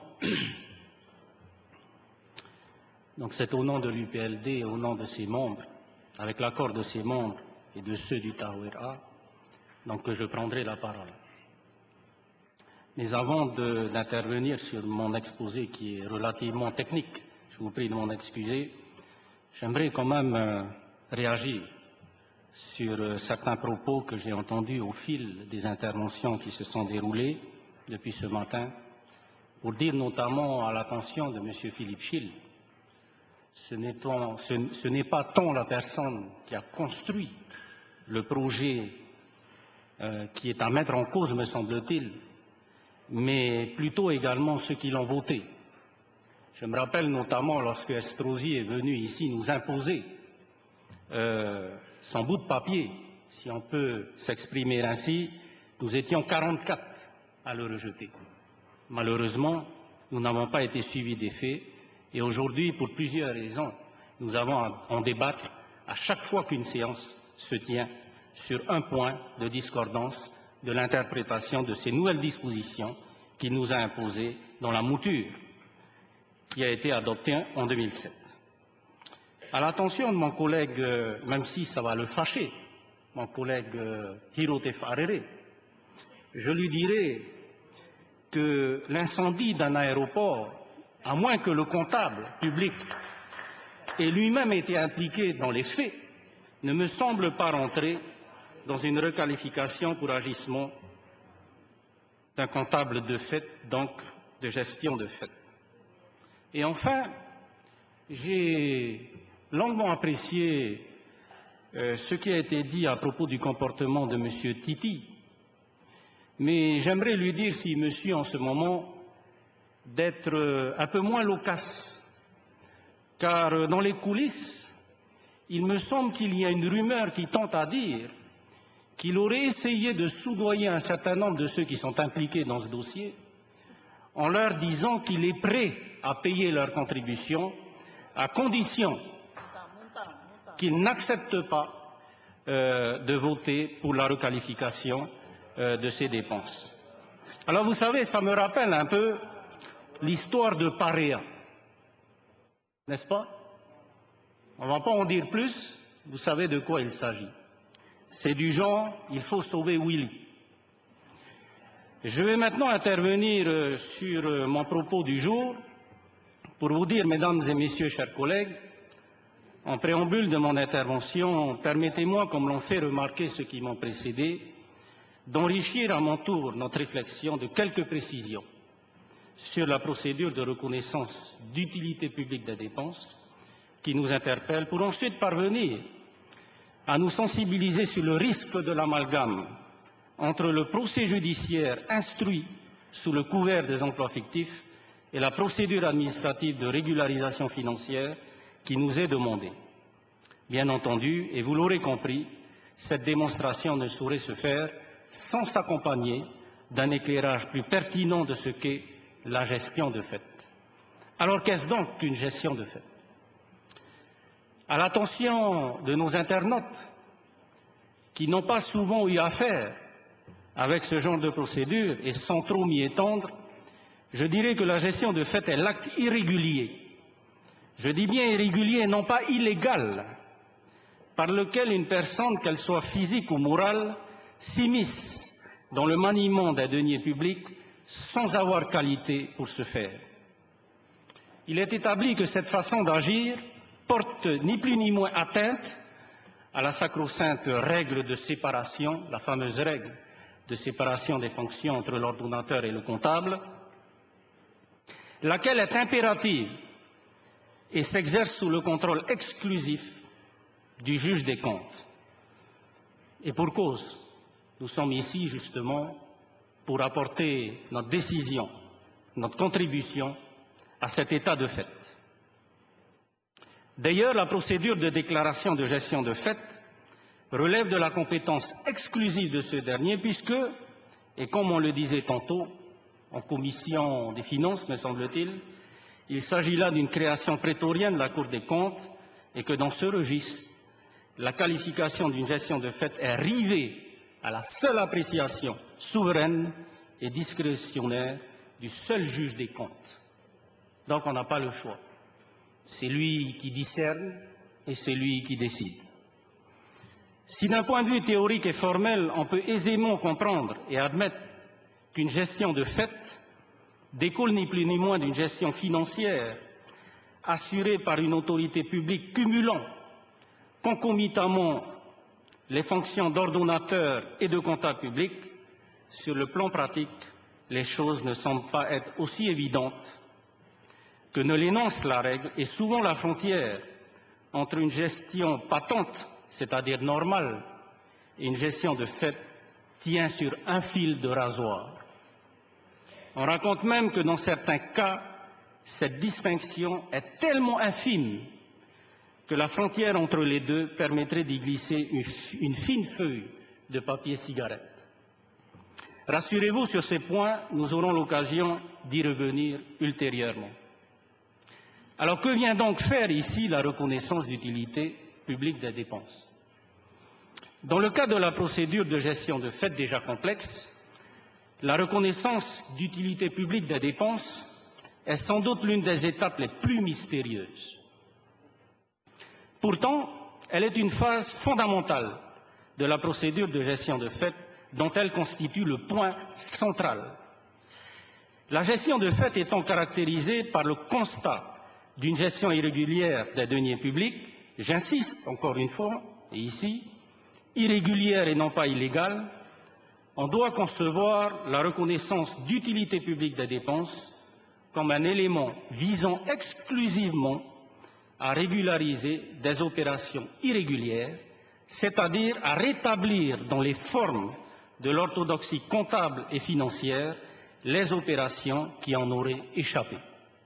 Donc c'est au nom de l'U P L D et au nom de ses membres, avec l'accord de ses membres et de ceux du Taouera, donc que je prendrai la parole. Mais avant d'intervenir sur mon exposé qui est relativement technique, je vous prie de m'en excuser, j'aimerais quand même euh, réagir sur euh, certains propos que j'ai entendus au fil des interventions qui se sont déroulées depuis ce matin, pour dire notamment à l'attention de M. Philippe Schill, ce n'est pas tant la personne qui a construit le projet euh, qui est à mettre en cause, me semble-t-il, mais plutôt également ceux qui l'ont voté. Je me rappelle notamment lorsque Estrosi est venu ici nous imposer euh, son bout de papier, si on peut s'exprimer ainsi, nous étions quarante-quatre à le rejeter. Malheureusement, nous n'avons pas été suivis des faits et aujourd'hui, pour plusieurs raisons, nous avons à en débattre à chaque fois qu'une séance se tient sur un point de discordance de l'interprétation de ces nouvelles dispositions qu'il nous a imposées dans la mouture qui a été adoptée en deux mille sept. À l'attention de mon collègue, euh, même si ça va le fâcher, mon collègue euh, Hirote Farere, je lui dirai que l'incendie d'un aéroport, à moins que le comptable public ait lui-même été impliqué dans les faits, ne me semble pas rentrer dans une requalification pour agissement d'un comptable de fait, donc de gestion de fait. Et enfin, j'ai longuement apprécié euh, ce qui a été dit à propos du comportement de M. Titi, mais j'aimerais lui dire s'il me suit en ce moment d'être euh, un peu moins loquace, car euh, dans les coulisses, il me semble qu'il y a une rumeur qui tente à dire qu'il aurait essayé de soudoyer un certain nombre de ceux qui sont impliqués dans ce dossier en leur disant qu'il est prêt à payer leur contribution à condition qu'ils n'acceptent pas euh, de voter pour la requalification euh, de ces dépenses. Alors vous savez, ça me rappelle un peu l'histoire de Parea, n'est-ce pas? On ne va pas en dire plus, vous savez de quoi il s'agit. C'est du genre, il faut sauver Willy. Je vais maintenant intervenir sur mon propos du jour pour vous dire, mesdames et messieurs, chers collègues, en préambule de mon intervention, permettez-moi, comme l'ont fait remarquer ceux qui m'ont précédé, d'enrichir à mon tour notre réflexion de quelques précisions sur la procédure de reconnaissance d'utilité publique des dépenses qui nous interpelle, pour ensuite parvenir à nous sensibiliser sur le risque de l'amalgame entre le procès judiciaire instruit sous le couvert des emplois fictifs et la procédure administrative de régularisation financière qui nous est demandée. Bien entendu, et vous l'aurez compris, cette démonstration ne saurait se faire sans s'accompagner d'un éclairage plus pertinent de ce qu'est la gestion de fait. Alors qu'est-ce donc qu'une gestion de fait? À l'attention de nos internautes qui n'ont pas souvent eu affaire avec ce genre de procédure et sans trop m'y étendre, je dirais que la gestion de fait est l'acte irrégulier. Je dis bien irrégulier et non pas illégal, par lequel une personne, qu'elle soit physique ou morale, s'immisce dans le maniement des deniers publics sans avoir qualité pour ce faire. Il est établi que cette façon d'agir porte ni plus ni moins atteinte à la sacro-sainte règle de séparation, la fameuse règle de séparation des fonctions entre l'ordonnateur et le comptable, laquelle est impérative et s'exerce sous le contrôle exclusif du juge des comptes. Et pour cause, nous sommes ici justement pour apporter notre décision, notre contribution à cet état de fait. D'ailleurs, la procédure de déclaration de gestion de fait relève de la compétence exclusive de ce dernier puisque, et comme on le disait tantôt, en commission des finances, me semble-t-il, il s'agit là d'une création prétorienne de la Cour des comptes et que dans ce registre, la qualification d'une gestion de fait est rivée à la seule appréciation souveraine et discrétionnaire du seul juge des comptes. Donc on n'a pas le choix. C'est lui qui discerne et c'est lui qui décide. Si d'un point de vue théorique et formel, on peut aisément comprendre et admettre qu'une gestion de fait découle ni plus ni moins d'une gestion financière assurée par une autorité publique cumulant concomitamment les fonctions d'ordonnateur et de comptable public, sur le plan pratique, les choses ne semblent pas être aussi évidentes que ne l'énonce la règle et souvent la frontière entre une gestion patente, c'est-à-dire normale, et une gestion de fait tient sur un fil de rasoir. On raconte même que dans certains cas, cette distinction est tellement infime que la frontière entre les deux permettrait d'y glisser une, une fine feuille de papier cigarette. Rassurez-vous, sur ces points, nous aurons l'occasion d'y revenir ultérieurement. Alors que vient donc faire ici la reconnaissance d'utilité publique des dépenses? Dans le cas de la procédure de gestion de fait déjà complexe, la reconnaissance d'utilité publique des dépenses est sans doute l'une des étapes les plus mystérieuses. Pourtant, elle est une phase fondamentale de la procédure de gestion de fait dont elle constitue le point central. La gestion de fait étant caractérisée par le constat d'une gestion irrégulière des deniers publics, j'insiste encore une fois, et ici, irrégulière et non pas illégale, on doit concevoir la reconnaissance d'utilité publique des dépenses comme un élément visant exclusivement à régulariser des opérations irrégulières, c'est-à-dire à rétablir dans les formes de l'orthodoxie comptable et financière les opérations qui en auraient échappé.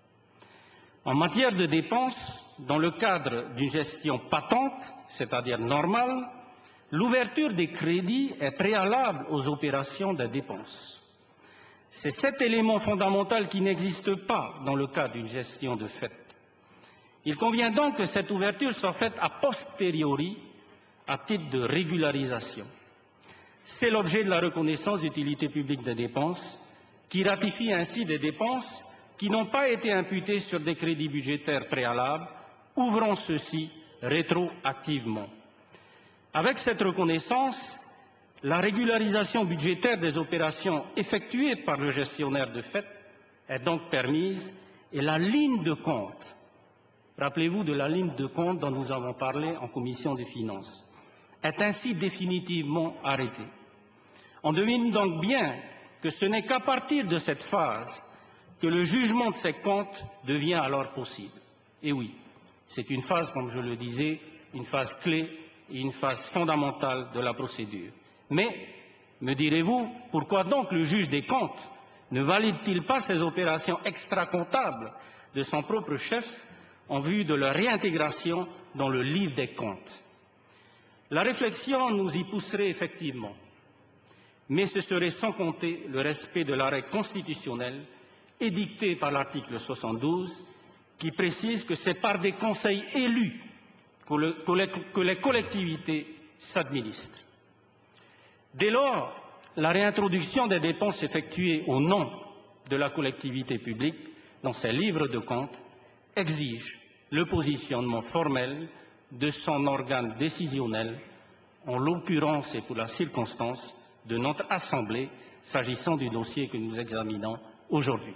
En matière de dépenses, dans le cadre d'une gestion patente, c'est-à-dire normale, l'ouverture des crédits est préalable aux opérations de dépenses. C'est cet élément fondamental qui n'existe pas dans le cas d'une gestion de fait. Il convient donc que cette ouverture soit faite a posteriori, à titre de régularisation. C'est l'objet de la reconnaissance d'utilité publique des dépenses, qui ratifie ainsi des dépenses qui n'ont pas été imputées sur des crédits budgétaires préalables, ouvrant ceux-ci rétroactivement. Avec cette reconnaissance, la régularisation budgétaire des opérations effectuées par le gestionnaire de fait est donc permise et la ligne de compte, rappelez-vous de la ligne de compte dont nous avons parlé en commission des finances, est ainsi définitivement arrêtée. On devine donc bien que ce n'est qu'à partir de cette phase que le jugement de ces comptes devient alors possible. Et oui, c'est une phase, comme je le disais, une phase clé et une phase fondamentale de la procédure. Mais, me direz-vous, pourquoi donc le juge des comptes ne valide-t-il pas ces opérations extra-comptables de son propre chef en vue de leur réintégration dans le livre des comptes? La réflexion nous y pousserait effectivement, mais ce serait sans compter le respect de l'arrêt constitutionnel édicté par l'article soixante-douze, qui précise que c'est par des conseils élus que, le, que, les, que les collectivités s'administrent. Dès lors, la réintroduction des dépenses effectuées au nom de la collectivité publique, dans ses livres de compte, exige le positionnement formel de son organe décisionnel, en l'occurrence et pour la circonstance de notre Assemblée, s'agissant du dossier que nous examinons aujourd'hui.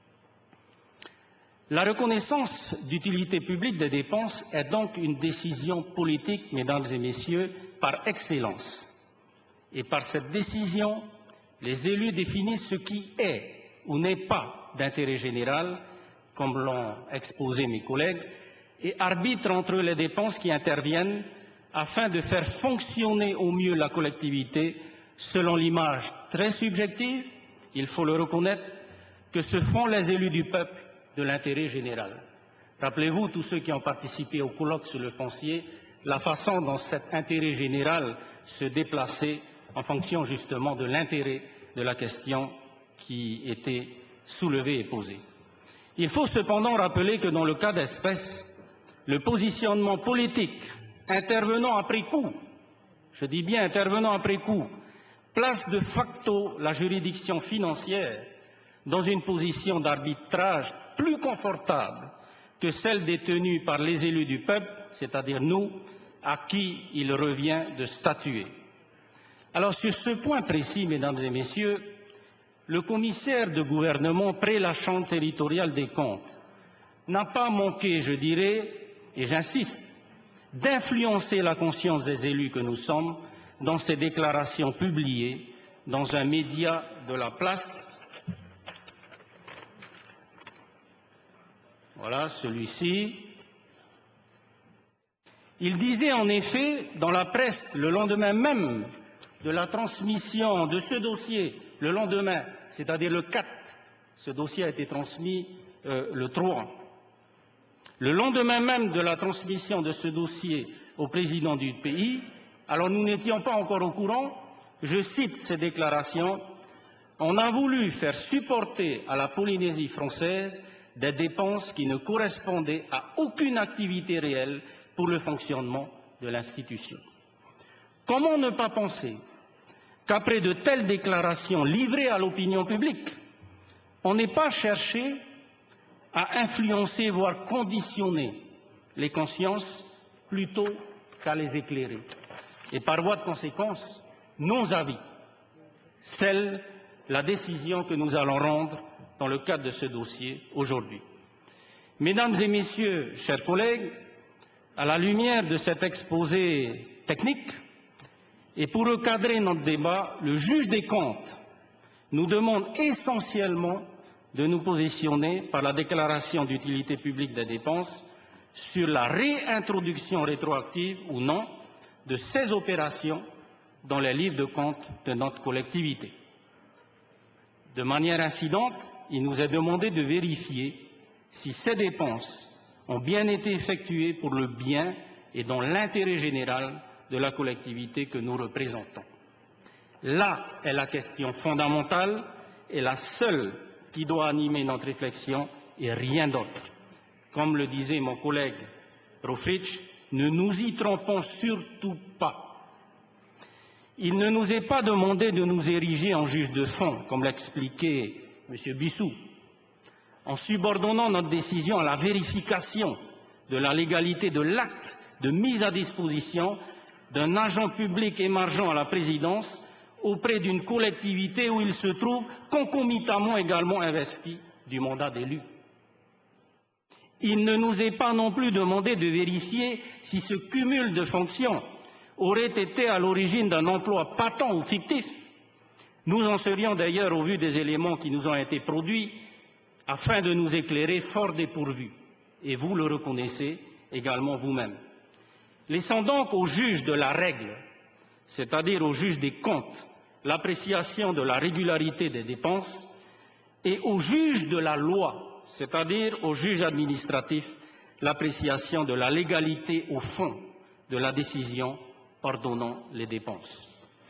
La reconnaissance d'utilité publique des dépenses est donc une décision politique, mesdames et messieurs, par excellence. Et par cette décision, les élus définissent ce qui est ou n'est pas d'intérêt général, comme l'ont exposé mes collègues, et arbitrent entre les dépenses qui interviennent afin de faire fonctionner au mieux la collectivité selon l'image très subjective, il faut le reconnaître, que se font les élus du peuple de l'intérêt général. Rappelez-vous, tous ceux qui ont participé au colloque sur le foncier, la façon dont cet intérêt général se déplaçait en fonction justement de l'intérêt de la question qui était soulevée et posée. Il faut cependant rappeler que dans le cas d'espèce, le positionnement politique intervenant après coup, je dis bien intervenant après coup, place de facto la juridiction financière dans une position d'arbitrage plus confortable que celle détenue par les élus du peuple, c'est-à-dire nous, à qui il revient de statuer. Alors sur ce point précis, mesdames et messieurs, le commissaire de gouvernement près la Chambre territoriale des comptes n'a pas manqué, je dirais, et j'insiste, d'influencer la conscience des élus que nous sommes dans ses déclarations publiées dans un média de la place. Voilà, celui-ci. Il disait en effet dans la presse le lendemain même de la transmission de ce dossier, le lendemain, c'est-à-dire le quatre, ce dossier a été transmis euh, le trois. Le lendemain même de la transmission de ce dossier au président du pays, alors nous n'étions pas encore au courant, je cite ces déclarations, on a voulu faire supporter à la Polynésie française des dépenses qui ne correspondaient à aucune activité réelle pour le fonctionnement de l'institution. Comment ne pas penser qu'après de telles déclarations livrées à l'opinion publique, on n'ait pas cherché à influencer, voire conditionner les consciences plutôt qu'à les éclairer. Et par voie de conséquence, nos avis, celle, la décision que nous allons rendre dans le cadre de ce dossier aujourd'hui. Mesdames et messieurs, chers collègues, à la lumière de cet exposé technique, et pour recadrer notre débat, le juge des comptes nous demande essentiellement de nous positionner par la déclaration d'utilité publique des dépenses sur la réintroduction rétroactive ou non de ces opérations dans les livres de compte de notre collectivité. De manière incidente, il nous est demandé de vérifier si ces dépenses ont bien été effectuées pour le bien et dans l'intérêt général de la collectivité que nous représentons. Là est la question fondamentale et la seule qui doit animer notre réflexion et rien d'autre. Comme le disait mon collègue Rofrich, ne nous y trompons surtout pas. Il ne nous est pas demandé de nous ériger en juge de fond, comme l'expliquait M. Bissou, en subordonnant notre décision à la vérification de la légalité de l'acte de mise à disposition d'un agent public émargeant à la présidence auprès d'une collectivité où il se trouve concomitamment également investi du mandat d'élu. Il ne nous est pas non plus demandé de vérifier si ce cumul de fonctions aurait été à l'origine d'un emploi patent ou fictif. Nous en serions d'ailleurs, au vu des éléments qui nous ont été produits, afin de nous éclairer, fort dépourvus. Et vous le reconnaissez également vous-même. Laissons donc au juge de la règle, c'est-à-dire au juge des comptes, l'appréciation de la régularité des dépenses, et au juge de la loi, c'est-à-dire au juge administratif, l'appréciation de la légalité au fond de la décision ordonnant les dépenses.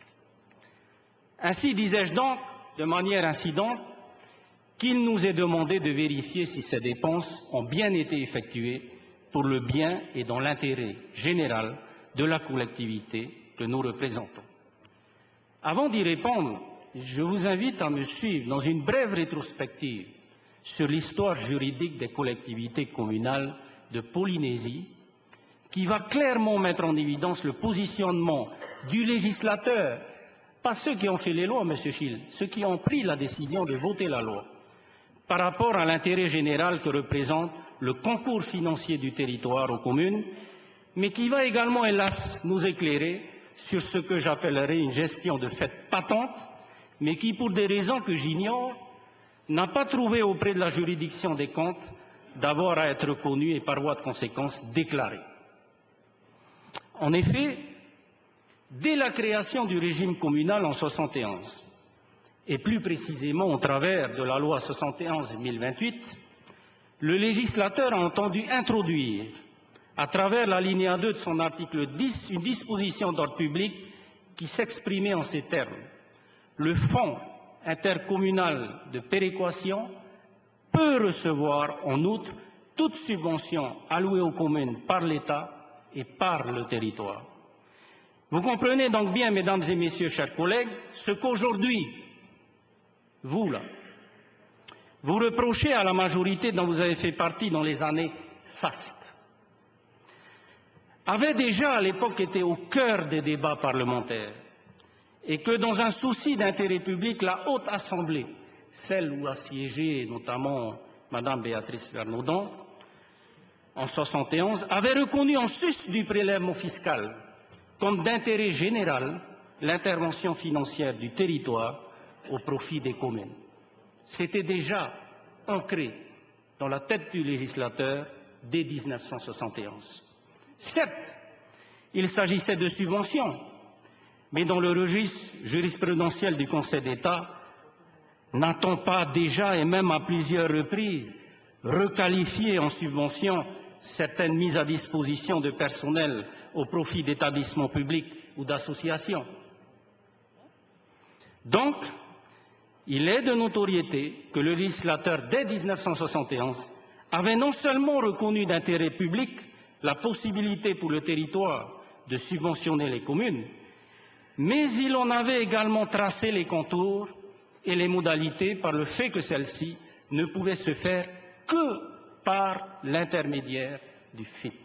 Ainsi disais-je donc, de manière incidente, qu'il nous est demandé de vérifier si ces dépenses ont bien été effectuées pour le bien et dans l'intérêt général de la collectivité que nous représentons. Avant d'y répondre, je vous invite à me suivre dans une brève rétrospective sur l'histoire juridique des collectivités communales de Polynésie, qui va clairement mettre en évidence le positionnement du législateur, pas ceux qui ont fait les lois, M. Schill, ceux qui ont pris la décision de voter la loi, par rapport à l'intérêt général que représente le concours financier du territoire aux communes, mais qui va également, hélas, nous éclairer sur ce que j'appellerais une gestion de fait patente, mais qui, pour des raisons que j'ignore, n'a pas trouvé auprès de la juridiction des comptes d'avoir à être reconnue et par voie de conséquence déclarée. En effet, dès la création du régime communal en soixante et onze, et plus précisément au travers de la loi soixante et onze mille vingt-huit, le législateur a entendu introduire, à travers l'alinéa deux de son article dix, une disposition d'ordre public qui s'exprimait en ces termes. Le fonds intercommunal de péréquation peut recevoir en outre toute subvention allouée aux communes par l'État et par le territoire. Vous comprenez donc bien, mesdames et messieurs, chers collègues, ce qu'aujourd'hui, vous là, vous reprochez à la majorité dont vous avez fait partie dans les années fastes, avait déjà à l'époque été au cœur des débats parlementaires, et que dans un souci d'intérêt public, la Haute Assemblée, celle où a siégé notamment Madame Béatrice Vernaudon, en soixante et onze, avait reconnu en sus du prélèvement fiscal comme d'intérêt général l'intervention financière du territoire au profit des communes. C'était déjà ancré dans la tête du législateur dès mille neuf cent soixante et onze. Certes, il s'agissait de subventions, mais dans le registre jurisprudentiel du Conseil d'État, n'a-t-on pas déjà, et même à plusieurs reprises, requalifié en subventions certaines mises à disposition de personnel au profit d'établissements publics ou d'associations? Donc, il est de notoriété que le législateur, dès mille neuf cent soixante et onze, avait non seulement reconnu d'intérêt public la possibilité pour le territoire de subventionner les communes, mais il en avait également tracé les contours et les modalités par le fait que celles-ci ne pouvaient se faire que par l'intermédiaire du F I P.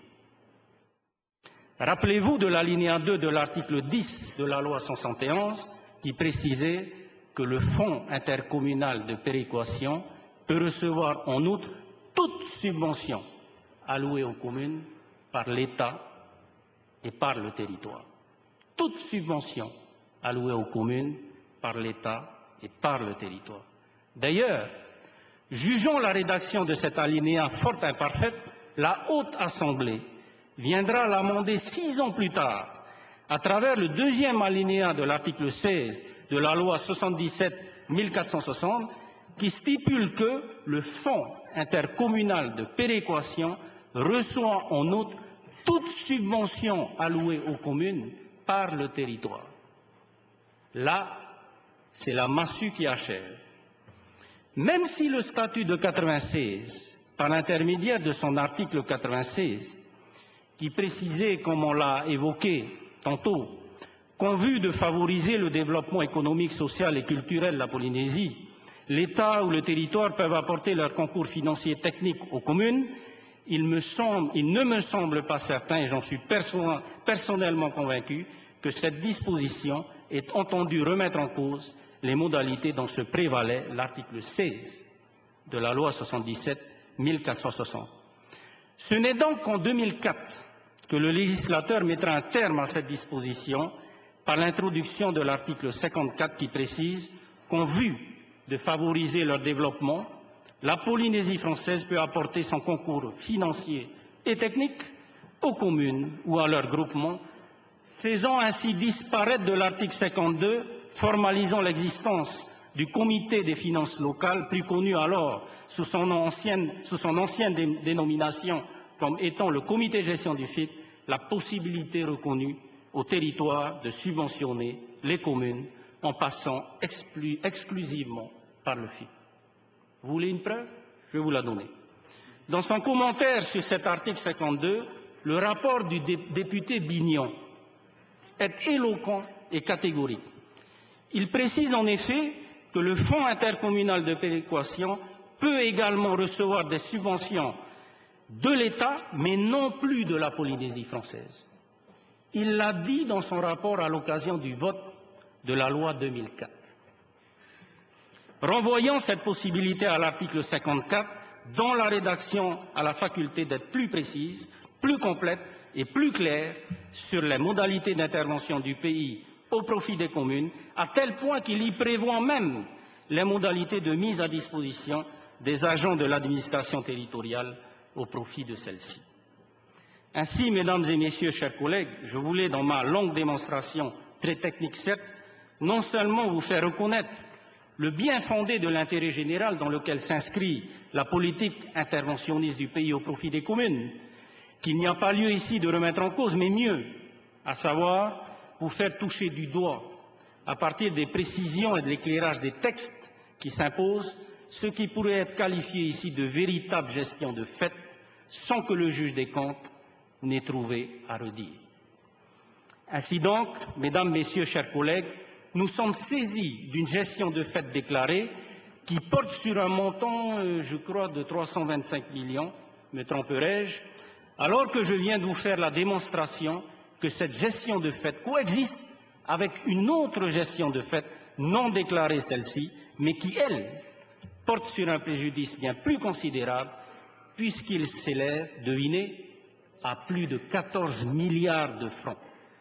Rappelez-vous de l'alinéa deux de l'article dix de la loi soixante et onze qui précisait que le fonds intercommunal de péréquation peut recevoir en outre toute subvention allouée aux communes par l'État et par le territoire. Toute subvention allouée aux communes par l'État et par le territoire. D'ailleurs, jugeons la rédaction de cet alinéa fort imparfaite, la Haute Assemblée viendra l'amender six ans plus tard à travers le deuxième alinéa de l'article seize de la loi soixante-dix-sept mille quatre cent soixante qui stipule que le fonds intercommunal de péréquation reçoit en outre toute subvention allouée aux communes par le territoire. Là, c'est la massue qui achève. Même si le statut de quatre-vingt-seize, par l'intermédiaire de son article quatre-vingt-seize, qui précisait, comme on l'a évoqué tantôt, qu'en vue de favoriser le développement économique, social et culturel de la Polynésie, l'État ou le territoire peuvent apporter leur concours financier et technique aux communes, il, me semble, il ne me semble pas certain, et j'en suis perso personnellement convaincu, que cette disposition ait entendu remettre en cause les modalités dont se prévalait l'article seize de la loi soixante-dix-sept mille quatre cent soixante. Ce n'est donc qu'en deux mille quatre que le législateur mettra un terme à cette disposition par l'introduction de l'article cinquante-quatre qui précise qu'en vue de favoriser leur développement, la Polynésie française peut apporter son concours financier et technique aux communes ou à leurs groupements, faisant ainsi disparaître de l'article cinquante-deux, formalisant l'existence du comité des finances locales, plus connu alors sous son ancienne, sous son ancienne dé dénomination comme étant le comité de gestion du F I P, la possibilité reconnue au territoire de subventionner les communes en passant exclu exclusivement par le F I P. Vous voulez une preuve? Je vais vous la donner. Dans son commentaire sur cet article cinquante-deux, le rapport du dé député Bignon est éloquent et catégorique. Il précise en effet que le Fonds intercommunal de péréquation peut également recevoir des subventions de l'État, mais non plus de la Polynésie française. Il l'a dit dans son rapport à l'occasion du vote de la loi deux mille quatre. Renvoyant cette possibilité à l'article cinquante-quatre, dont la rédaction a la faculté d'être plus précise, plus complète et plus claire sur les modalités d'intervention du pays au profit des communes, à tel point qu'il y prévoit même les modalités de mise à disposition des agents de l'administration territoriale au profit de celle-ci. Ainsi, mesdames et messieurs, chers collègues, je voulais, dans ma longue démonstration, très technique certes, non seulement vous faire reconnaître le bien fondé de l'intérêt général dans lequel s'inscrit la politique interventionniste du pays au profit des communes, qu'il n'y a pas lieu ici de remettre en cause, mais mieux, à savoir vous faire toucher du doigt, à partir des précisions et de l'éclairage des textes qui s'imposent, ce qui pourrait être qualifié ici de véritable gestion de fait, sans que le juge des comptes n'ait trouvé à redire. Ainsi donc, mesdames, messieurs, chers collègues, nous sommes saisis d'une gestion de fait déclarée qui porte sur un montant, euh, je crois, de trois cent vingt-cinq millions, me tromperai-je, alors que je viens de vous faire la démonstration que cette gestion de fait coexiste avec une autre gestion de fait non déclarée celle-ci, mais qui, elle, porte sur un préjudice bien plus considérable, puisqu'il s'élève, devinez, à plus de quatorze milliards de francs.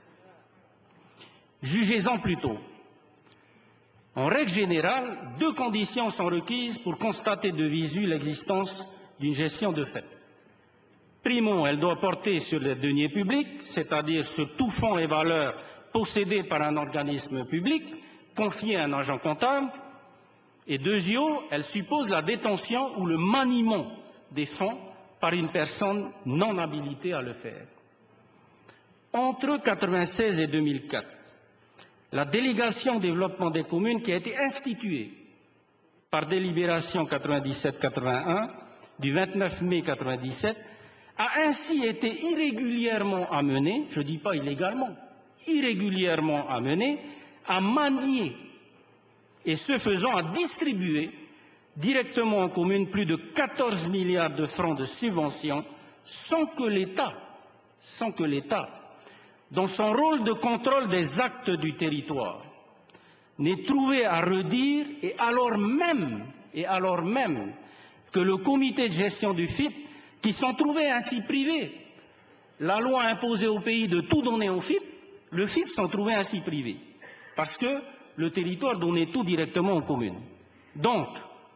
Jugez-en plutôt. En règle générale, deux conditions sont requises pour constater de visu l'existence d'une gestion de fait. Primo, elle doit porter sur les deniers publics, c'est-à-dire sur tout fonds et valeurs possédés par un organisme public, confié à un agent comptable. Et deuxièmement, elle suppose la détention ou le maniement des fonds par une personne non habilitée à le faire. Entre mille neuf cent quatre-vingt-seize et deux mille quatre, la délégation au développement des communes qui a été instituée par délibération quatre-vingt-dix-sept quatre-vingt-un du vingt-neuf mai quatre-vingt-dix-sept a ainsi été irrégulièrement amenée, je ne dis pas illégalement, irrégulièrement amenée à manier et ce faisant à distribuer directement aux communes plus de quatorze milliards de francs de subventions sans que l'État, sans que l'État, dans son rôle de contrôle des actes du territoire, n'ait trouvé à redire et alors même, et alors même que le comité de gestion du F I P, qui s'en trouvait ainsi privé, la loi imposait au pays de tout donner au F I P, le F I P s'en trouvait ainsi privé, parce que le territoire donnait tout directement aux communes. Donc,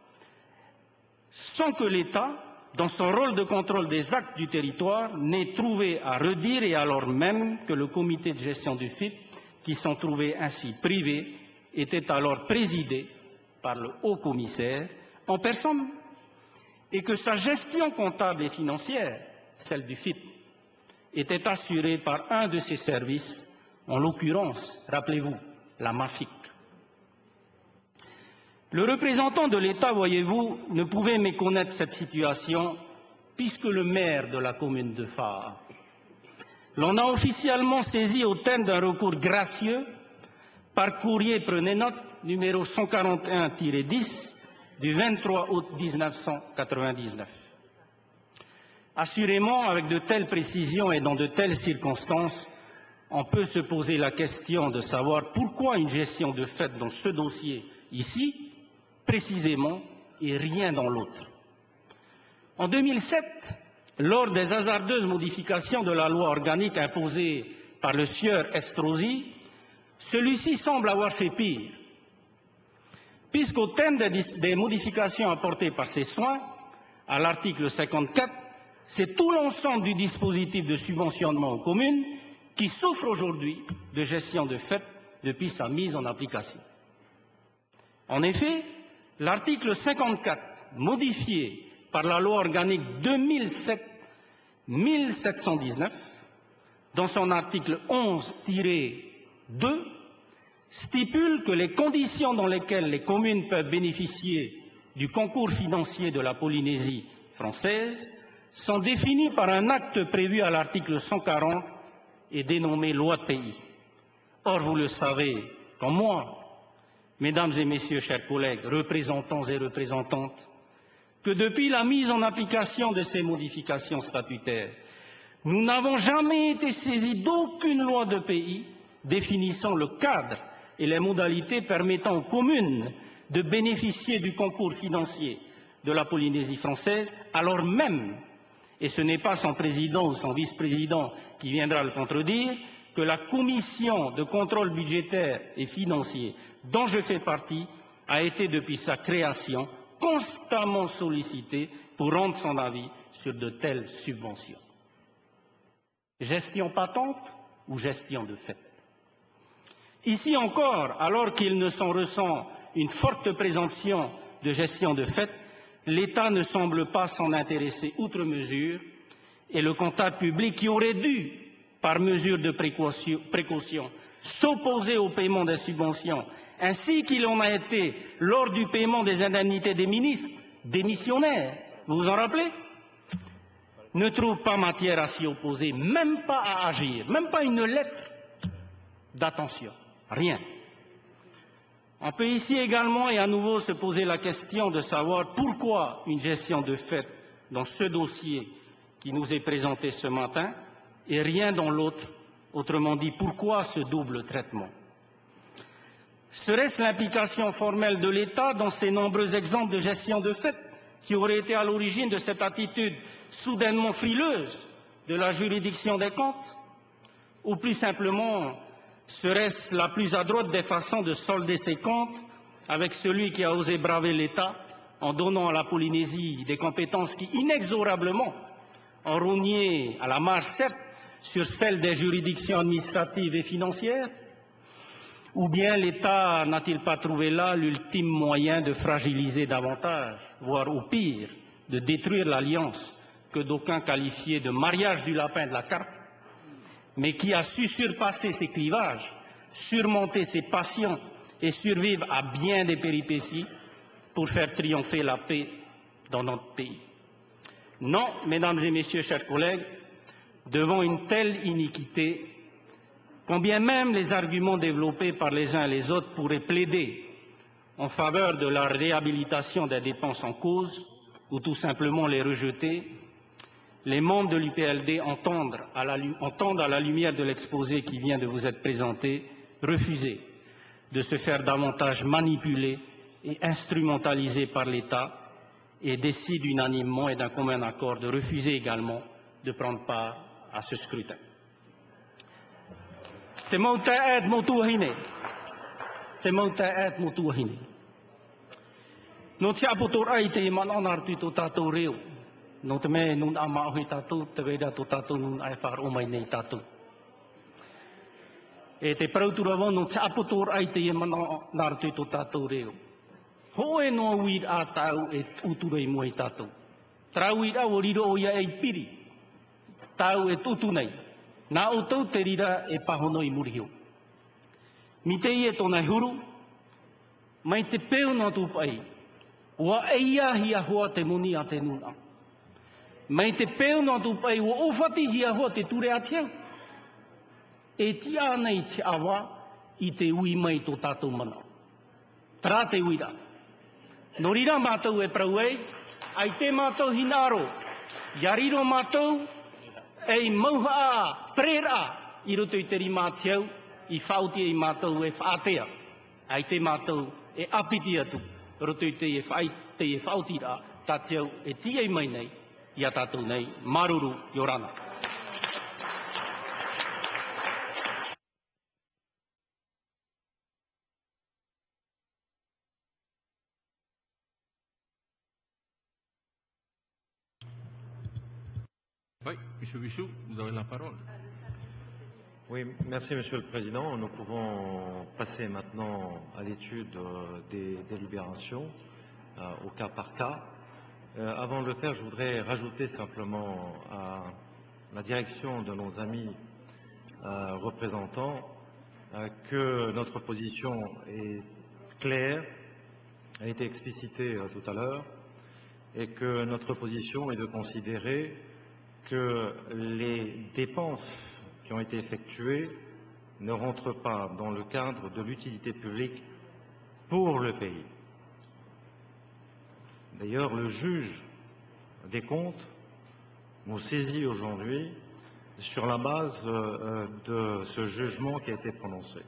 sans que l'État, dans son rôle de contrôle des actes du territoire, n'ait trouvé à redire, et alors même que le comité de gestion du F I P, qui s'en trouvait ainsi privé, était alors présidé par le haut-commissaire en personne, et que sa gestion comptable et financière, celle du F I P, était assurée par un de ses services, en l'occurrence, rappelez-vous, la MAFIC. Le représentant de l'État, voyez-vous, ne pouvait méconnaître cette situation puisque le maire de la commune de Faa l'on a officiellement saisi au terme d'un recours gracieux par courrier, prenez note, numéro cent quarante et un tiret dix du vingt-trois août mille neuf cent quatre-vingt-dix-neuf. Assurément, avec de telles précisions et dans de telles circonstances, on peut se poser la question de savoir pourquoi une gestion de fait dans ce dossier ici, précisément, et rien dans l'autre. En deux mille sept, lors des hasardeuses modifications de la loi organique imposée par le sieur Estrosi, celui-ci semble avoir fait pire, puisqu'au terme des, des modifications apportées par ses soins, à l'article cinquante-quatre, c'est tout l'ensemble du dispositif de subventionnement aux communes qui souffre aujourd'hui de gestion de fait depuis sa mise en application. En effet, l'article cinquante-quatre, modifié par la loi organique deux mille sept mille sept cent dix-neuf, dans son article onze tiret deux, stipule que les conditions dans lesquelles les communes peuvent bénéficier du concours financier de la Polynésie française sont définies par un acte prévu à l'article cent quarante et dénommé loi de pays. Or, vous le savez comme moi, mesdames et messieurs, chers collègues, représentants et représentantes, que depuis la mise en application de ces modifications statutaires, nous n'avons jamais été saisis d'aucune loi de pays définissant le cadre et les modalités permettant aux communes de bénéficier du concours financier de la Polynésie française, alors même, et ce n'est pas son président ou son vice-président qui viendra le contredire, que la commission de contrôle budgétaire et financier dont je fais partie a été depuis sa création constamment sollicitée pour rendre son avis sur de telles subventions. Gestion patente ou gestion de fait? Ici encore, alors qu'il ne s'en ressent une forte présomption de gestion de fait, l'État ne semble pas s'en intéresser outre mesure et le comptable public qui aurait dû, par mesure de précaution, précaution s'opposer au paiement des subventions, ainsi qu'il en a été lors du paiement des indemnités des ministres démissionnaires, vous vous en rappelez, ne trouve pas matière à s'y opposer, même pas à agir, même pas une lettre d'attention, rien. On peut ici également et à nouveau se poser la question de savoir pourquoi une gestion de fait dans ce dossier qui nous est présenté ce matin et rien dans l'autre, autrement dit, pourquoi ce double traitement? Serait-ce l'implication formelle de l'État dans ces nombreux exemples de gestion de fait qui auraient été à l'origine de cette attitude soudainement frileuse de la juridiction des comptes? Ou plus simplement, serait-ce la plus à droite des façons de solder ses comptes avec celui qui a osé braver l'État en donnant à la Polynésie des compétences qui inexorablement ont rogné à la marge, certes, sur celles des juridictions administratives et financières? Ou bien l'État n'a-t-il pas trouvé là l'ultime moyen de fragiliser davantage, voire au pire, de détruire l'alliance que d'aucuns qualifiaient de mariage du lapin de la carpe, mais qui a su surpasser ses clivages, surmonter ses passions et survivre à bien des péripéties pour faire triompher la paix dans notre pays? Non, mesdames et messieurs, chers collègues, devant une telle iniquité, combien même les arguments développés par les uns et les autres pourraient plaider en faveur de la réhabilitation des dépenses en cause ou tout simplement les rejeter, les membres de l'U P L D entendent à, la, entendent à la lumière de l'exposé qui vient de vous être présenté, refuser de se faire davantage manipuler et instrumentaliser par l'État et décident unanimement et d'un commun accord de refuser également de prendre part à ce scrutin. Te mauta et motuahine. Te mauta et motuahine. No te apotor ai te man onar tu to tatou reo. No te me nun ama oi tatou te veira to tatou nun ai far o mai nei tatou. E te prautura won no te apotor ai te man onar tu to tatou reo. Hoe no wir a tau e uturei mo i tatou. Trauira o riro o ia e piri. Tau e tutu nei. Nā o tau te rira e pahono i murihio. Mi te ie tōna huru, mai te peo nā tūpai, ua eia hia hoa te muni a te nuna. Mai te peo nā tūpai, ua ofati hia hoa te ture atiau. E tia nei te awa i te ui mai tō tātou mana. Tara te uira. No rira mātou e prauei, ai te mātou hinaro, yariro mātou, ei mauha a, prera, i roto i te rima tiau, i whautia i mātou e whaatea. Ai te mātou e apiti atu, roto i te e whautira, tā tiau e tia i mai nei, i a tātou nei, maruru, Yorana. Oui, M. Bichou, vous avez la parole. Oui, merci Monsieur le Président. Nous pouvons passer maintenant à l'étude des délibérations euh, au cas par cas. Euh, avant de le faire, je voudrais rajouter simplement à la direction de nos amis euh, représentants euh, que notre position est claire, a été explicitée euh, tout à l'heure, et que notre position est de considérer que les dépenses qui ont été effectuées ne rentrent pas dans le cadre de l'utilité publique pour le pays. D'ailleurs, le juge des comptes nous saisit aujourd'hui sur la base euh, de ce jugement qui a été prononcé.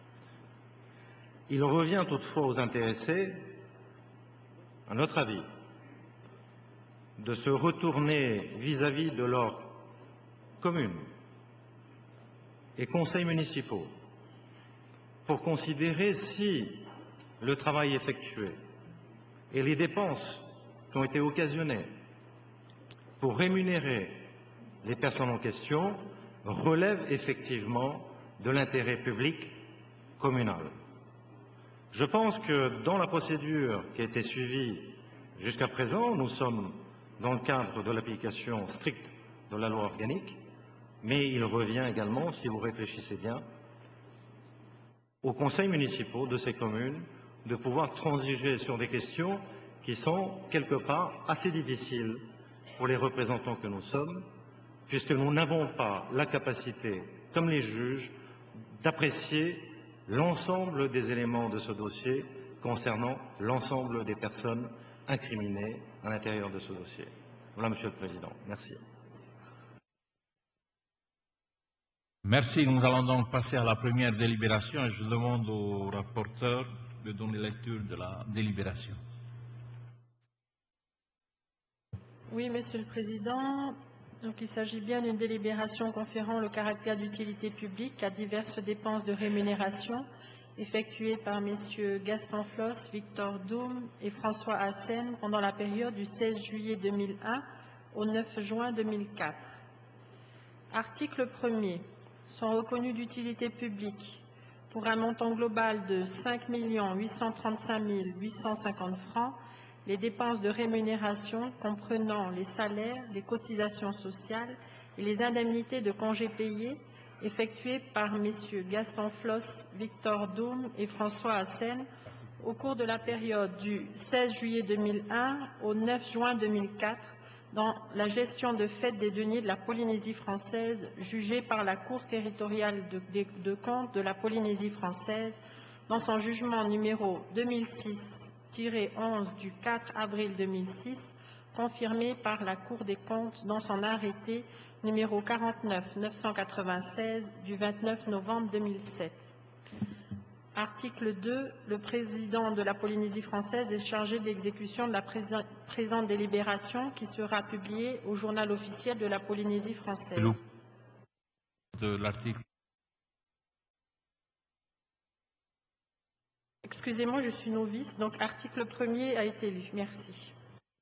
Il revient toutefois aux intéressés, à notre avis, de se retourner vis-à-vis de leurs communes et conseils municipaux pour considérer si le travail effectué et les dépenses qui ont été occasionnées pour rémunérer les personnes en question relèvent effectivement de l'intérêt public communal. Je pense que dans la procédure qui a été suivie jusqu'à présent, nous sommes dans le cadre de l'application stricte de la loi organique, mais il revient également, si vous réfléchissez bien, aux conseils municipaux de ces communes de pouvoir transiger sur des questions qui sont quelque part assez difficiles pour les représentants que nous sommes, puisque nous n'avons pas la capacité, comme les juges, d'apprécier l'ensemble des éléments de ce dossier concernant l'ensemble des personnes incriminées à l'intérieur de ce dossier. Voilà, Monsieur le Président. Merci. Merci. Nous allons donc passer à la première délibération et je demande au rapporteur de donner lecture de la délibération. Oui, Monsieur le Président. Donc, il s'agit bien d'une délibération conférant le caractère d'utilité publique à diverses dépenses de rémunération effectuées par messieurs Gaston Floss, Victor Doum et François Hassen pendant la période du seize juillet deux mille un au neuf juin deux mille quatre. Article premier. Sont reconnus d'utilité publique pour un montant global de cinq millions huit cent trente-cinq mille huit cent cinquante francs les dépenses de rémunération comprenant les salaires, les cotisations sociales et les indemnités de congés payés effectuées par messieurs Gaston Floss, Victor Doum et François Hassen au cours de la période du seize juillet deux mille un au neuf juin deux mille quatre dans la gestion de fête des deniers de la Polynésie française jugée par la Cour territoriale de, de, de compte de la Polynésie française dans son jugement numéro deux mille six tiret onze du quatre avril deux mille six, confirmé par la Cour des comptes dans son arrêté numéro quarante-neuf neuf cent quatre-vingt-seize du vingt-neuf novembre deux mille sept. Article deux. Le président de la Polynésie française est chargé de l'exécution de la présente délibération qui sera publiée au journal officiel de la Polynésie française. De l'article. Excusez-moi, je suis novice, donc article premier a été lu. Merci.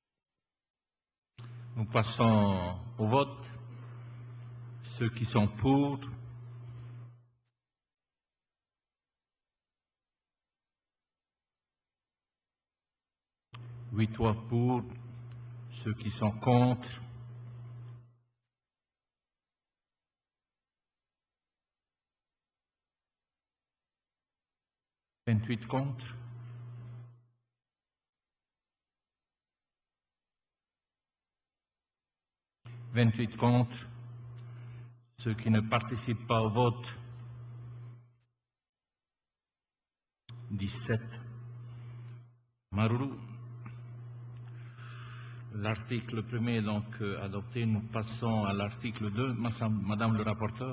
Nous passons au vote. Ceux qui sont pour. Huit voix pour. Ceux qui sont contre. vingt-huit contre. vingt-huit contre. Ceux qui ne participent pas au vote, dix-sept. Maruru. L'article premier est donc euh, adopté. Nous passons à l'article deux. Madame le rapporteur.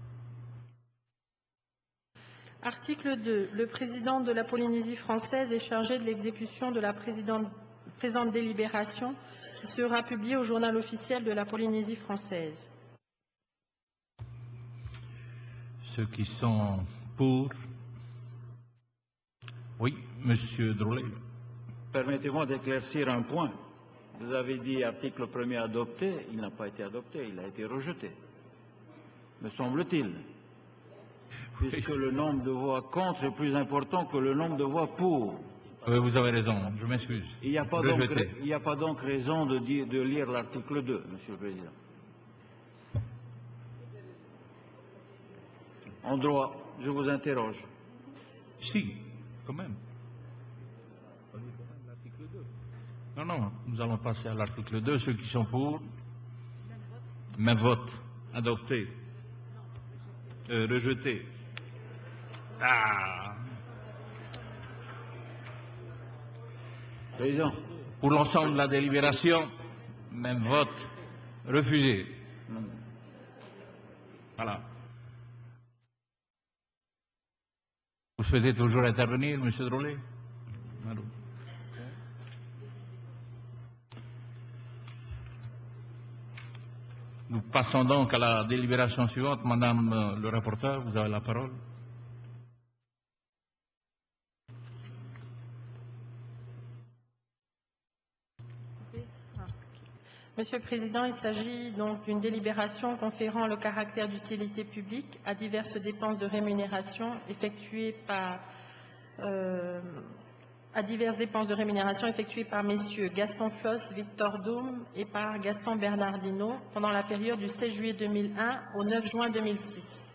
Article deux. Le président de la Polynésie française est chargé de l'exécution de la présente délibération qui sera publiée au journal officiel de la Polynésie française. Ceux qui sont pour. Oui, Monsieur Drolet. Permettez-moi d'éclaircir un point. Vous avez dit article premier adopté. Il n'a pas été adopté, il a été rejeté, me semble-t-il. Puisque le nombre de voix contre est plus important que le nombre de voix pour. Oui, vous avez raison, je m'excuse. Il n'y a, a pas donc raison de, dire, de lire l'article deux, Monsieur le Président. En droit, je vous interroge. Si, quand même. Non, non, nous allons passer à l'article deux. Ceux qui sont pour, même vote, adopté, euh, rejeté. Ah. Président. Pour l'ensemble de la délibération, même vote refusé. Voilà. Vous souhaitez toujours intervenir, M. Drolet? Allô. Nous passons donc à la délibération suivante. Madame euh, le rapporteur, vous avez la parole. Monsieur le Président, il s'agit donc d'une délibération conférant le caractère d'utilité publique à diverses dépenses de rémunération effectuées par euh, à diverses dépenses de rémunération effectuées par messieurs Gaston Floss, Victor Doum et par Gaston Bernardino pendant la période du seize juillet deux mille un au neuf juin deux mille six.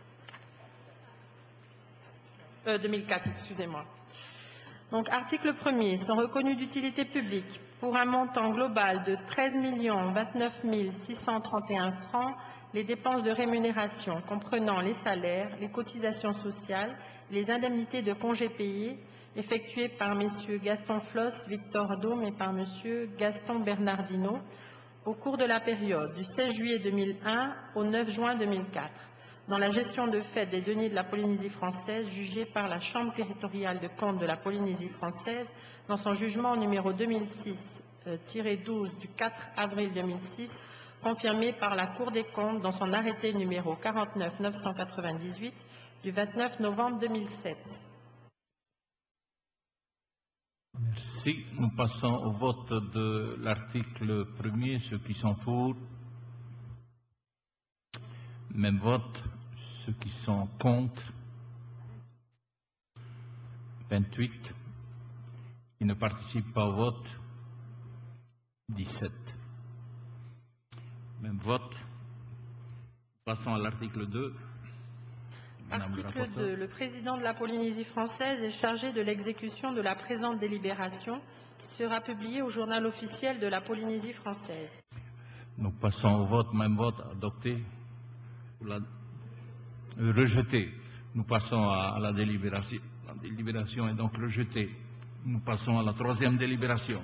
Euh, deux mille quatre, excusez-moi. Donc, article premier, sont reconnus d'utilité publique pour un montant global de treize millions vingt-neuf mille six cent trente et un francs les dépenses de rémunération comprenant les salaires, les cotisations sociales, les indemnités de congés payés effectuées par messieurs Gaston Floss, Victor Doum et par monsieur Gaston Bernardino au cours de la période du seize juillet deux mille un au neuf juin deux mille quatre. Dans la gestion de fait des deniers de la Polynésie française jugée par la Chambre territoriale de compte de la Polynésie française dans son jugement numéro deux mille six tiret douze du quatre avril deux mille six, confirmé par la Cour des comptes dans son arrêté numéro quarante-neuf neuf cent quatre-vingt-dix-huit du vingt-neuf novembre deux mille sept. Merci. Nous passons au vote de l'article premier. Ceux qui sont pour. Même vote. Ceux qui sont contre. vingt-huit. Qui ne participent pas au vote. dix-sept. Même vote. Passons à l'article deux. Article deux. Le président de la Polynésie française est chargé de l'exécution de la présente délibération qui sera publiée au journal officiel de la Polynésie française. Nous passons au vote. Même vote. Adopté. La... Euh, rejeté. Nous passons à, à la délibération. La délibération est donc rejetée. Nous passons à la troisième délibération.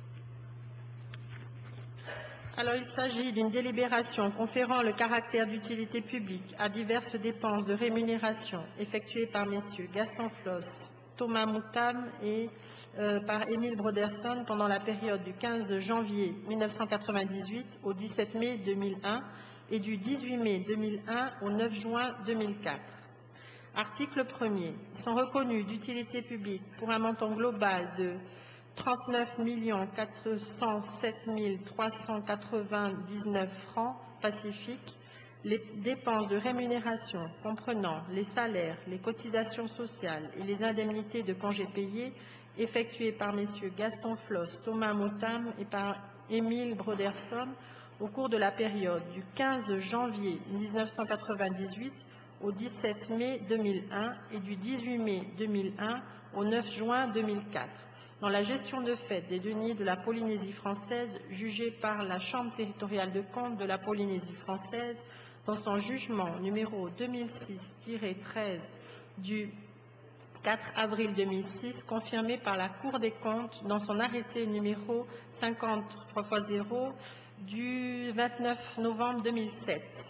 Alors, il s'agit d'une délibération conférant le caractère d'utilité publique à diverses dépenses de rémunération effectuées par messieurs Gaston Floss, Thomas Moutam et euh, par Émile Broderson pendant la période du quinze janvier mille neuf cent quatre-vingt-dix-huit au dix-sept mai deux mille un et du dix-huit mai deux mille un au neuf juin deux mille quatre. Article premier. Ils sont reconnus d'utilité publique pour un montant global de trente-neuf millions quatre cent sept mille trois cent quatre-vingt-dix-neuf francs pacifiques, les dépenses de rémunération comprenant les salaires, les cotisations sociales et les indemnités de congés payés effectuées par messieurs Gaston Floss, Thomas Moutam et par Émile Broderson au cours de la période du quinze janvier mille neuf cent quatre-vingt-dix-huit au dix-sept mai deux mille un et du dix-huit mai deux mille un au neuf juin deux mille quatre. Dans la gestion de fait des deniers de la Polynésie française jugée par la Chambre territoriale de compte de la Polynésie française dans son jugement numéro deux mille six tiret treize du quatre avril deux mille six, confirmé par la Cour des comptes dans son arrêté numéro cinquante-trois zéro du vingt-neuf novembre deux mille sept.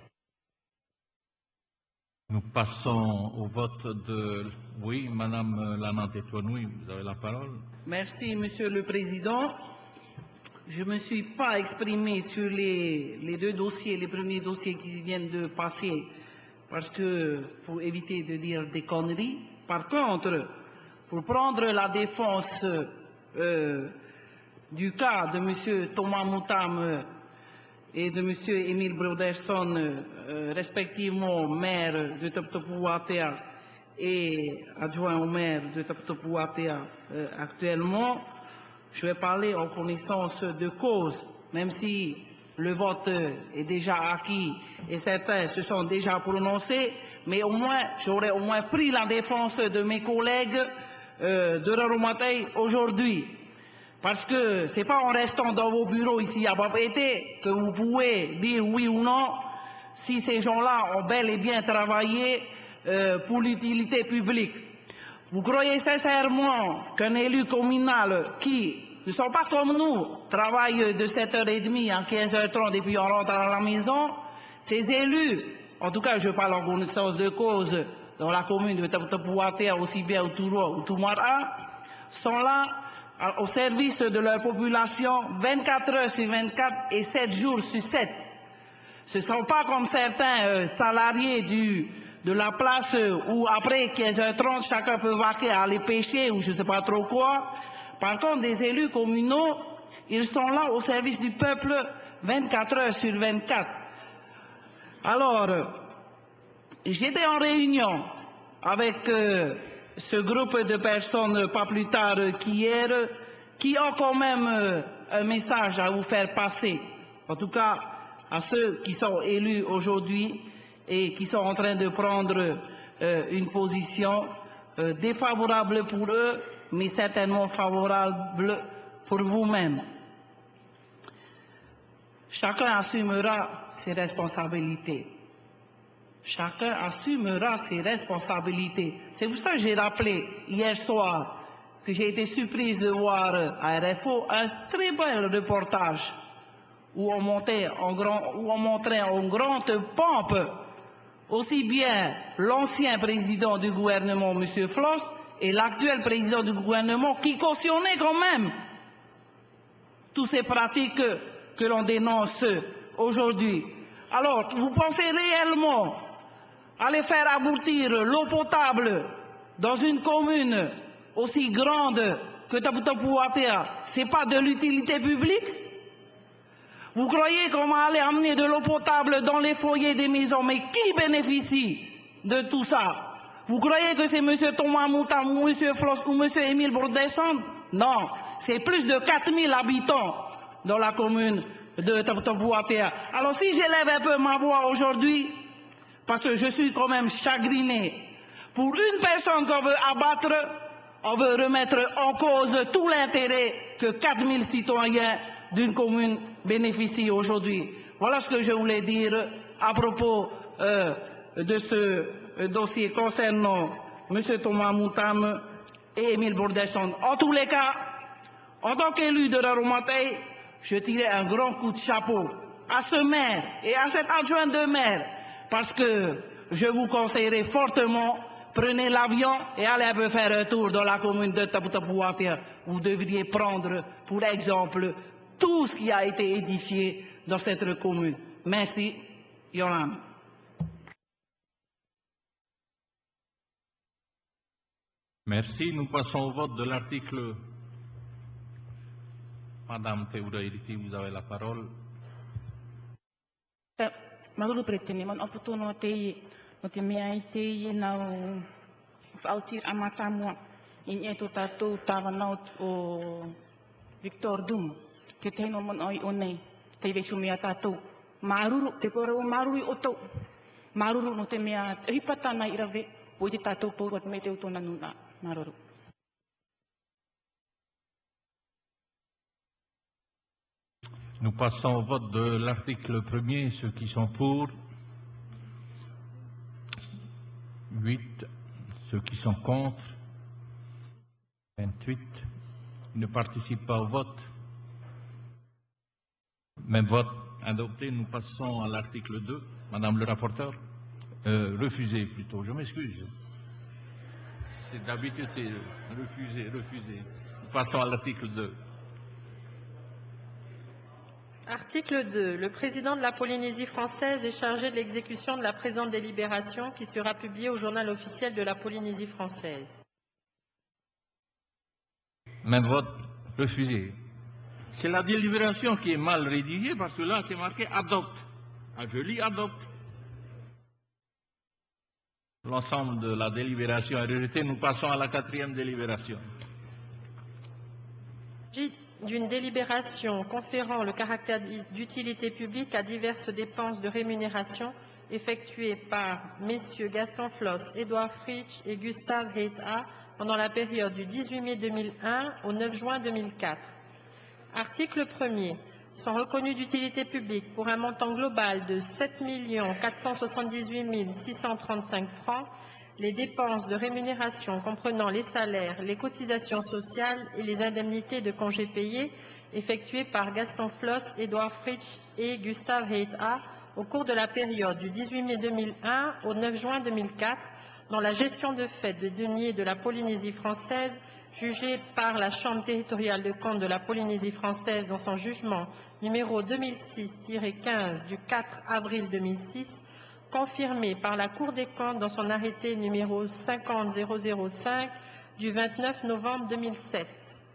Nous passons au vote de... Oui, Madame Lana Tétouanoui, vous avez la parole. Merci, Monsieur le Président. Je ne me suis pas exprimé sur les, les deux dossiers, les premiers dossiers qui viennent de passer, parce que, pour éviter de dire des conneries. Par contre, pour prendre la défense euh, du cas de M. Thomas Moutam et de M. Émile Broderson, euh, respectivement maire de Taptopouatea et adjoint au maire de Taptopouatea euh, actuellement, je vais parler en connaissance de cause, même si le vote est déjà acquis et certains se sont déjà prononcés, mais au moins, j'aurais au moins pris la défense de mes collègues euh, de Raromatei aujourd'hui. Parce que ce n'est pas en restant dans vos bureaux ici à Papeete que vous pouvez dire oui ou non si ces gens-là ont bel et bien travaillé euh, pour l'utilité publique. Vous croyez sincèrement qu'un élu communal qui ne sont pas comme nous, travaillent de sept heures trente à quinze heures trente et puis on rentre à la maison. Ces élus, en tout cas je parle en connaissance de cause, dans la commune de Taputapouaté, aussi bien au Touro ou Toumara, sont là au service de leur population vingt-quatre heures sur vingt-quatre et sept jours sur sept. Ce ne sont pas comme certains euh, salariés du, de la place euh, où après quinze heures trente, chacun peut vaquer à aller pêcher ou je ne sais pas trop quoi. Par contre, des élus communaux, ils sont là au service du peuple vingt-quatre heures sur vingt-quatre. Alors, euh, j'étais en réunion avec euh, ce groupe de personnes pas plus tard qu'hier, qui ont quand même euh, un message à vous faire passer. En tout cas, à ceux qui sont élus aujourd'hui et qui sont en train de prendre euh, une position euh, défavorable pour eux, mais certainement favorable pour vous-même. Chacun assumera ses responsabilités. Chacun assumera ses responsabilités. C'est pour ça que j'ai rappelé hier soir que j'ai été surprise de voir à R F O un très bel reportage où on, montait en grand, où on montrait en grande pompe aussi bien l'ancien président du gouvernement, M. Floss, et l'actuel président du gouvernement qui cautionnait quand même toutes ces pratiques que l'on dénonce aujourd'hui. Alors, vous pensez réellement aller faire aboutir l'eau potable dans une commune aussi grande que Taputapouatea, ce n'est pas de l'utilité publique? Vous croyez qu'on va aller amener de l'eau potable dans les foyers des maisons, mais qui bénéficie de tout ça? Vous croyez que c'est M. Thomas Moutam ou M. Floss ou M. Émile Bourdesson? Non, c'est plus de quatre mille habitants dans la commune de Taputapouatea. Alors si j'élève un peu ma voix aujourd'hui, parce que je suis quand même chagriné, pour une personne qu'on veut abattre, on veut remettre en cause tout l'intérêt que quatre mille citoyens d'une commune bénéficient aujourd'hui. Voilà ce que je voulais dire à propos euh, de ce euh, dossier concernant M. Thomas Moutam et Émile Bourdesson. En tous les cas, en tant qu'élu de Raromatei, je tirais un grand coup de chapeau à ce maire et à cet adjoint de maire, parce que je vous conseillerais fortement, prenez l'avion et allez un peu faire un tour dans la commune de Taputapouatea. Vous devriez prendre pour exemple tout ce qui a été édifié dans cette commune. Merci, Yoram. Merci. Nous passons au vote de l'article. Madame Théoura Iriti, vous avez la parole. Maguru pretene man oputo no te no te mea te na fautir amata mo in eto tato tava naut o Victor Dum te te no man oi one te ve sumia tato maruru te poro maruru oto maruru no te mea hipata na irave po te tato po wat me te uto na nuna maruru. Nous passons au vote de l'article premier. Ceux qui sont pour, huit. Ceux qui sont contre, vingt-huit. Ils ne participent pas au vote. Même vote adopté. Nous passons à l'article deux. Madame le rapporteur, euh, refusé plutôt. Je m'excuse. C'est d'habitude, c'est refusé, refusé. Nous passons à l'article deux. Article deux. Le président de la Polynésie française est chargé de l'exécution de la présente délibération qui sera publiée au journal officiel de la Polynésie française. Même vote refusé. C'est la délibération qui est mal rédigée parce que là c'est marqué adopte. Ah, je lis adopte. L'ensemble de la délibération est rejeté. Nous passons à la quatrième délibération. D'une délibération conférant le caractère d'utilité publique à diverses dépenses de rémunération effectuées par messieurs Gaston Floss, Édouard Fritsch et Gustave Heita pendant la période du dix-huit mai deux mille un au neuf juin deux mille quatre. Article premier. Sont reconnus d'utilité publique pour un montant global de sept millions quatre cent soixante-dix-huit mille six cent trente-cinq francs les dépenses de rémunération comprenant les salaires, les cotisations sociales et les indemnités de congés payés effectuées par Gaston Floss, Édouard Fritsch et Gustave Heitha au cours de la période du dix-huit mai deux mille un au neuf juin deux mille quatre dans la gestion de fait des deniers de la Polynésie française jugée par la Chambre territoriale de compte de la Polynésie française dans son jugement numéro deux mille six tiret quinze du quatre avril deux mille six, confirmé par la Cour des comptes dans son arrêté numéro cinquante zéro zéro cinq du vingt-neuf novembre deux mille sept.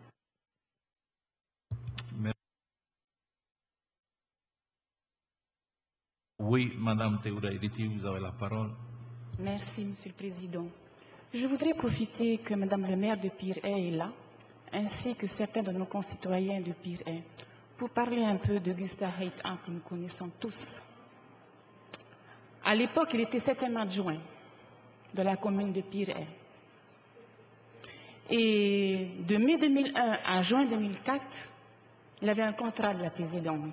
Oui, Madame Teouraïriti, vous avez la parole. Merci, Monsieur le Président. Je voudrais profiter que Madame le maire de Pire-Est est là, ainsi que certains de nos concitoyens de Pire-Est, pour parler un peu de Gustave Heitha que nous connaissons tous. À l'époque, il était septième adjoint de la commune de Pire-Est. Et de mai deux mille un à juin deux mille quatre, il avait un contrat de la présidence.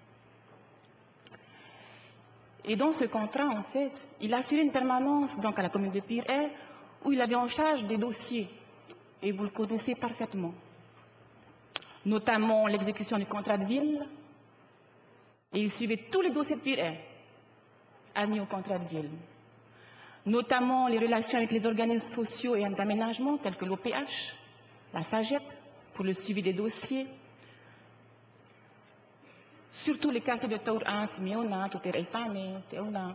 Et dans ce contrat, en fait, il a assuré une permanence donc, à la commune de Pire-Est, où il avait en charge des dossiers. Et vous le connaissez parfaitement. Notamment l'exécution du contrat de ville. Et il suivait tous les dossiers de Pire-Est, admis au contrat de ville. Notamment les relations avec les organismes sociaux et d'aménagement, tels que l'O P H, la SAGEP, pour le suivi des dossiers. Surtout les quartiers de Taourant, Miona, Totereitane, Teona.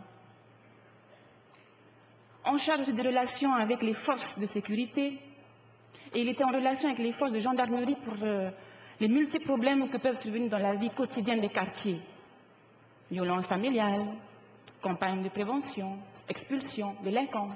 En charge des relations avec les forces de sécurité. Et il était en relation avec les forces de gendarmerie pour euh, les multiples problèmes que peuvent survenir dans la vie quotidienne des quartiers. Violence familiale, campagne de prévention, expulsion, délinquance.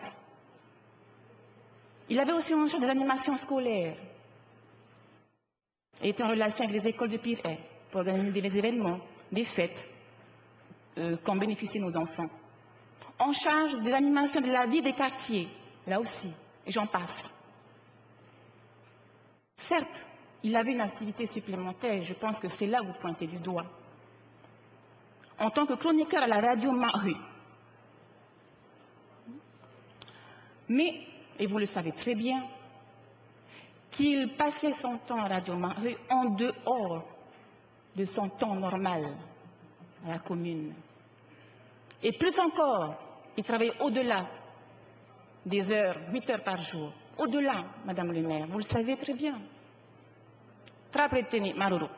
Il avait aussi en charge des animations scolaires. Il était en relation avec les écoles de Pire-Est pour organiser des événements, des fêtes, euh, qu'en bénéficient nos enfants. En charge des animations de la vie des quartiers, là aussi, et j'en passe. Certes, il avait une activité supplémentaire, je pense que c'est là où vous pointez du doigt. En tant que chroniqueur à la radio Mahu. Mais, et vous le savez très bien, qu'il passait son temps à la radio Mahu en dehors de son temps normal à la commune. Et plus encore, il travaillait au-delà des heures, huit heures par jour. Au-delà, Madame le maire, vous le savez très bien. Trapreteni Maruru.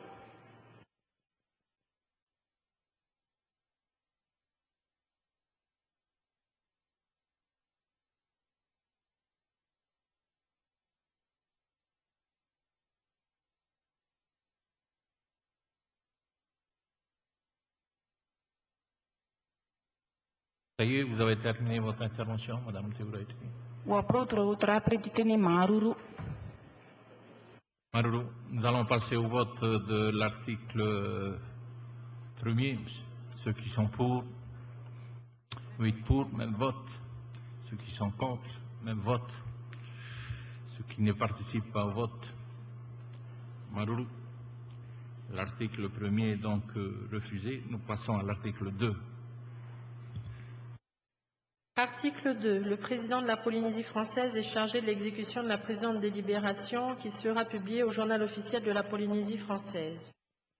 Ça y est, vous avez terminé votre intervention, Madame Teouraïriti. Wapro Trapreteni Maruru. Maruru, nous allons passer au vote de l'article premier. Ceux qui sont pour, huit pour, même vote. Ceux qui sont contre, même vote. Ceux qui ne participent pas au vote, Maruru. L'article premier est donc euh, refusé. Nous passons à l'article deux. Article deux. Le président de la Polynésie française est chargé de l'exécution de la présente délibération qui sera publiée au journal officiel de la Polynésie française.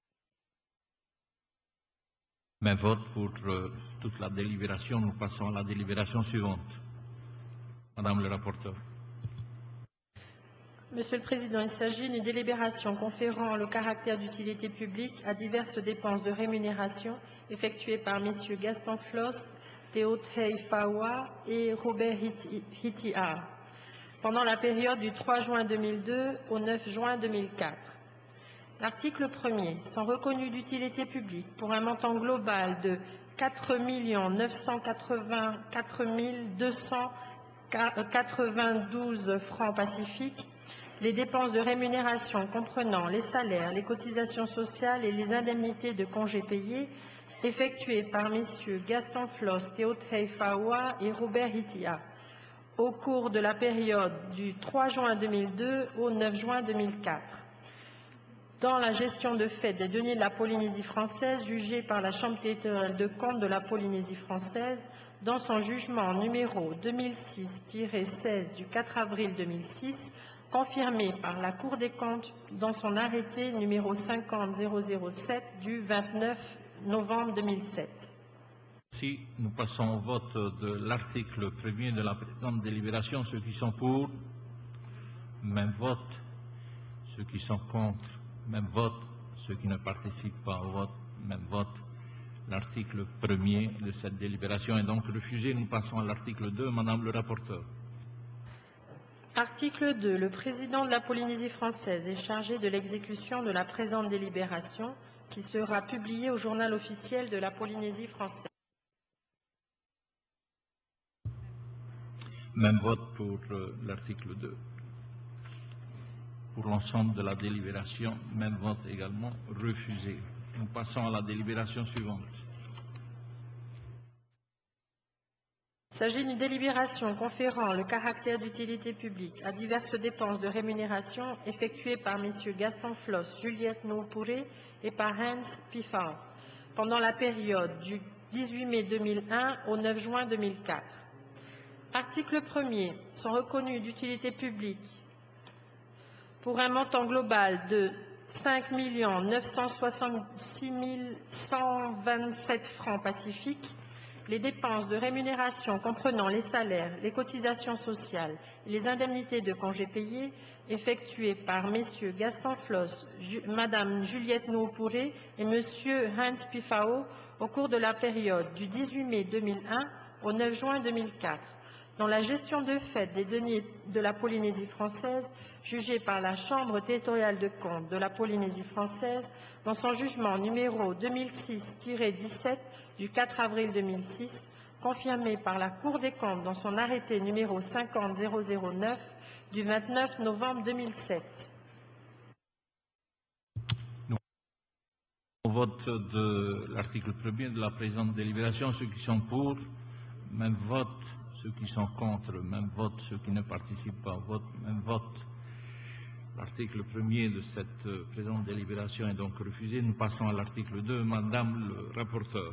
Même vote pour euh, toute la délibération. Nous passons à la délibération suivante. Madame le rapporteur. Monsieur le Président, il s'agit d'une délibération conférant le caractère d'utilité publique à diverses dépenses de rémunération effectuées par messieurs Gaston Floss, Teothei Fawa et Robert Hitia pendant la période du trois juin deux mille deux au neuf juin deux mille quatre. L'article premier sont reconnus d'utilité publique pour un montant global de quatre millions neuf cent quatre-vingt-quatre mille deux cent quatre-vingt-douze francs pacifiques, les dépenses de rémunération comprenant les salaires, les cotisations sociales et les indemnités de congés payés effectuées par messieurs Gaston Floss, Teothei Fawa et Robert Hitia au cours de la période du trois juin deux mille deux au neuf juin deux mille quatre. Dans la gestion de fait des deniers de la Polynésie française jugée par la Chambre territoriale de compte de la Polynésie française dans son jugement numéro deux mille six tiret seize du quatre avril deux mille six, confirmé par la Cour des comptes dans son arrêté numéro cinquante zéro zéro sept du vingt-neuf novembre deux mille sept. Si nous passons au vote de l'article premier de la présente délibération, ceux qui sont pour, même vote. Ceux qui sont contre, même vote. Ceux qui ne participent pas au vote, même vote. L'article premier de cette délibération est donc refusé. Nous passons à l'article deux. Madame le rapporteur. Article deux. Le président de la Polynésie française est chargé de l'exécution de la présente délibération qui sera publiée au journal officiel de la Polynésie française. Même vote pour euh, l'article deux. Pour l'ensemble de la délibération, même vote également refusé. Nous passons à la délibération suivante. Il s'agit d'une délibération conférant le caractère d'utilité publique à diverses dépenses de rémunération effectuées par messieurs Gaston Floss, Juliette Noupuré et par Hans Pifau pendant la période du dix-huit mai deux mille un au neuf juin deux mille quatre. Article premier. Sont reconnus d'utilité publique pour un montant global de cinq millions neuf cent soixante-six mille cent vingt-sept francs pacifiques, les dépenses de rémunération comprenant les salaires, les cotisations sociales et les indemnités de congés payés effectuées par messieurs Gaston Floss, Ju madame Juliette Noupuré et monsieur Hans Pifau au cours de la période du dix-huit mai deux mille un au neuf juin deux mille quatre. Dans la gestion de fait des deniers de la Polynésie française, jugée par la Chambre territoriale de compte de la Polynésie française, dans son jugement numéro deux mille six tiret dix-sept du quatre avril deux mille six, confirmé par la Cour des comptes dans son arrêté numéro cinquante zéro zéro neuf du vingt-neuf novembre deux mille sept. Au vote de l'article premier de la présente délibération, ceux qui sont pour, même vote. Ceux qui sont contre, même vote. Ceux qui ne participent pas au vote, même vote. L'article premier de cette euh, présente délibération est donc refusé. Nous passons à l'article deux. Madame le rapporteur.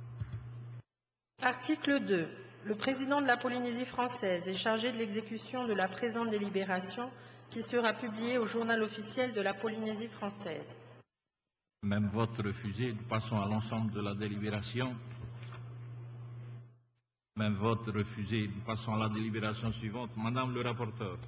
Article deux. Le président de la Polynésie française est chargé de l'exécution de la présente délibération qui sera publiée au journal officiel de la Polynésie française. Même vote refusé. Nous passons à l'ensemble de la délibération. Même vote refusé. Nous passons à la délibération suivante. Madame le rapporteur.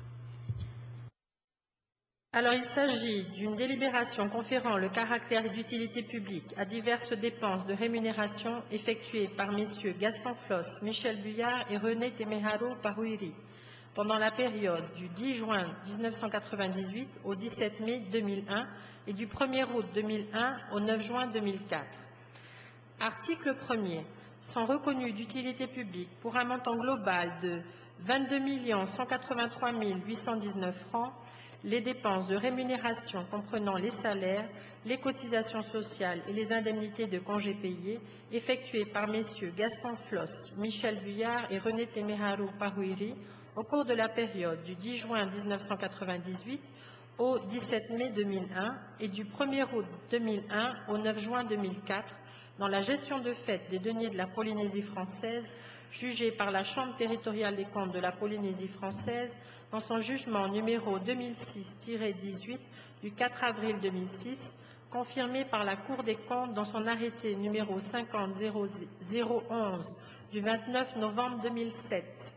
Alors, il s'agit d'une délibération conférant le caractère d'utilité publique à diverses dépenses de rémunération effectuées par messieurs Gaston Floss, Michel Buyard et René Temeharo Paruiri pendant la période du dix juin mille neuf cent quatre-vingt-dix-huit au dix-sept mai deux mille un et du premier août deux mille un au neuf juin deux mille quatre. Article premier. Sont reconnus d'utilité publique pour un montant global de vingt-deux millions cent quatre-vingt-trois mille huit cent dix-neuf francs les dépenses de rémunération comprenant les salaires, les cotisations sociales et les indemnités de congés payés effectuées par messieurs Gaston Floss, Michel Buyard et René Temeharo Paruiri au cours de la période du dix juin mille neuf cent quatre-vingt-dix-huit au dix-sept mai deux mille un et du premier août deux mille un au neuf juin deux mille quatre dans la gestion de fait des deniers de la Polynésie française, jugée par la Chambre territoriale des comptes de la Polynésie française dans son jugement numéro deux mille six tiret dix-huit du quatre avril deux mille six, confirmé par la Cour des comptes dans son arrêté numéro cinquante zéro onze du vingt-neuf novembre deux mille sept.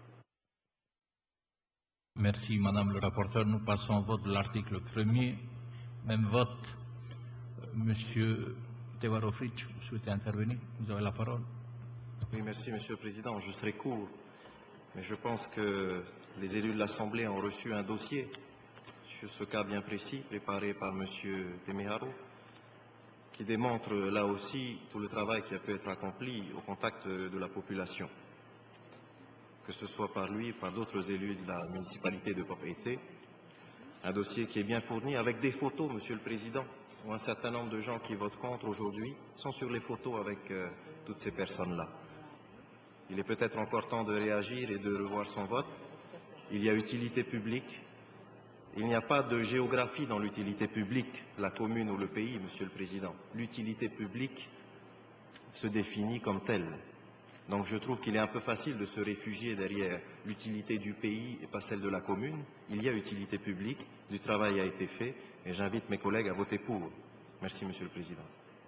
Merci, Madame le rapporteur. Nous passons au vote de l'article premier. Même vote. Monsieur Tevarofric, vous souhaitez intervenir? Vous avez la parole. Oui, merci, Monsieur le Président. Je serai court, mais je pense que les élus de l'Assemblée ont reçu un dossier sur ce cas bien précis, préparé par Monsieur Temeharo, qui démontre là aussi tout le travail qui a pu être accompli au contact de la population, que ce soit par lui ou par d'autres élus de la municipalité de Papeete. Un dossier qui est bien fourni avec des photos, Monsieur le Président, où un certain nombre de gens qui votent contre aujourd'hui sont sur les photos avec euh, toutes ces personnes-là. Il est peut-être encore temps de réagir et de revoir son vote. Il y a utilité publique. Il n'y a pas de géographie dans l'utilité publique, la commune ou le pays, Monsieur le Président. L'utilité publique se définit comme telle. Donc je trouve qu'il est un peu facile de se réfugier derrière l'utilité du pays et pas celle de la commune. Il y a utilité publique, du travail a été fait et j'invite mes collègues à voter pour. Merci, Monsieur le Président.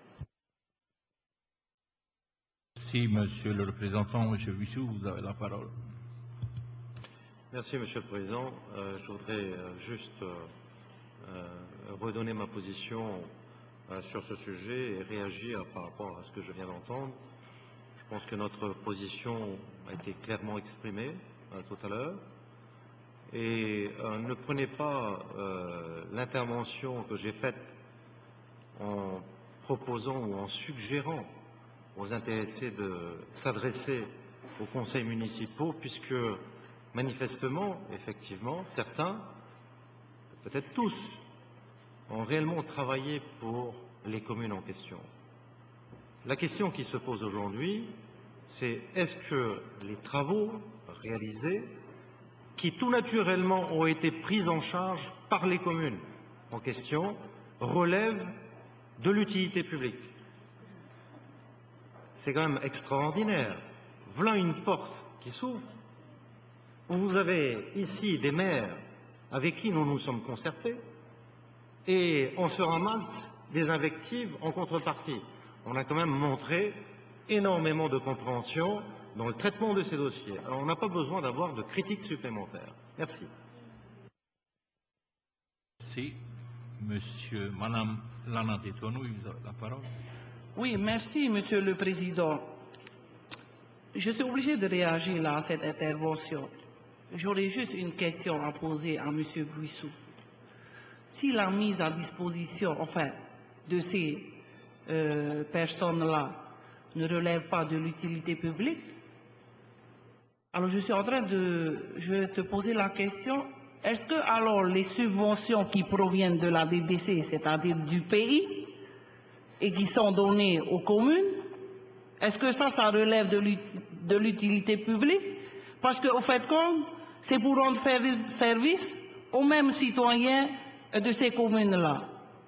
Merci, Monsieur le représentant. Monsieur Wissou, vous avez la parole. Merci, Monsieur le Président. Euh, je voudrais euh, juste euh, euh, redonner ma position euh, sur ce sujet et réagir par rapport à ce que je viens d'entendre. Je pense que notre position a été clairement exprimée euh, tout à l'heure. Et euh, ne prenez pas euh, l'intervention que j'ai faite en proposant ou en suggérant aux intéressés de s'adresser aux conseils municipaux, puisque manifestement, effectivement, certains, peut-être tous, ont réellement travaillé pour les communes en question. La question qui se pose aujourd'hui, c'est est-ce que les travaux réalisés, qui tout naturellement ont été pris en charge par les communes en question, relèvent de l'utilité publique? C'est quand même extraordinaire. Voilà une porte qui s'ouvre. Vous avez ici des maires avec qui nous nous sommes concertés et on se ramasse des invectives en contrepartie. On a quand même montré énormément de compréhension dans le traitement de ces dossiers. Alors on n'a pas besoin d'avoir de critiques supplémentaires. Merci. Merci. Monsieur, Madame Lana Tétouanoui, vous avez la parole. Oui, merci, Monsieur le Président. Je suis obligé de réagir là à cette intervention. J'aurais juste une question à poser à Monsieur Wissou. Si la mise à disposition, enfin, de ces euh, personnes-là ne relève pas de l'utilité publique, alors je suis en train de, je vais te poser la question, est-ce que alors les subventions qui proviennent de la D D C, c'est-à-dire du pays, et qui sont données aux communes, est-ce que ça, ça relève de l'utilité publique? Parce qu'au fait, comme c'est pour rendre service aux mêmes citoyens de ces communes-là.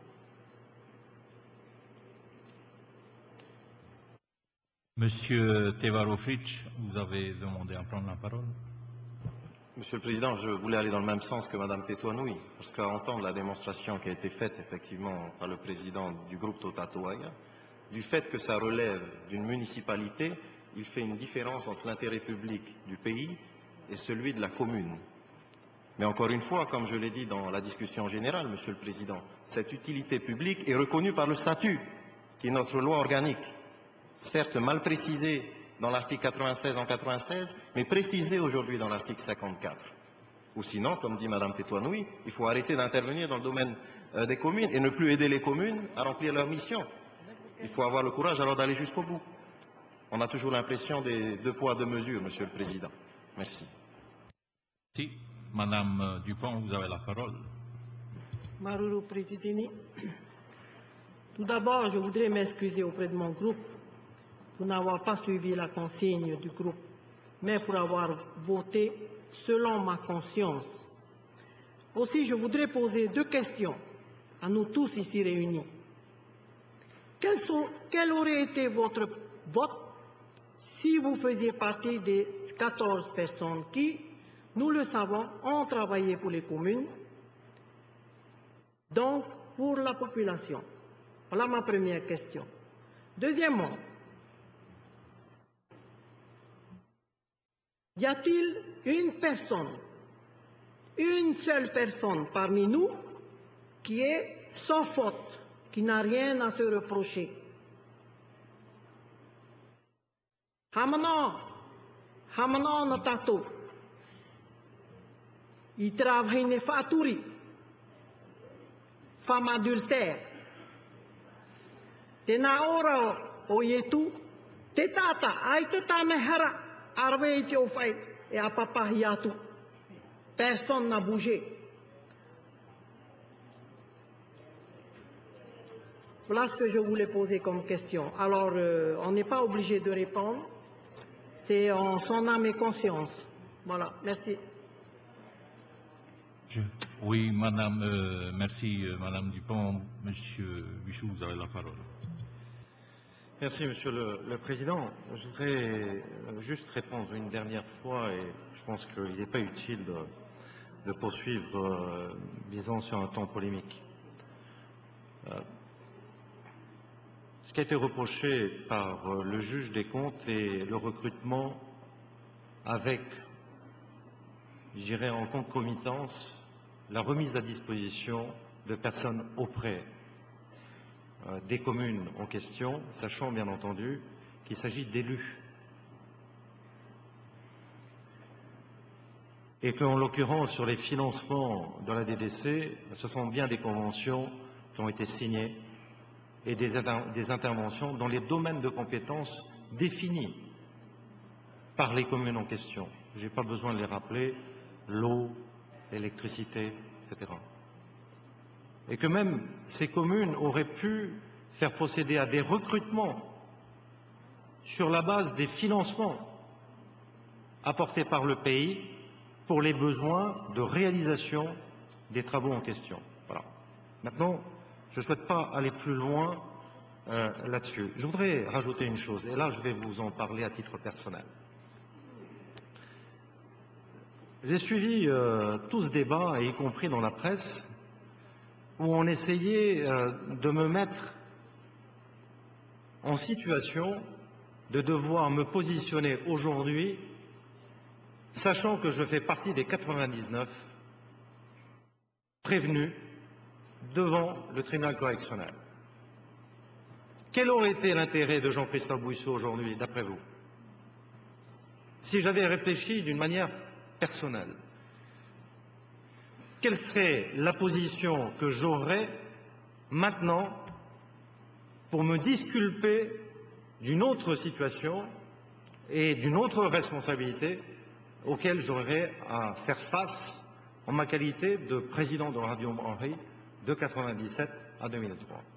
Monsieur Tevarovic, vous avez demandé à prendre la parole. Monsieur le Président, je voulais aller dans le même sens que Madame Tétouanoui, parce qu'à entendre la démonstration qui a été faite effectivement par le président du groupe Totatoaga, du fait que ça relève d'une municipalité, il fait une différence entre l'intérêt public du pays et celui de la commune. Mais encore une fois, comme je l'ai dit dans la discussion générale, Monsieur le Président, cette utilité publique est reconnue par le statut, qui est notre loi organique, certes mal précisée dans l'article quatre-vingt-seize en quatre-vingt-seize, mais précisée aujourd'hui dans l'article cinquante-quatre. Ou sinon, comme dit Madame Tétouanoui, il faut arrêter d'intervenir dans le domaine euh, des communes et ne plus aider les communes à remplir leur mission. Il faut avoir le courage alors d'aller jusqu'au bout. On a toujours l'impression des deux poids, deux mesures, Monsieur le Président. Merci. Si, Madame Dupont, vous avez la parole. Maruru Président, tout d'abord, je voudrais m'excuser auprès de mon groupe pour n'avoir pas suivi la consigne du groupe, mais pour avoir voté selon ma conscience. Aussi, je voudrais poser deux questions à nous tous ici réunis. Quels sont, quel aurait été votre vote si vous faisiez partie des quatorze personnes qui, nous le savons, ont travaillé pour les communes, donc pour la population? Voilà ma première question. Deuxièmement, y a-t-il une personne, une seule personne parmi nous qui est sans faute, qui n'a rien à se reprocher? Hamana, Hamana Natato, il travaille une faturi, femme adultère. Tena ora oyetu, tetata, ai teta mehara. Et à papa hiatu. Personne n'a bougé. Voilà ce que je voulais poser comme question. Alors, euh, on n'est pas obligé de répondre. C'est en son âme et conscience. Voilà, merci. Je... Oui, Madame, euh, merci, euh, Madame Dupont. Monsieur Wissou, vous avez la parole. Merci, Monsieur le, le Président. Je voudrais juste répondre une dernière fois, et je pense qu'il n'est pas utile de, de poursuivre, euh, disons, sur un ton polémique. Euh, ce qui a été reproché par euh, le juge des comptes est le recrutement avec, je dirais en concomitance, la remise à disposition de personnes auprès euh, des communes en question, sachant bien entendu qu'il s'agit d'élus. Et qu'en l'occurrence, sur les financements de la D D C, ce sont bien des conventions qui ont été signées et des, des interventions dans les domaines de compétences définis par les communes en question. Je n'ai pas besoin de les rappeler, l'eau, l'électricité, et cetera. Et que même ces communes auraient pu faire procéder à des recrutements sur la base des financements apportés par le pays pour les besoins de réalisation des travaux en question. Voilà. Maintenant, je ne souhaite pas aller plus loin euh, là-dessus. Je voudrais rajouter une chose, et là je vais vous en parler à titre personnel. J'ai suivi euh, tout ce débat, y compris dans la presse, où on essayait euh, de me mettre en situation de devoir me positionner aujourd'hui, sachant que je fais partie des quatre-vingt-dix-neuf prévenus devant le tribunal correctionnel. Quel aurait été l'intérêt de Jean-Christophe Bouisseau aujourd'hui, d'après vous, si j'avais réfléchi d'une manière personnelle? Quelle serait la position que j'aurais maintenant pour me disculper d'une autre situation et d'une autre responsabilité auquel j'aurais à faire face en ma qualité de président de Radio Henry de quatre-vingt-dix-sept à deux mille trois.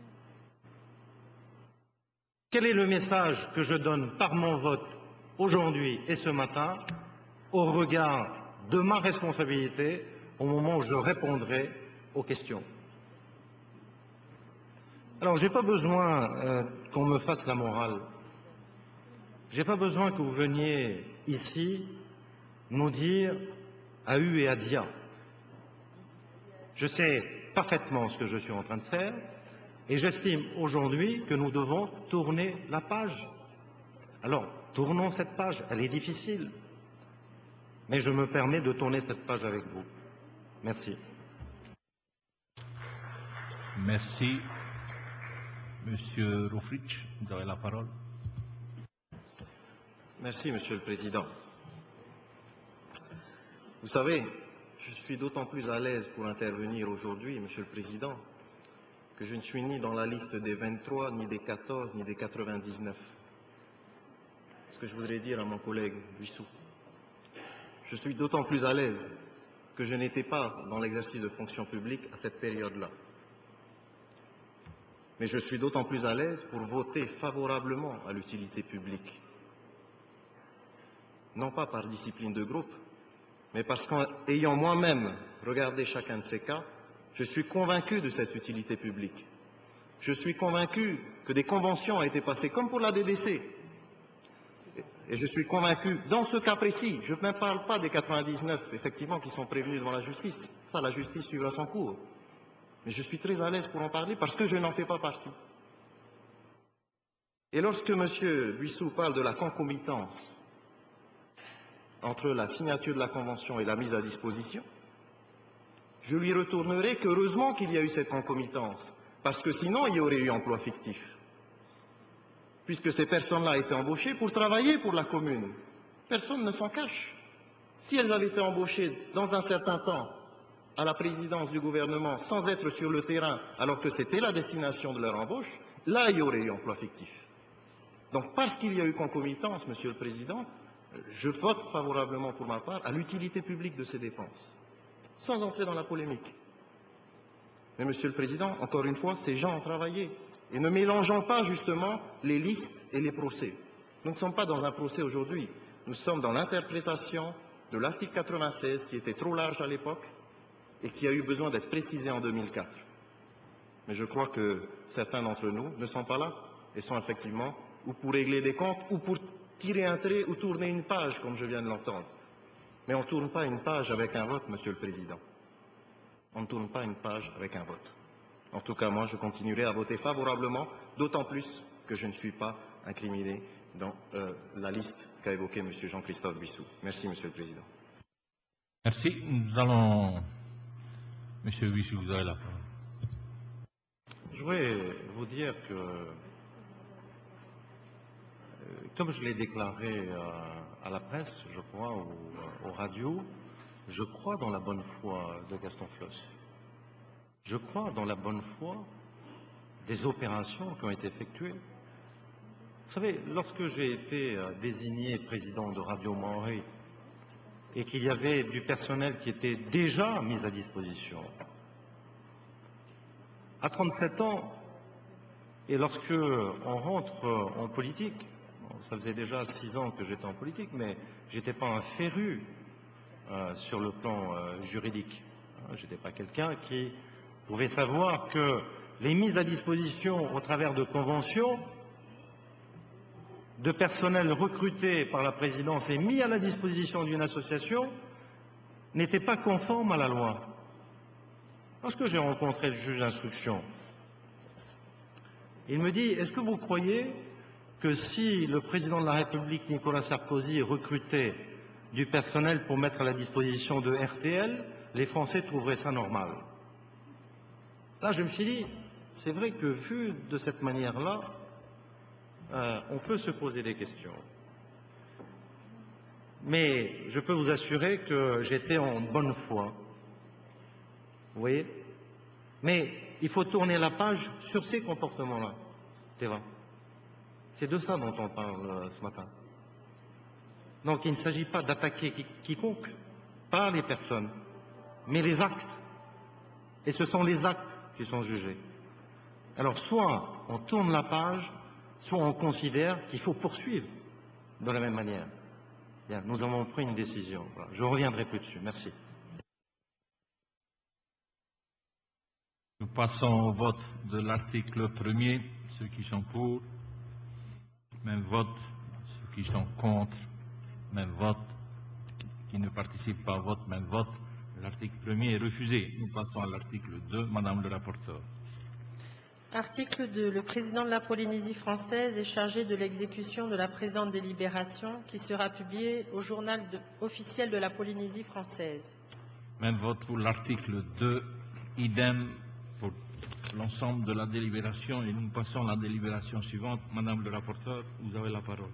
Quel est le message que je donne par mon vote aujourd'hui et ce matin au regard de ma responsabilité au moment où je répondrai aux questions? Alors, je n'ai pas besoin euh, qu'on me fasse la morale. Je n'ai pas besoin que vous veniez ici nous dire à U et à Dia. Je sais parfaitement ce que je suis en train de faire et j'estime aujourd'hui que nous devons tourner la page. Alors, tournons cette page. Elle est difficile. Mais je me permets de tourner cette page avec vous. Merci. Merci. Monsieur Rufrich, vous avez la parole. Merci, Monsieur le Président. Vous savez, je suis d'autant plus à l'aise pour intervenir aujourd'hui, Monsieur le Président, que je ne suis ni dans la liste des vingt-trois, ni des quatorze, ni des quatre-vingt-dix-neuf. Ce que je voudrais dire à mon collègue Bouisseau. Je suis d'autant plus à l'aise que je n'étais pas dans l'exercice de fonction publique à cette période-là. Mais je suis d'autant plus à l'aise pour voter favorablement à l'utilité publique. Non pas par discipline de groupe, mais parce qu'ayant moi-même regardé chacun de ces cas, je suis convaincu de cette utilité publique. Je suis convaincu que des conventions ont été passées, comme pour la D D C. Et je suis convaincu, dans ce cas précis, je ne parle pas des quatre-vingt-dix-neuf, effectivement, qui sont prévenus devant la justice. Ça, la justice suivra son cours. Mais je suis très à l'aise pour en parler parce que je n'en fais pas partie. Et lorsque M. Bouisseau parle de la concomitance entre la signature de la Convention et la mise à disposition, je lui retournerai qu'heureusement qu'il y a eu cette concomitance, parce que sinon il y aurait eu emploi fictif, puisque ces personnes-là étaient embauchées pour travailler pour la commune. Personne ne s'en cache. Si elles avaient été embauchées dans un certain temps à la présidence du gouvernement sans être sur le terrain, alors que c'était la destination de leur embauche, là il y aurait eu emploi fictif. Donc parce qu'il y a eu concomitance, Monsieur le Président, je vote favorablement pour ma part à l'utilité publique de ces dépenses, sans entrer dans la polémique. Mais Monsieur le Président, encore une fois, ces gens ont travaillé. Et ne mélangeons pas justement les listes et les procès. Nous ne sommes pas dans un procès aujourd'hui. Nous sommes dans l'interprétation de l'article quatre-vingt-seize qui était trop large à l'époque et qui a eu besoin d'être précisé en deux mille quatre. Mais je crois que certains d'entre nous ne sont pas là et sont effectivement ou pour régler des comptes ou pour tirer un trait ou tourner une page, comme je viens de l'entendre. Mais on ne tourne pas une page avec un vote, Monsieur le Président. On ne tourne pas une page avec un vote. En tout cas, moi, je continuerai à voter favorablement, d'autant plus que je ne suis pas incriminé dans euh, la liste qu'a évoquée M. Jean-Christophe Bissou. Merci, Monsieur le Président. Merci. Nous allons... Monsieur Bissou, vous avez la parole. Je voudrais vous dire que, euh, comme je l'ai déclaré euh, à la presse, je crois, ou aux radios, je crois dans la bonne foi de Gaston Flosse. Je crois dans la bonne foi des opérations qui ont été effectuées. Vous savez, lorsque j'ai été euh, désigné président de Radio Maori et qu'il y avait du personnel qui était déjà mis à disposition, à trente-sept ans, et lorsque on rentre en politique, bon, ça faisait déjà six ans que j'étais en politique, mais je n'étais pas un féru euh, sur le plan euh, juridique. Hein, je n'étais pas quelqu'un qui pouvait savoir que les mises à disposition au travers de conventions, de personnel recruté par la présidence et mis à la disposition d'une association, n'étaient pas conformes à la loi. Lorsque j'ai rencontré le juge d'instruction, il me dit, est-ce que vous croyez que si le président de la République, Nicolas Sarkozy, recrutait du personnel pour mettre à la disposition de R T L, les Français trouveraient ça normal? Là, je me suis dit, c'est vrai que vu de cette manière-là, euh, on peut se poser des questions. Mais je peux vous assurer que j'étais en bonne foi. Vous voyez? Mais il faut tourner la page sur ces comportements-là. Théva. C'est de ça dont on parle euh, ce matin. Donc il ne s'agit pas d'attaquer qui, quiconque, pas les personnes, mais les actes. Et ce sont les actes qui sont jugés. Alors soit on tourne la page, soit on considère qu'il faut poursuivre de la même manière. Bien, nous avons pris une décision. Voilà. Je reviendrai plus dessus. Merci. Nous passons au vote de l'article premier. Ceux qui sont pour, même vote. Ceux qui sont contre, même vote. Qui ne participent pas au vote, même vote. L'article premier est refusé. Nous passons à l'article deux. Madame le rapporteur. Article deux. Le président de la Polynésie française est chargé de l'exécution de la présente délibération qui sera publiée au journal de- officiel de la Polynésie française. Même vote pour l'article deux. Idem pour l'ensemble de la délibération. Et nous passons à la délibération suivante. Madame le rapporteur, vous avez la parole.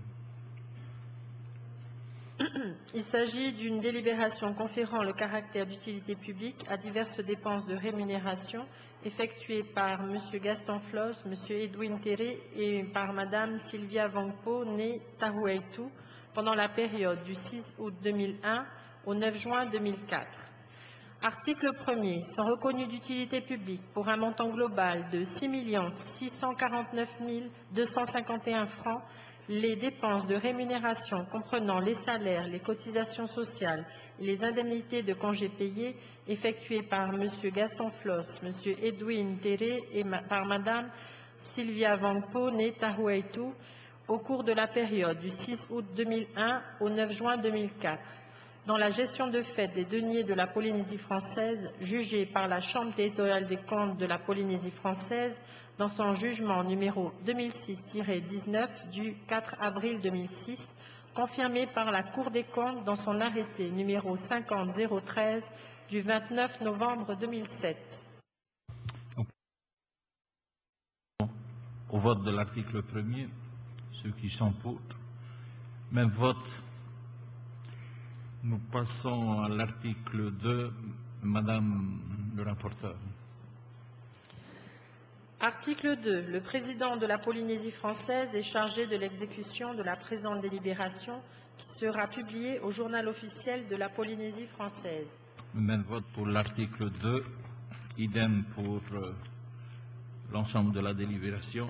Il s'agit d'une délibération conférant le caractère d'utilité publique à diverses dépenses de rémunération effectuées par M. Gaston Flosse, M. Edwin Terré et par Mme Sylvia Wangpo, née Tahuaitu, pendant la période du six août deux mille un au neuf juin deux mille quatre. Article premier. Sont reconnus d'utilité publique pour un montant global de six millions six cent quarante-neuf mille deux cent cinquante et un francs les dépenses de rémunération comprenant les salaires, les cotisations sociales et les indemnités de congés payés effectuées par M. Gaston Flosse, M. Edwin Terré et ma- par Mme Sylvia Wangpo, née Tahuaitu, au cours de la période du six août deux mille un au neuf juin deux mille quatre. Dans la gestion de fait des deniers de la Polynésie française, jugée par la Chambre territoriale des comptes de la Polynésie française dans son jugement numéro deux mille six tiret dix-neuf du quatre avril deux mille six, confirmé par la Cour des comptes dans son arrêté numéro cinquante zéro treize du vingt-neuf novembre deux mille sept. Au vote de l'article premier, ceux qui sont pour, même vote. Nous passons à l'article deux. Madame le rapporteur. Article deux. Le président de la Polynésie française est chargé de l'exécution de la présente délibération qui sera publiée au journal officiel de la Polynésie française. Même vote pour l'article deux. Idem pour euh, l'ensemble de la délibération.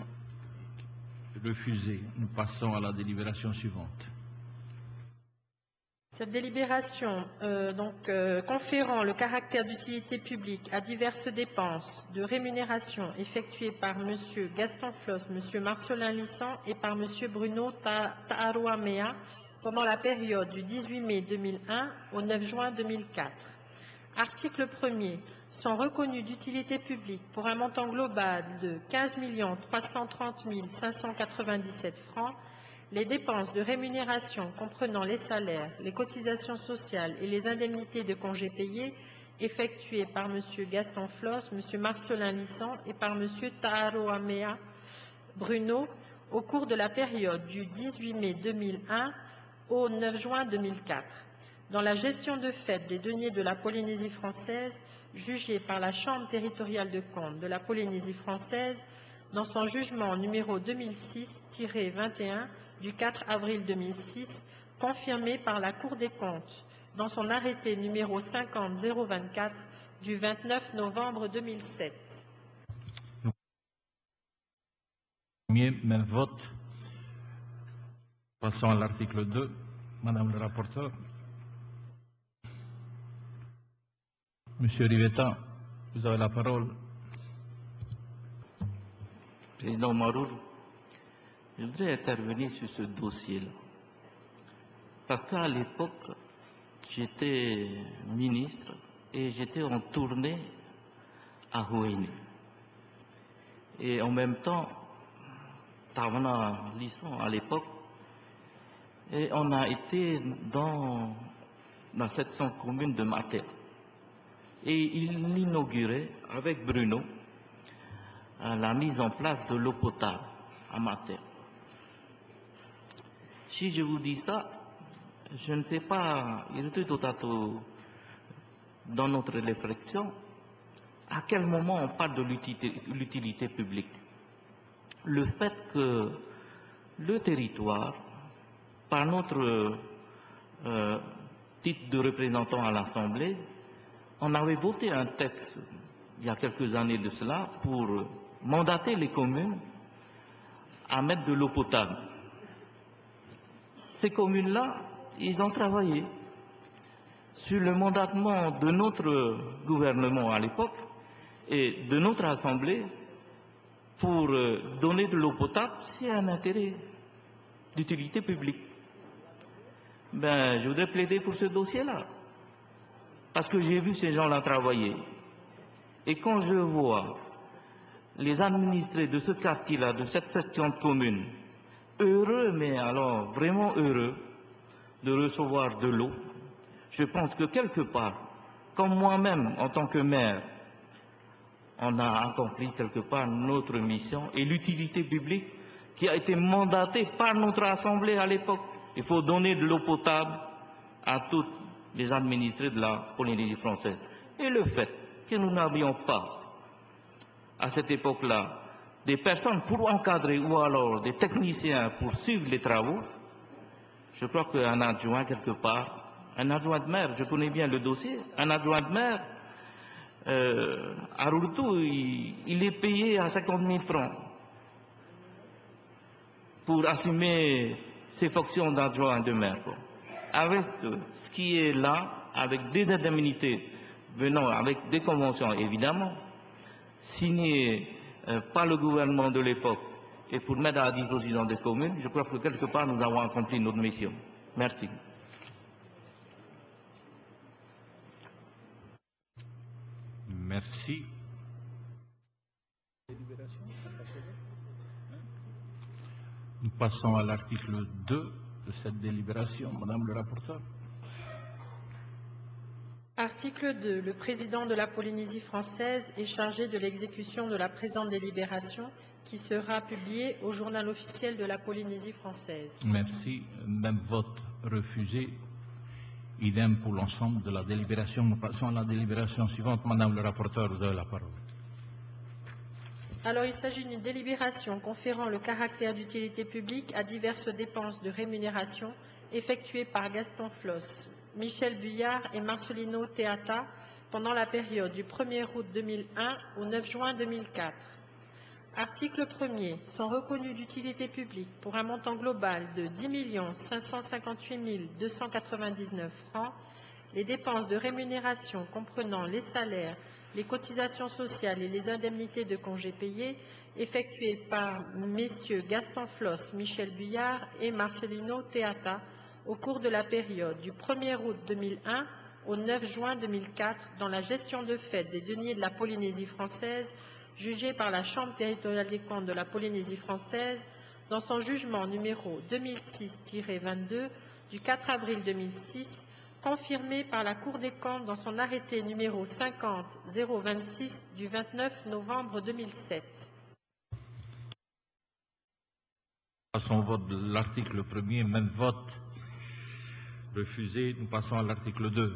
Refusé. Nous passons à la délibération suivante. Cette délibération, euh, donc, euh, conférant le caractère d'utilité publique à diverses dépenses de rémunération effectuées par M. Gaston Flosse, M. Marcelin Lissan et par M. Bruno Taarouamea pendant la période du dix-huit mai deux mille un au neuf juin deux mille quatre. Article premier. Sont reconnus d'utilité publique pour un montant global de quinze millions trois cent trente mille cinq cent quatre-vingt-dix-sept francs les dépenses de rémunération comprenant les salaires, les cotisations sociales et les indemnités de congés payés effectuées par M. Gaston Flosse, M. Marcelin Lissan et par M. Taarouamea Bruno au cours de la période du dix-huit mai deux mille un au neuf juin deux mille quatre. Dans la gestion de fait des deniers de la Polynésie française, jugée par la Chambre territoriale de compte de la Polynésie française dans son jugement numéro deux mille six tiret vingt et un du quatre avril deux mille six, confirmé par la Cour des comptes dans son arrêté numéro cinquante zéro vingt-quatre du vingt-neuf novembre deux mille sept. Premier, même vote. Passons à l'article deux. Madame le rapporteur. Monsieur Rivetta, vous avez la parole. Président Marour, je voudrais intervenir sur ce dossier-là. Parce qu'à l'époque, j'étais ministre et j'étais en tournée à Huayni. Et en même temps, Tavana Lisson à l'époque, et on a été dans la sept cents communes de Mater. Et il inaugurait avec Bruno la mise en place de l'eau potable à Mater. Si je vous dis ça, je ne sais pas, il était tout à tout dans notre réflexion, à quel moment on parle de l'utilité publique. Le fait que le territoire, par notre euh, titre de représentant à l'Assemblée, on avait voté un texte il y a quelques années de cela pour mandater les communes à mettre de l'eau potable. Ces communes-là, ils ont travaillé sur le mandatement de notre gouvernement à l'époque et de notre Assemblée pour donner de l'eau potable, c'est un intérêt d'utilité publique. Ben, je voudrais plaider pour ce dossier-là, parce que j'ai vu ces gens-là travailler. Et quand je vois les administrés de ce quartier-là, de cette section de communes, heureux, mais alors vraiment heureux, de recevoir de l'eau, je pense que quelque part, comme moi-même en tant que maire, on a accompli quelque part notre mission et l'utilité publique qui a été mandatée par notre Assemblée à l'époque. Il faut donner de l'eau potable à tous les administrés de la Polynésie française. Et le fait que nous n'avions pas, à cette époque-là, des personnes pour encadrer ou alors des techniciens pour suivre les travaux, je crois qu'un adjoint quelque part, un adjoint de maire, je connais bien le dossier, un adjoint de maire, euh, à Routou, il, il est payé à cinquante mille francs pour assumer ses fonctions d'adjoint de maire. Avec ce qui est là, avec des indemnités venant, avec des conventions évidemment, signées euh, par le gouvernement de l'époque et pour mettre à la disposition des communes, je crois que quelque part nous avons accompli notre mission. Merci. Merci. Nous passons à l'article deux de cette délibération. Madame le rapporteur. Article deux. Le président de la Polynésie française est chargé de l'exécution de la présente délibération qui sera publiée au journal officiel de la Polynésie française. Merci. Même vote refusé. Idem pour l'ensemble de la délibération. Nous passons à la délibération suivante. Madame le rapporteur, vous avez la parole. Alors, il s'agit d'une délibération conférant le caractère d'utilité publique à diverses dépenses de rémunération effectuées par Gaston Flosse, Michel Buyard et Marcelino Teata pendant la période du premier août deux mille un au neuf juin deux mille quatre. Article premier. Sont reconnus d'utilité publique pour un montant global de dix millions cinq cent cinquante-huit mille deux cent quatre-vingt-dix-neuf francs les dépenses de rémunération comprenant les salaires, les cotisations sociales et les indemnités de congés payés effectuées par messieurs Gaston Floss, Michel Buyard et Marcelino Teata au cours de la période du premier août deux mille un au neuf juin deux mille quatre dans la gestion de fait des deniers de la Polynésie française jugée par la Chambre territoriale des comptes de la Polynésie française dans son jugement numéro deux mille six tiret vingt-deux du quatre avril deux mille six, confirmé par la Cour des comptes dans son arrêté numéro cinquante zéro vingt-six du vingt-neuf novembre deux mille sept. Passons au vote de l'article premier, même vote. Refusé. Nous passons à l'article deux.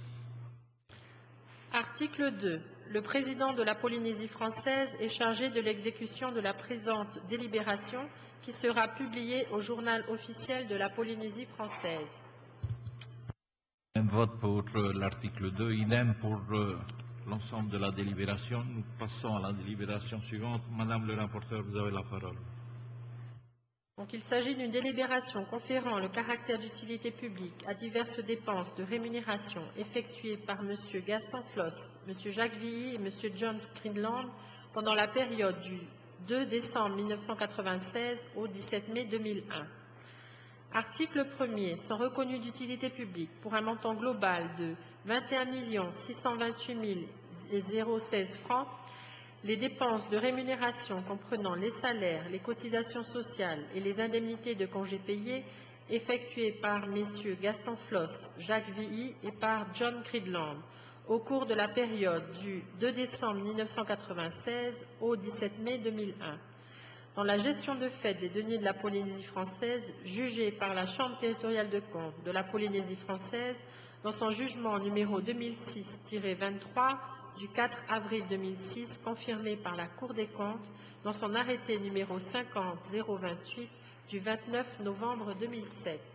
Article deux. Le président de la Polynésie française est chargé de l'exécution de la présente délibération qui sera publiée au journal officiel de la Polynésie française. Même vote pour euh, l'article deux, idem pour euh, l'ensemble de la délibération. Nous passons à la délibération suivante. Madame le rapporteur, vous avez la parole. Donc, il s'agit d'une délibération conférant le caractère d'utilité publique à diverses dépenses de rémunération effectuées par M. Gaston Floss, M. Jacques Villy et M. John Greenland pendant la période du deux décembre mille neuf cent quatre-vingt-seize au dix-sept mai deux mille un. Article premier. Sont reconnus d'utilité publique pour un montant global de vingt et un millions six cent vingt-huit mille seize francs les dépenses de rémunération comprenant les salaires, les cotisations sociales et les indemnités de congés payés effectuées par messieurs Gaston Floss, Jacques Villy et par John Creedland au cours de la période du deux décembre mille neuf cent quatre-vingt-seize au dix-sept mai deux mille un. Dans la gestion de fait des deniers de la Polynésie française, jugée par la Chambre territoriale de comptes de la Polynésie française dans son jugement numéro deux mille six tiret vingt-trois du quatre avril deux mille six, confirmé par la Cour des comptes dans son arrêté numéro cinquante zéro vingt-huit du vingt-neuf novembre deux mille sept.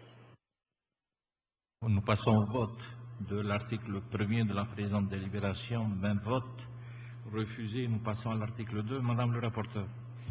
Nous passons au vote de l'article premier de la présente délibération. Même vote. Refusé. Nous passons à l'article deux. Madame le rapporteur.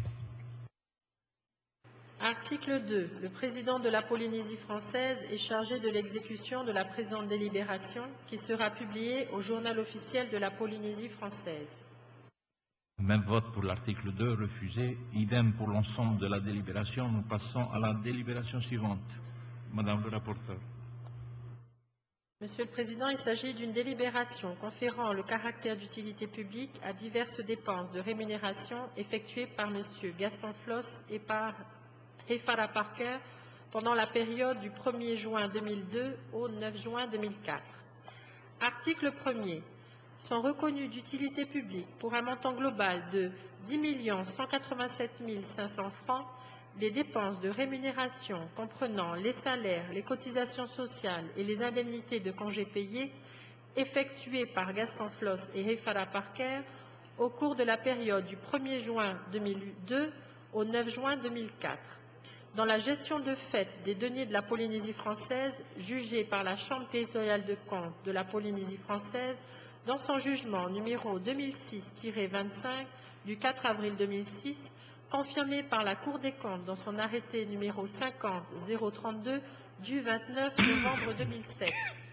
Article deux. Le président de la Polynésie française est chargé de l'exécution de la présente délibération qui sera publiée au journal officiel de la Polynésie française. Même vote pour l'article deux, refusé. Idem pour l'ensemble de la délibération. Nous passons à la délibération suivante. Madame le rapporteur. Monsieur le Président, il s'agit d'une délibération conférant le caractère d'utilité publique à diverses dépenses de rémunération effectuées par Monsieur Gaston Floss et par Hefara Parker pendant la période du premier juin deux mille deux au neuf juin deux mille quatre. Article premier. Sont reconnus d'utilité publique pour un montant global de dix millions cent quatre-vingt-sept mille cinq cents francs les dépenses de rémunération comprenant les salaires, les cotisations sociales et les indemnités de congés payés effectuées par Gaston Floss et Hefara Parker au cours de la période du premier juin deux mille deux au neuf juin deux mille quatre. Dans la gestion de fait des deniers de la Polynésie française, jugée par la Chambre territoriale de comptes de la Polynésie française, dans son jugement numéro deux mille six tiret vingt-cinq du quatre avril deux mille six, confirmé par la Cour des comptes dans son arrêté numéro cinquante zéro trente-deux du vingt-neuf novembre deux mille sept.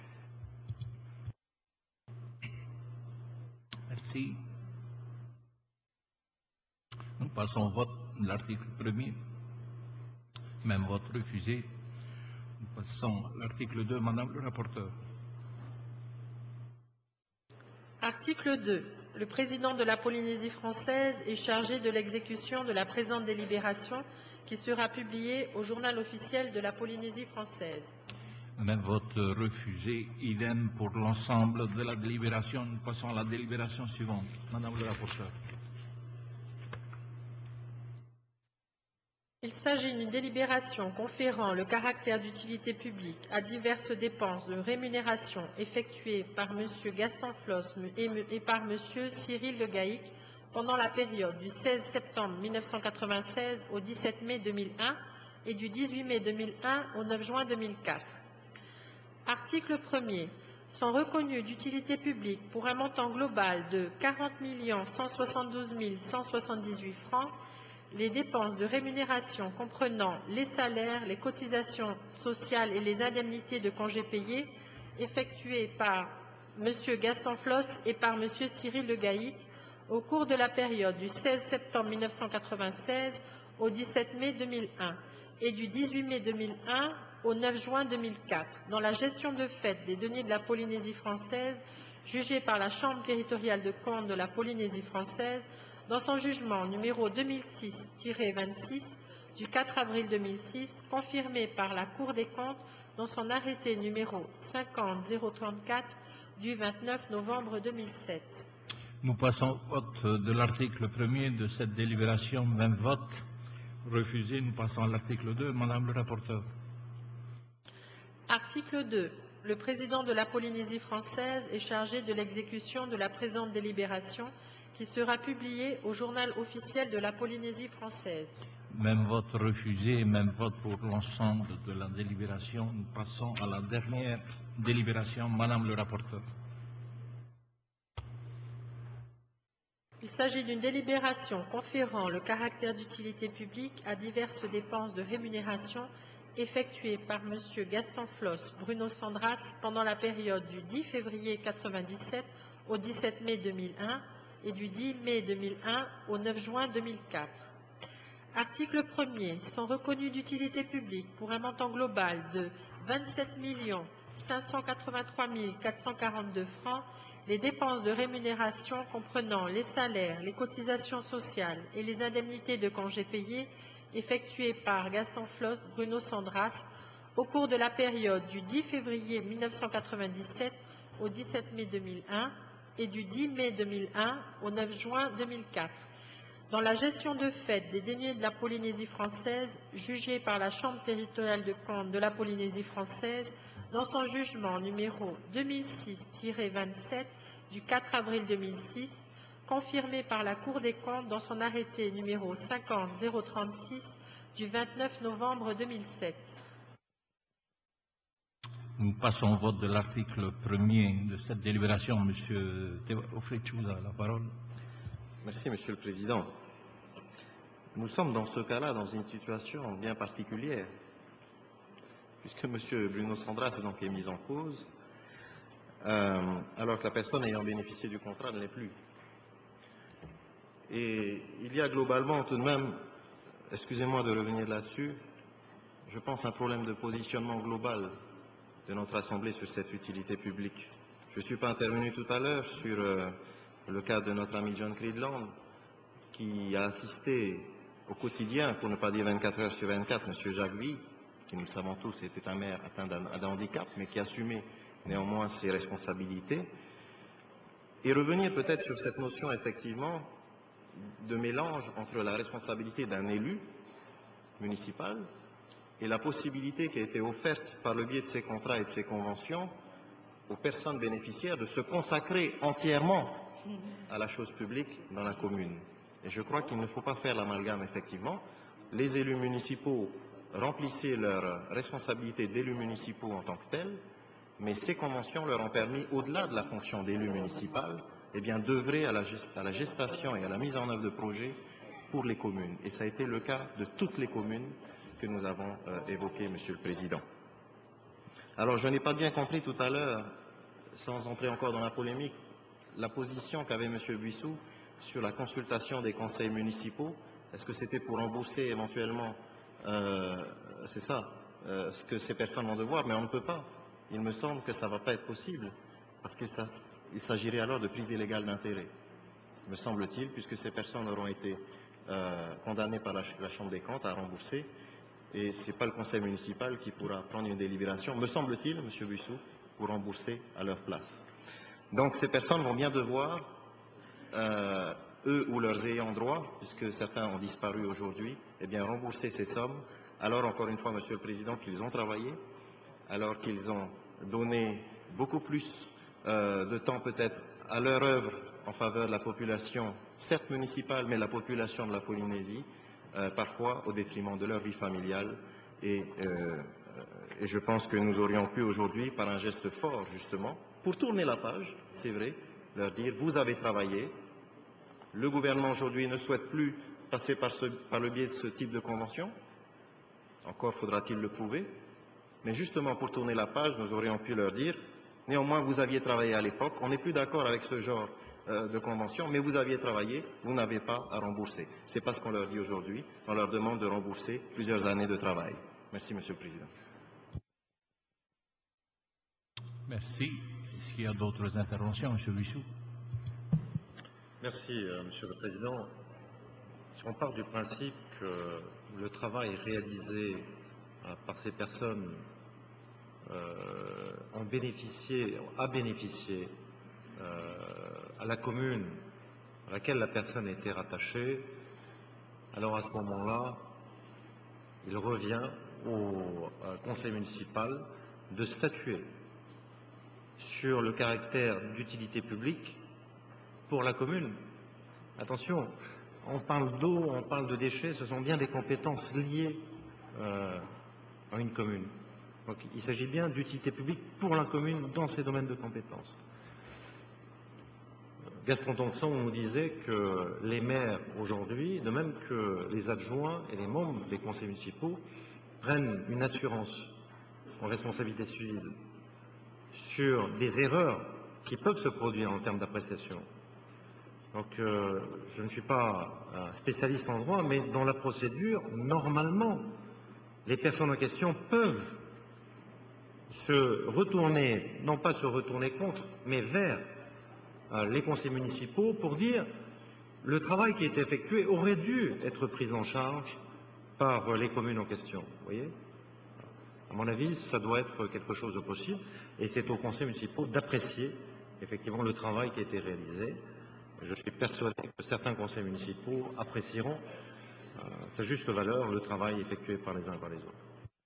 Merci. Nous passons au vote de l'article premier. Même vote refusé. Nous passons à l'article deux. Madame le rapporteur. Article deux. Le président de la Polynésie française est chargé de l'exécution de la présente délibération qui sera publiée au journal officiel de la Polynésie française. Même vote refusé. Idem pour l'ensemble de la délibération. Nous passons à la délibération suivante. Madame le rapporteur. Il s'agit d'une délibération conférant le caractère d'utilité publique à diverses dépenses de rémunération effectuées par M. Gaston Floss et par M. Cyril Le Gaïc pendant la période du seize septembre mille neuf cent quatre-vingt-seize au dix-sept mai deux mille un et du dix-huit mai deux mille un au neuf juin deux mille quatre. Article premier. sont reconnus d'utilité publique pour un montant global de quarante millions cent soixante-douze mille cent soixante-dix-huit francs, les dépenses de rémunération comprenant les salaires, les cotisations sociales et les indemnités de congés payés effectuées par M. Gaston Floss et par M. Cyril Le Gaïc au cours de la période du seize septembre mille neuf cent quatre-vingt-seize au dix-sept mai deux mille un et du dix-huit mai deux mille un au neuf juin deux mille quatre, dans la gestion de fait des deniers de la Polynésie française, jugée par la Chambre territoriale de compte de la Polynésie française, dans son jugement numéro deux mille six tiret vingt-six du quatre avril deux mille six, confirmé par la Cour des comptes dans son arrêté numéro cinquante zéro trente-quatre du vingt-neuf novembre deux mille sept. Nous passons au vote de l'article premier de cette délibération. Même vote. Refusé. Nous passons à l'article deux. Madame le rapporteur. Article deux. Le président de la Polynésie française est chargé de l'exécution de la présente délibération qui sera publiée au journal officiel de la Polynésie française. Même vote refusé, même vote pour l'ensemble de la délibération. Nous passons à la dernière délibération. Madame le rapporteur. Il s'agit d'une délibération conférant le caractère d'utilité publique à diverses dépenses de rémunération effectuées par M. Gaston Floss, Bruno Sandras pendant la période du dix février quatre-vingt-dix-sept au dix-sept mai deux mille un et du dix mai deux mille un au neuf juin deux mille quatre. Article premier. Sont reconnus d'utilité publique pour un montant global de vingt-sept millions cinq cent quatre-vingt-trois mille quatre cent quarante-deux francs les dépenses de rémunération comprenant les salaires, les cotisations sociales et les indemnités de congés payés effectuées par Gaston Floss, Bruno Sandras au cours de la période du dix février mille neuf cent quatre-vingt-dix-sept au dix-sept mai deux mille un et du dix mai deux mille un au neuf juin deux mille quatre. Dans la gestion de fait des deniers de la Polynésie française, jugée par la Chambre territoriale de compte de la Polynésie française, dans son jugement numéro deux mille six tiret vingt-sept du quatre avril deux mille six, confirmé par la Cour des comptes dans son arrêté numéro cinquante zéro trente-six du vingt-neuf novembre deux mille sept. Nous passons au vote de l'article premier de cette délibération. Monsieur Teoflechu a la parole. Merci, Monsieur le Président. Nous sommes dans ce cas-là dans une situation bien particulière, puisque M. Bruno Sandras donc est mis en cause, euh, alors que la personne ayant bénéficié du contrat ne l'est plus. Et il y a globalement tout de même, excusez-moi de revenir là-dessus, je pense un problème de positionnement global de notre Assemblée sur cette utilité publique. Je ne suis pas intervenu tout à l'heure sur euh, le cas de notre ami John Creedland, qui a assisté au quotidien, pour ne pas dire vingt-quatre heures sur vingt-quatre, M. Jacques Vie, qui nous le savons tous était un maire atteint d'un handicap, mais qui assumait néanmoins ses responsabilités, et revenir peut-être sur cette notion effectivement de mélange entre la responsabilité d'un élu municipal et la possibilité qui a été offerte par le biais de ces contrats et de ces conventions aux personnes bénéficiaires de se consacrer entièrement à la chose publique dans la commune. Et je crois qu'il ne faut pas faire l'amalgame, effectivement. Les élus municipaux remplissaient leurs responsabilités d'élus municipaux en tant que tels, mais ces conventions leur ont permis, au-delà de la fonction d'élu municipal, eh bien, d'œuvrer à la, à la gestation et à la mise en œuvre de projets pour les communes. Et ça a été le cas de toutes les communes que nous avons euh, évoquées, Monsieur le Président. Alors, je n'ai pas bien compris tout à l'heure, sans entrer encore dans la polémique, la position qu'avait M. Buissou sur la consultation des conseils municipaux. Est-ce que c'était pour rembourser éventuellement, euh, c'est ça, euh, ce que ces personnes vont devoir? Mais on ne peut pas. Il me semble que ça ne va pas être possible, parce qu'il s'agirait alors de prise illégale d'intérêt, me semble-t-il, puisque ces personnes auront été euh, condamnées par la, la Chambre des comptes à rembourser, et ce n'est pas le conseil municipal qui pourra prendre une délibération, me semble-t-il, M. Buissou, pour rembourser à leur place. Donc ces personnes vont bien devoir, euh, eux ou leurs ayants droit, puisque certains ont disparu aujourd'hui, eh bien rembourser ces sommes, alors encore une fois, Monsieur le Président, qu'ils ont travaillé, alors qu'ils ont donné beaucoup plus euh, de temps peut-être à leur œuvre en faveur de la population, certes municipale, mais la population de la Polynésie, euh, parfois au détriment de leur vie familiale. Et, euh, et je pense que nous aurions pu aujourd'hui, par un geste fort justement, pour tourner la page, c'est vrai, leur dire, vous avez travaillé, le gouvernement aujourd'hui ne souhaite plus passer par, ce, par le biais de ce type de convention, encore faudra-t-il le prouver, mais justement pour tourner la page, nous aurions pu leur dire, néanmoins vous aviez travaillé à l'époque, on n'est plus d'accord avec ce genre euh, de convention, mais vous aviez travaillé, vous n'avez pas à rembourser. C'est pas ce qu'on leur dit aujourd'hui, on leur demande de rembourser plusieurs années de travail. Merci Monsieur le Président. Merci. Est-ce qu'il y a d'autres interventions, M. Bissou? Merci, euh, Monsieur le Président. Si on part du principe que le travail réalisé euh, par ces personnes euh, ont bénéficié, a bénéficié euh, à la commune à laquelle la personne était rattachée, alors à ce moment-là, il revient au euh, conseil municipal de statuer sur le caractère d'utilité publique pour la commune. Attention, on parle d'eau, on parle de déchets, ce sont bien des compétences liées euh, à une commune. Donc il s'agit bien d'utilité publique pour la commune dans ces domaines de compétences. Gaston Donxon nous disait que les maires aujourd'hui, de même que les adjoints et les membres des conseils municipaux, prennent une assurance en responsabilité civile sur des erreurs qui peuvent se produire en termes d'appréciation. Donc euh, je ne suis pas un spécialiste en droit, mais dans la procédure, normalement, les personnes en question peuvent se retourner, non pas se retourner contre, mais vers euh, les conseils municipaux pour dire le travail qui a été effectué aurait dû être pris en charge par euh, les communes en question. Vous voyez ? À mon avis, ça doit être quelque chose de possible, et c'est aux conseils municipaux d'apprécier effectivement le travail qui a été réalisé. Je suis persuadé que certains conseils municipaux apprécieront euh, sa juste valeur, le travail effectué par les uns et par les autres.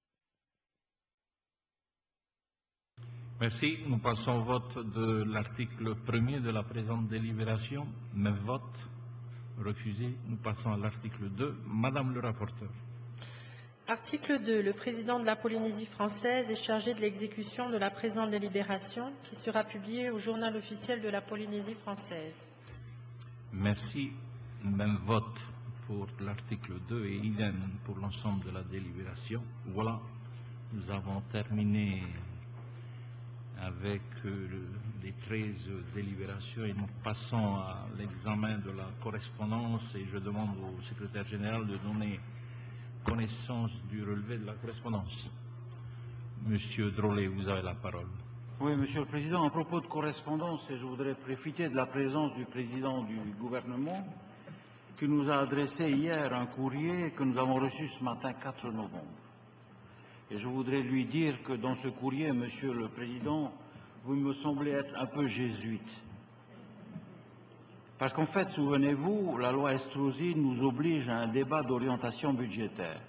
Merci. Nous passons au vote de l'article premier de la présente délibération. Même vote. Refusé. Nous passons à l'article deux. Madame le rapporteur. Article deux. Le président de la Polynésie française est chargé de l'exécution de la présente délibération qui sera publiée au journal officiel de la Polynésie française. Merci. Même vote pour l'article deux et idem pour l'ensemble de la délibération. Voilà, nous avons terminé avec euh, les treize délibérations et nous passons à l'examen de la correspondance et je demande au secrétaire général de donner connaissance du relevé de la correspondance. Monsieur Drolet, vous avez la parole. Oui, Monsieur le Président, à propos de correspondance, je voudrais profiter de la présence du Président du gouvernement qui nous a adressé hier un courrier que nous avons reçu ce matin quatre novembre. Et je voudrais lui dire que dans ce courrier, Monsieur le Président, vous me semblez être un peu jésuite. Parce qu'en fait, souvenez-vous, la loi Estrosi nous oblige à un débat d'orientation budgétaire.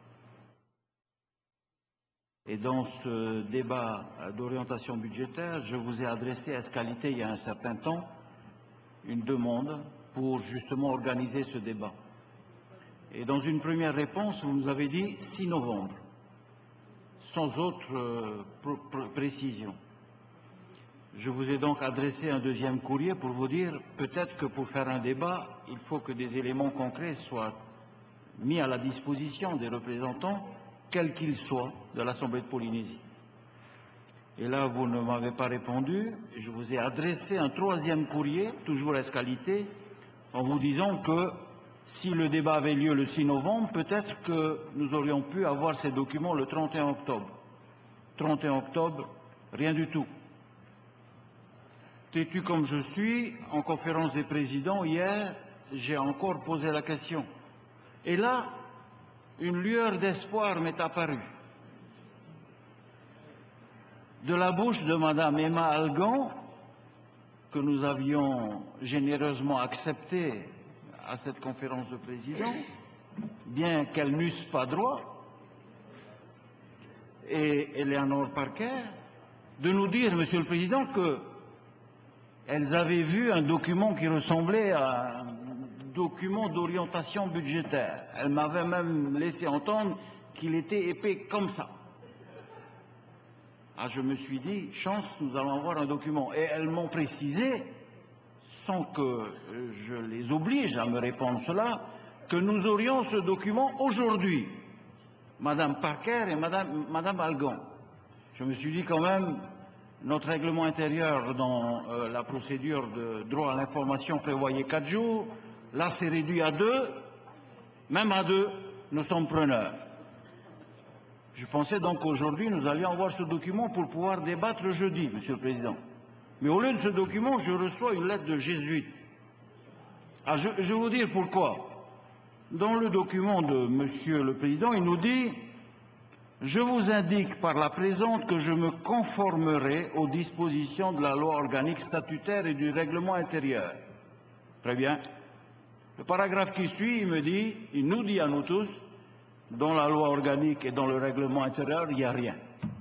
Et dans ce débat d'orientation budgétaire, je vous ai adressé à Escalité il y a un certain temps une demande pour justement organiser ce débat. Et dans une première réponse, vous nous avez dit six novembre, sans autre euh, pr pr précision. Je vous ai donc adressé un deuxième courrier pour vous dire peut-être que pour faire un débat, il faut que des éléments concrets soient mis à la disposition des représentants, quels qu'ils soient, de l'Assemblée de Polynésie. Et là, vous ne m'avez pas répondu. Je vous ai adressé un troisième courrier, toujours à Escalité, en vous disant que si le débat avait lieu le six novembre, peut-être que nous aurions pu avoir ces documents le trente et un octobre. trente et un octobre, rien du tout. Têtu comme je suis, en conférence des présidents, hier, j'ai encore posé la question. Et là, une lueur d'espoir m'est apparue. De la bouche de Madame Emma Algan, que nous avions généreusement acceptée à cette conférence de présidents, bien qu'elles n'eussent pas droit, et Eleanor Parker, de nous dire, Monsieur le Président, qu'elles avaient vu un document qui ressemblait à un document d'orientation budgétaire. Elles m'avaient même laissé entendre qu'il était épais comme ça. Ah, je me suis dit, chance, nous allons avoir un document. Et elles m'ont précisé, sans que je les oblige à me répondre cela, que nous aurions ce document aujourd'hui. Madame Parker et Madame, Madame Algon. Je me suis dit quand même, notre règlement intérieur dans euh, la procédure de droit à l'information prévoyait quatre jours, là c'est réduit à deux, même à deux, nous sommes preneurs. Je pensais donc qu'aujourd'hui nous allions avoir ce document pour pouvoir débattre jeudi, Monsieur le Président. Mais au lieu de ce document, je reçois une lettre de jésuite. Ah, je, je vais vous dire pourquoi. Dans le document de Monsieur le Président, il nous dit « Je vous indique par la présente que je me conformerai aux dispositions de la loi organique statutaire et du règlement intérieur. » Très bien. Le paragraphe qui suit, il me dit, il nous dit à nous tous, dans la loi organique et dans le règlement intérieur, il n'y a rien.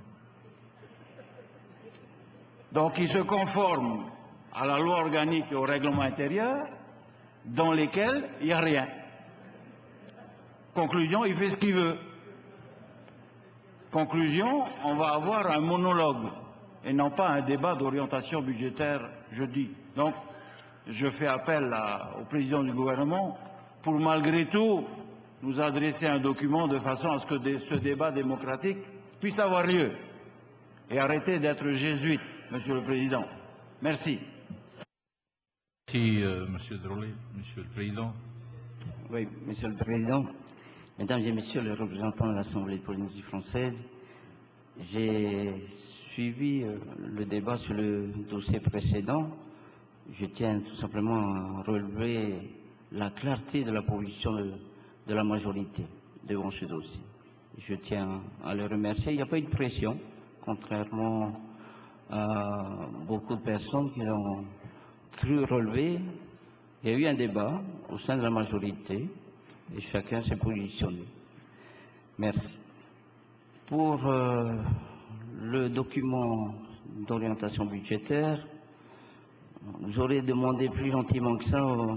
Donc il se conforme à la loi organique et au règlement intérieur, dans lesquels il n'y a rien. Conclusion, il fait ce qu'il veut. Conclusion, on va avoir un monologue et non pas un débat d'orientation budgétaire jeudi. Donc, je fais appel à, au président du gouvernement pour malgré tout nous adresser un document de façon à ce que de, ce débat démocratique puisse avoir lieu et arrêter d'être jésuite, Monsieur le Président. Merci. Merci, euh, Monsieur Drolet. Monsieur le Président. Oui, Monsieur le Président. Mesdames et Messieurs les représentants de l'Assemblée polynésie française, j'ai suivi euh, le débat sur le dossier précédent. Je tiens tout simplement à relever la clarté de la position de, de la majorité devant ce dossier. Je tiens à le remercier. Il n'y a pas eu de pression, contrairement à beaucoup de personnes qui ont cru relever. Il y a eu un débat au sein de la majorité. Et chacun s'est positionné. Merci. Pour euh, le document d'orientation budgétaire, j'aurais demandé plus gentiment que ça. Euh,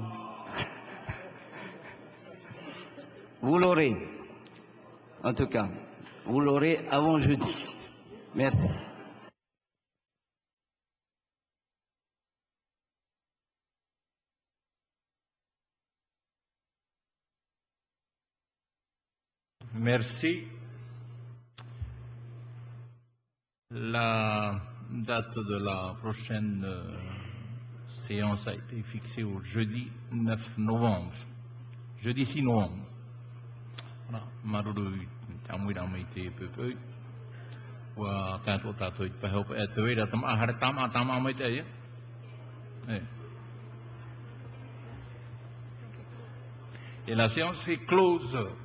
vous l'aurez, en tout cas. Vous l'aurez avant jeudi. Merci. Merci. La date de la prochaine euh, séance a été fixée au jeudi neuf novembre. Jeudi six novembre. Voilà. Maruru tamuira maite pepe. Wa tato tato pa help etwe da tam ahar tam atam amaite ya. Eh. Et la séance est close.